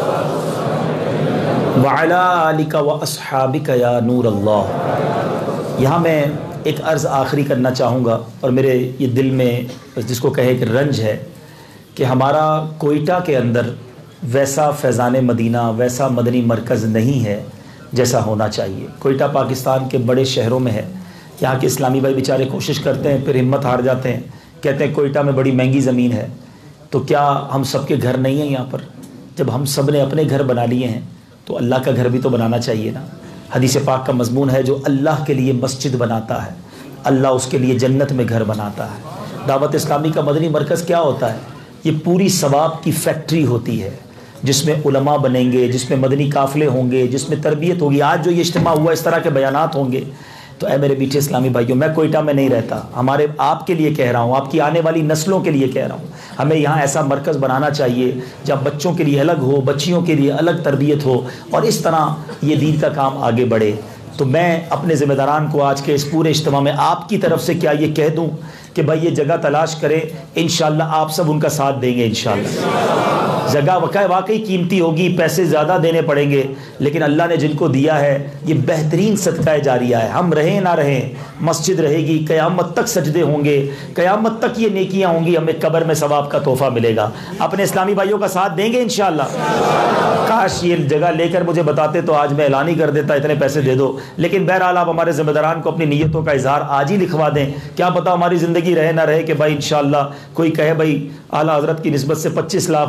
व अला आलिका व अस्हाबिका या नूर अल्लाह। यहाँ मैं एक अर्ज़ आखिरी करना चाहूँगा और मेरे ये दिल में जिसको कहे कि रंज है कि हमारा कोयटा के अंदर वैसा फैज़ान मदीना, वैसा मदनी मरकज़ नहीं है जैसा होना चाहिए। कोयटा पाकिस्तान के बड़े शहरों में है। यहाँ के इस्लामी भाई बेचारे कोशिश करते हैं, फिर हिम्मत हार जाते हैं, कहते हैं कोयटा में बड़ी महंगी ज़मीन है। तो क्या हम सब के घर नहीं हैं यहाँ पर? जब हम सब ने अपने घर बना लिए हैं तो अल्लाह का घर भी तो बनाना चाहिए ना। हदीस पाक का मज़मून है, जो अल्लाह के लिए मस्जिद बनाता है अल्लाह उसके लिए जन्नत में घर बनाता है। दावत इस्लामी का मदनी मरकज़ क्या होता है? ये पूरी सवाब की फैक्ट्री होती है जिसमें उलमा बनेंगे, जिसमें मदनी काफ़िले होंगे, जिसमें तरबियत होगी। आज जो ये इज्तिमा हुआ, इस तरह के बयानात होंगे। तो ऐ मेरे मीठे इस्लामी भाइयों, मैं कोयटा में नहीं रहता, हमारे आपके लिए कह रहा हूँ, आपकी आने वाली नस्लों के लिए कह रहा हूँ। हमें यहाँ ऐसा मरकज़ बनाना चाहिए जब बच्चों के लिए अलग हो, बच्चियों के लिए अलग तरबियत हो और इस तरह ये दीन का काम आगे बढ़े। तो मैं अपने ज़िम्मेदारान को आज के इस पूरे इज्तिमा में आपकी तरफ से क्या ये कह दूँ कि भाई ये जगह तलाश करें, इंशाअल्लाह आप सब उनका साथ देंगे। इंशाअल्लाह जगह वाकई वाकई कीमती होगी, पैसे ज़्यादा देने पड़ेंगे, लेकिन अल्लाह ने जिनको दिया है ये बेहतरीन सदका जारिया है। हम रहें ना रहें, मस्जिद रहेगी, क़यामत तक सजदे होंगे, क़यामत तक ये नेकियां होंगी, हमें कब्र में सवाब का तोहफ़ा मिलेगा। अपने इस्लामी भाइयों का साथ देंगे इंशाअल्लाह। काश ये जगह लेकर मुझे बताते तो आज मैं ऐलान ही कर देता, इतने पैसे दे दो। लेकिन बहरहाल आप हमारे ज़िम्मेदारान को अपनी नीयतों का इजहार आज ही लिखवा दें। क्या पता हमारी ज़िंदगी रहे ना रहे कि भाई इंशाअल्लाह कोई कहे भाई आला हज़रत की निस्बत से पच्चीस लाख रुपए,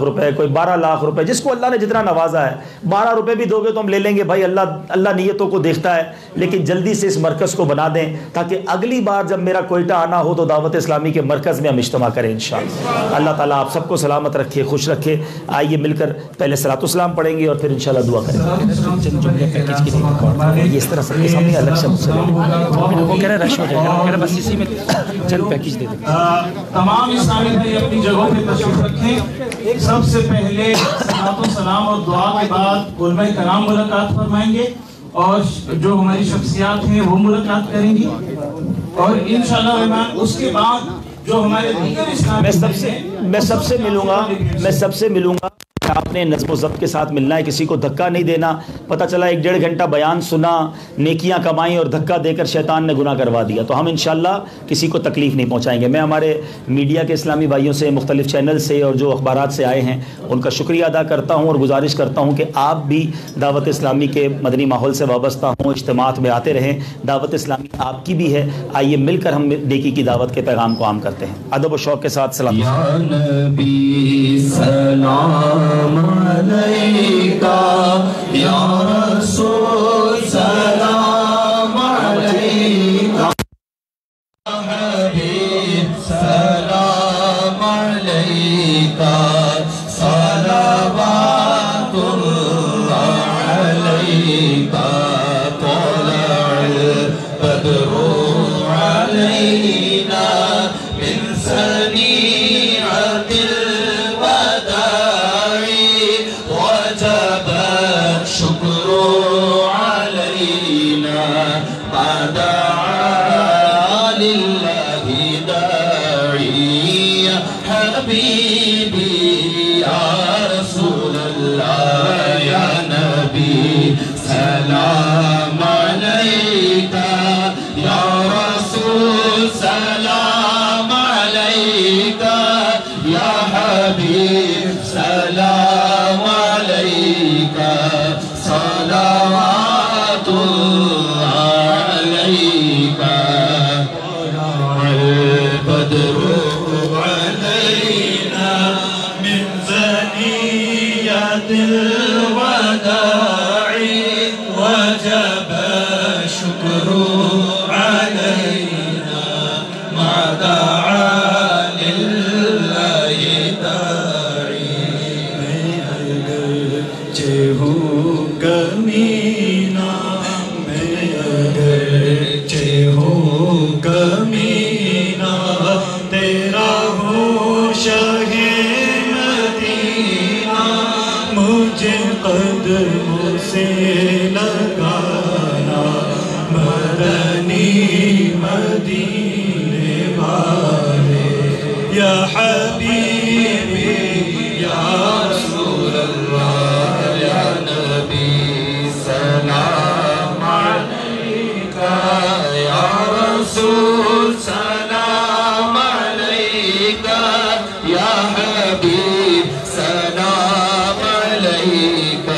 कोई बारह लाख रुपए, जिसको अल्लाह ने जितना नवाजा है, बारह रुपए भी दोगे तो हम ले लेंगे भाई, अल्लाह अल्लाह नीयतों को देखता है। लेकिन जल्दी से इस मरकज़ को बना दें ताकि अगली बार जब मेरा कोयटा आना हो तो दावत इस्लामी के मरकज़ में हम इज्तिमा करें इंशाअल्लाह। अल्लाह ताला आप सबको सलामत रखे, खुश रखे। आइए मिलकर पहले सलातो सलाम पढ़ेंगे और फिर इंशाअल्लाह दुआ करेंगे। इस तरह सबके सामने अलग शब्द से वो कह रहे रश हो जाएगा, कह रहे बस इसी में चलो पैकेज दे दें। तमाम इस्लामी भाई अपनी जगहों पे तशरीफ रखें। सबसे पहले सलातो सलाम और दुआ के बाद उलमा कराम मुलाकात फरमाएंगे और जो हमारी शख्सियात हैं वो मुलाकात करेंगी और इंशाअल्लाह रहमान उसके बाद जो हमारे मैं सबसे मैं सबसे मिलूंगा मैं सबसे मिलूंगा आपने नज़्म ज़ब्त के साथ मिलना है, किसी को धक्का नहीं देना। पता चला एक डेढ़ घंटा बयान सुना, नेकियां कमाई और धक्का देकर शैतान ने गुनाह करवा दिया, तो हम इंशाअल्लाह किसी को तकलीफ़ नहीं पहुंचाएंगे। मैं हमारे मीडिया के इस्लामी भाइयों से, मुख्तलिफ चैनल से और जो अखबारात से आए हैं उनका शुक्रिया अदा करता हूँ और गुजारिश करता हूँ कि आप भी दावत इस्लामी के मदनी माहौल से वाबस्ता हों, इज्तिमात में आते रहें। दावत इस्लामी आपकी भी है, आइए मिलकर हम नेकी की दावत के पैगाम को आम करते हैं। अदब और शौक़ के साथ सलाम। या नबी सलाम अलैका, या रसूल सलाम अलैका, हबीब सलाम अलैका, सलावातुल्लाह अलैका, तलअल बद्रु अलैना मिन सनीअतिल सलाम अलैका, या रसूल सलाम अलैका, या हबीब सलाम अलैका, सलावातुल्लाह अलैका, बद्रु अलैना मिन ज़नियतिल वदाई, वजब शुक्रु अलैना मा दआ लिल्लाहि दाई। मैं अगर चहूँ कमीना, मैं अगर चहूँ कमीना, तेरा हो शाहे मदीना, मुझे कदमों से लगाना, मदनी मदीने वाले, या हबीबी या रसूल अल्लाह, या नबी सलाम अलैका, या रसूल सलाम अलैका, या हबीब सलाम अलैका,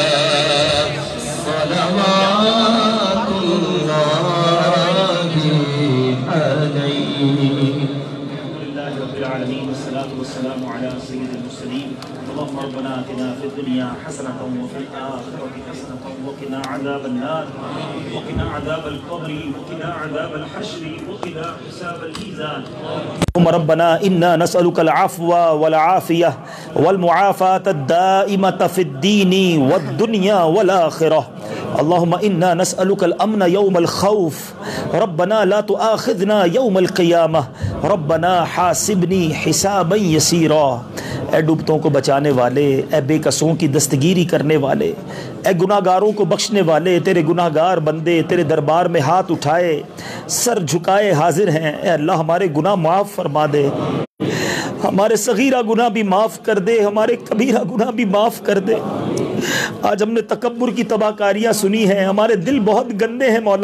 اللهم ربنا آتنا في الدنيا حسنة وفي الآخرة حسنة وقنا عذاب النار وقنا عذاب القبر وقنا عذاب الحشر وقنا حساب الميزان. اللهم ربنا إنا نسألك العفو والعافية والمعافاة الدائمة في الدين والدنيا والآخرة. اللهم إنا نسألك الأمن يوم الخوف، ربنا لا تؤاخذنا يوم القيامة، ربنا حاسبني حسابا يسيرا. اے ڈوبتوں کو بچانے والے، اے بے کسوں کی دستگیری کرنے والے، اے گناہگاروں کو بخشنے والے، تیرے گناہگار بندے تیرے دربار میں ہاتھ اٹھائے سر جھکائے حاضر ہیں۔ اے اللہ ہمارے گناہ معاف فرما دے، ہمارے صغیرہ گناہ بھی معاف کر دے، ہمارے کبیرہ گناہ بھی معاف کر دے۔ آج ہم نے تکبر کی تباہ کاریاں سنی ہیں، ہمارے دل بہت گندے ہیں مولا،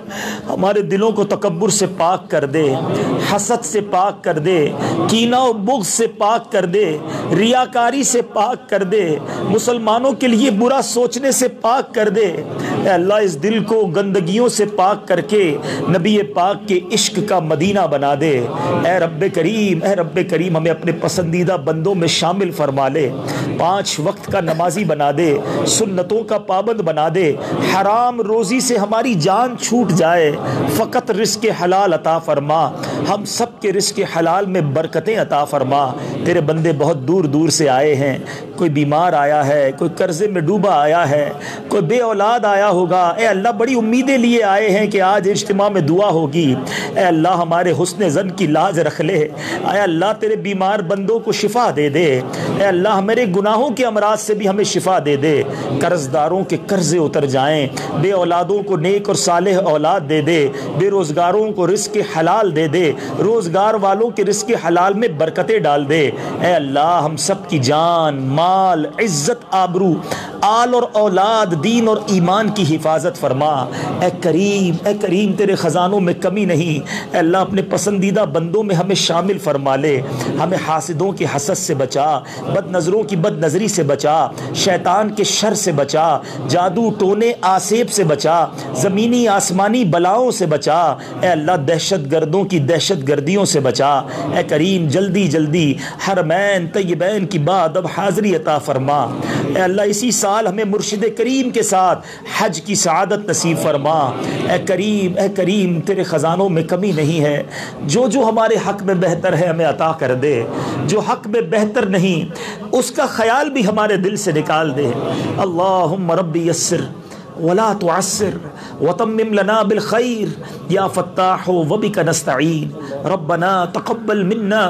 ہمارے دلوں کو تکبر سے پاک کر دے، حسد سے پاک کر دے، کینہ و بغض سے پاک کر دے، ریاکاری سے پاک کر دے، مسلمانوں کے لیے برا سوچنے سے پاک کر دے۔ اے اللہ اس دل کو گندگیوں سے پاک کر کے نبی پاک کے عشق کا مدینہ بنا دے۔ اے رب کریم، اے رب کریم ہمیں اپنے پسندیدہ بندوں میں شامل فرما لے، پانچ وقت کا نمازی بنا دے، سنتوں کا پابند بنا دے، حرام روزی سے ہماری جان چھوٹ جائے، فقط رزق حلال عطا فرما، ہم سب کے رزق حلال میں برکتیں عطا فرما۔ تیرے بندے بہت دور دور سے آئے ہیں، کوئی بیمار آیا ہے، کوئی قرضے میں ڈوبا آیا ہے، کوئی بے اولاد آیا ہوگا۔ اے اللہ بڑی امیدیں لیے آئے ہیں کہ آج اجتماع میں دعا ہوگی۔ اے اللہ ہمارے حسن ظن کی لاج رکھ لے۔ اے اللہ تیرے بیمار بندوں کو شفا دے دے۔ اے اللہ ہمارے گناہوں کے امراض سے بھی ہمیں شفا دے دے، قرض داروں کے قرضے اتر جائیں، بے اولادوں کو نیک اور صالح اولاد دے دے، بے روزگاروں کو رزق حلال دے دے، روزگار والوں کے رزق حلال میں برکتیں ڈال دے۔ اے اللہ ہم سب کی جان، مال، عزت، آبرو، آل اور اولاد، دین اور ایمان کی حفاظت فرما۔ اے کریم، اے کریم تیرے خزانوں میں کمی نہیں۔ اے اللہ اپنے پسندیدہ بندوں میں ہمیں شامل فرما لے، ہمیں حاسدوں کی حسد سے بچا، بد نظروں کی بد نظری سے بچا، شیطان کے شر سے بچا، جادو ٹونے آسیب سے بچا، زمینی آسمانی بلاؤں سے بچا۔ اے اللہ دہشت گردوں کی دہشت گردیوں سے بچا۔ اے کریم جلدی جلدی حرمین طیبین کی بعد اب حاضری عطا فرما۔ اے اللہ اسی سال ہمیں مرشد کریم کے ساتھ حج کی سعادت نصیب فرما۔ اے کریم، اے کریم تیرے خزانوں میں کمی نہیں ہے، جو جو ہمارے حق میں بہتر ہے ہمیں عطا کر دے، جو حق میں بہتر نہیں اس کا خیال بھی ہمارے دل سے نکال دے۔ اللہم ربی یسر ولا تعسر وتمم لنا بالخير يا فتاح وبك نستعين ربنا تقبل منا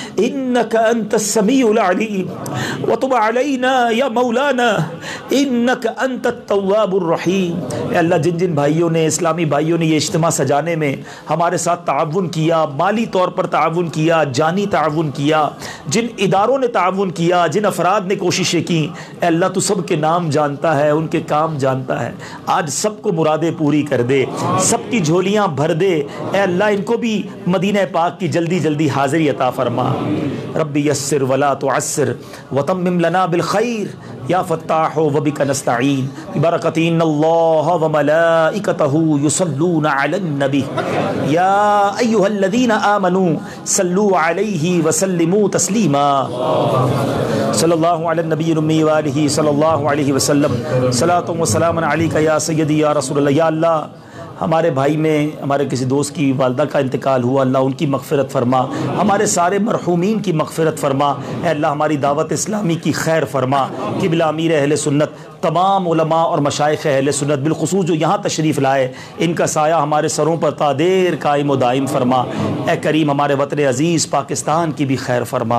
انك انت السميع العليم وتب علينا يا مولانا انك انت التواب الرحيم۔ اے اللہ جن جن بھائیوں نے، اسلامی بھائیوں نے یہ اجتماع سجانے میں ہمارے ساتھ تعاون کیا، مالی طور پر تعاون کیا، جانی تعاون کیا، جن اداروں نے تعاون کیا، جن افراد نے کوششیں کی، اے اللہ تو سب کے نام جانتا ہے، ان کے کام جانتا ہے، آج سب کو مرادیں پوری کر دے، سب کی جھولیاں بھر دے۔ اے اللہ ان کو بھی مدینہ پاک کی جلدی جلدی حاضری عطا فرما۔ ربی یسر ولا تعسر وتمم لنا بالخیر یا فتاح وبک نستعین برکت ان اللہ وملائکتہ یصلون علی النبی یا ایھا الذین آمنوا صلوا علیہ وسلموا تسلیما۔ صلی اللہ علی النبی الامی وآلہ صلی اللہ علیہ وسلم صلاۃ و سلام علیک یا سیدی یا رسول اللہ۔ یا اللہ ہمارے بھائی میں ہمارے کسی دوست کی والدہ کا انتقال ہوا، اللہ ان کی مغفرت فرما، ہمارے سارے مرحومین کی مغفرت فرما۔ اے اللہ ہماری دعوت اسلامی کی خیر فرما۔ قبلہ امیر اہل سنت، تمام علماء اور مشائخ اہل سنت بالخصوص جو یہاں تشریف لائے، ان کا سایہ ہمارے سروں پر تا دیر قائم و دائم فرما۔ اے کریم ہمارے وطن عزیز پاکستان کی بھی خیر فرما۔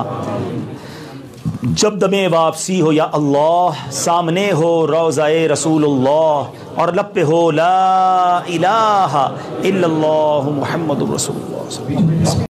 جب دمیں واپسی ہو یا اللہ، سامنے ہو روضہ رسول اللہ اور لب پہ ہو لا الہ الا اللہ محمد رسول اللہ۔